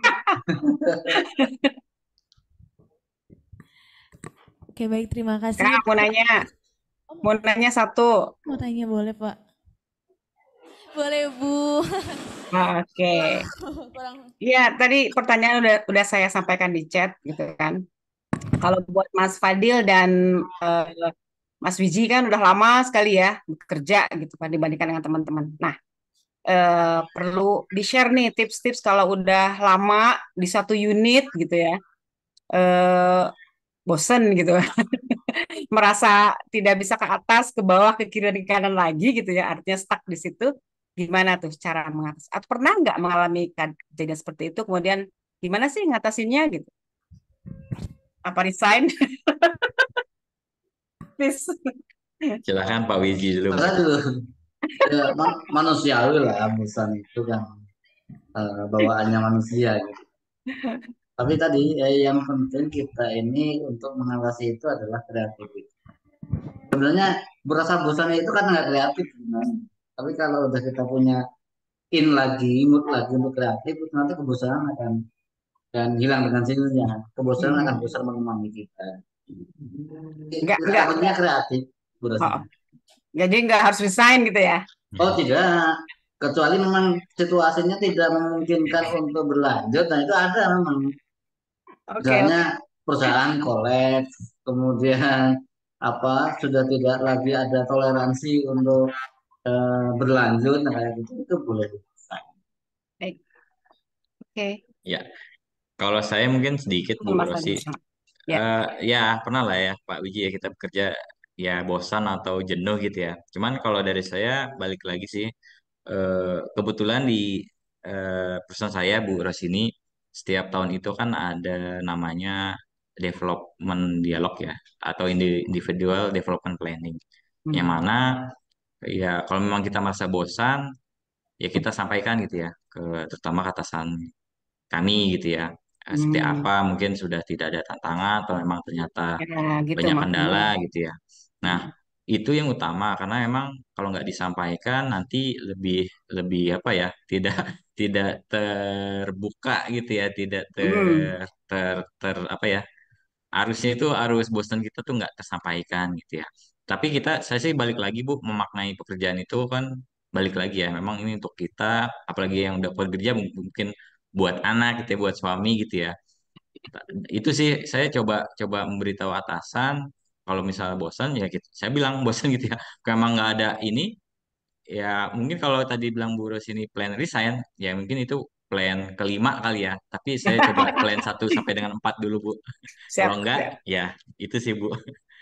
Oke, baik, terima kasih. Kak, mau nanya. Mau nanya satu. Mau tanya boleh, Pak? Boleh, Bu. Oke. Kurang. Iya, tadi pertanyaan udah udah saya sampaikan di chat gitu kan. Kalau buat Mas Fadil dan eh, Mas Wiji kan udah lama sekali ya bekerja gitu kan dibandingkan dengan teman-teman. Nah, eh, perlu di-share nih tips-tips kalau udah lama di satu unit gitu ya. Eh, bosen gitu. Merasa tidak bisa ke atas, ke bawah, ke kiri dan ke kanan lagi gitu ya. Artinya stuck di situ. Gimana tuh cara mengatasi? Atau pernah nggak mengalami kejadian seperti itu? Kemudian gimana sih ngatasinnya gitu? Apa resign? Please. Silakan Pak Wiji dulu. Karena dulu ya, ma- manusiawi lah bosan itu kan eh, bawaannya manusia gitu. Tapi tadi eh, yang penting kita ini untuk mengatasi itu adalah kreativitas. Sebenarnya berasa bosan itu kan nggak kreatif sebenarnya. Tapi kalau udah kita punya in lagi, mood lagi untuk kreatif, itu nanti kebosanan akan dan hilang dengan sendirinya. Kebosanan akan Hmm. bosan mengemani kita. Enggak, Kita enggak. pentingnya kreatif, Bu Rosi. Oh, jadi nggak harus resign gitu ya? Oh tidak, kecuali memang situasinya tidak memungkinkan untuk berlanjut. Nah itu ada memang. Oke, oke. Misalnya perusahaan kolaps, kemudian apa sudah tidak lagi ada toleransi untuk eh, berlanjut, nah kayak gitu itu boleh. Baik. Oke. Ya, kalau saya mungkin sedikit Bu Mas Rosi. Fadil. Ya. Eh, ya pernah lah ya Pak Wiji ya kita bekerja ya bosan atau jenuh gitu ya. Cuman kalau dari saya balik lagi sih eh, kebetulan di eh, perusahaan saya Bu Rosini setiap tahun itu kan ada namanya development dialog ya atau indi- individual development planning. Yang Hmm. mana ya kalau memang kita merasa bosan ya kita sampaikan gitu ya ke terutama ke atasan kami gitu ya. Eh, Seperti Hmm. apa mungkin sudah tidak ada tantangan atau memang ternyata Ya, gitu banyak maksudnya. kendala gitu ya. Nah, itu yang utama karena memang kalau nggak disampaikan nanti lebih lebih apa ya, tidak tidak terbuka gitu ya, tidak Hmm. ter ter, ter apa ya, arusnya itu arus bosan kita tuh nggak tersampaikan gitu ya. Tapi kita, saya sih balik lagi Bu, memaknai pekerjaan itu kan balik lagi ya. Memang ini untuk kita, apalagi yang udah bekerja mung- mungkin buat anak gitu ya, buat suami gitu ya. Itu sih saya coba coba memberitahu atasan kalau misalnya bosan ya gitu. Saya bilang bosan gitu ya. Kalau emang nggak ada ini ya mungkin kalau tadi bilang Bu Ros ini plan resign ya mungkin itu plan kelima kali ya. Tapi saya coba plan satu sampai dengan empat dulu Bu. Kalau Siap, enggak, siap. ya itu sih Bu.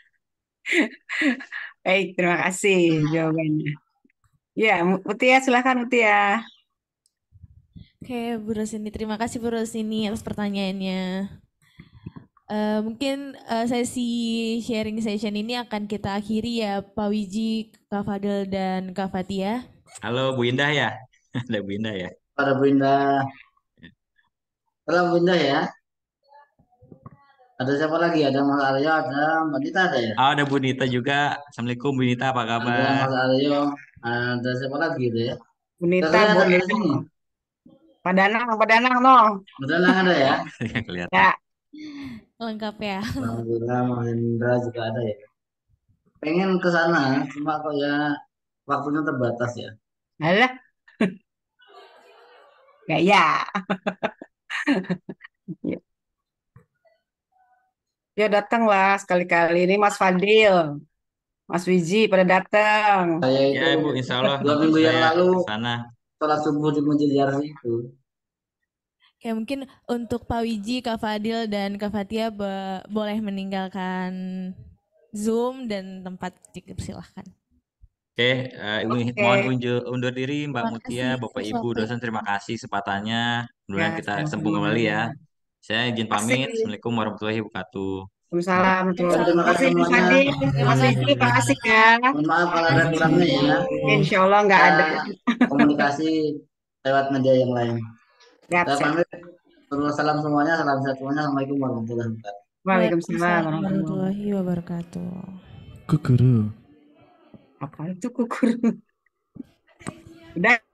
Baik, terima kasih jawabannya. Ya, Mutia, silakan Mutia. Oke, Bu Rosini, terima kasih Bu Rosini atas pertanyaannya. Eh, mungkin eh, sesi sharing session ini akan kita akhiri ya, Pak Wiji, Kak Fadel, dan Kak Fatia. Halo Bu Indah ya. Ada Bu Indah ya. Pada Bu Indah. Halo Bu Indah ya. Ada siapa lagi? Ada Mas Aryo, ada Mbak Dita ada ya? Oh, ada Bu Nita juga. Assalamualaikum Bu Nita, apa Ada kabar? Mas Aryo, ada siapa lagi itu ya? Bunita, Kelihatan Bu dari sini. Pak Danang, Pak Danang, no. Betul ada ya? Kelihatan. Ya, Lengkap ya. Alhamdulillah, Mas Hendra juga ada ya. Pengen ke sana, cuma kok ya waktunya terbatas ya. alah. Ya, ya. Ya. Ya datanglah sekali-kali ini Mas Fadil, Mas Wiji pada datang. Saya Ya itu Bu, insya Allah dua nanti minggu yang saya lalu ke sana. sholat subuh di Masjid Jarsi itu. Ya mungkin untuk Pak Wiji, Kak Fadil, dan Kak Fatia be- boleh meninggalkan Zoom dan tempat dipersilahkan. Oke, eh, Ibu Oke. mohon undur, undur diri Mbak Terima Mutia, kasih Bapak atas Ibu waktunya. dosen, terima kasih kesempatannya. Mudah-mudahan Ya, kita sama-sama. sambung kembali ya. Saya izin Asik. pamit. Assalamualaikum warahmatullahi wabarakatuh. Waalaikumsalam. Ya, terima kasih Terima kasih Mas semuanya. Fadil, Mas Wiji, Pak Asik ya. Mohon maaf kalau ada kurangnya ya. Insya Allah nggak ada. Kita komunikasi lewat media yang lain. Siap, Saya siap. pamit. Salam semuanya, salam sehat semuanya. Assalamualaikum warahmatullahi wabarakatuh. Waalaikumsalam warahmatullahi warahmatullahi wabarakatuh. Kukuru. Apa itu kukur? Udah.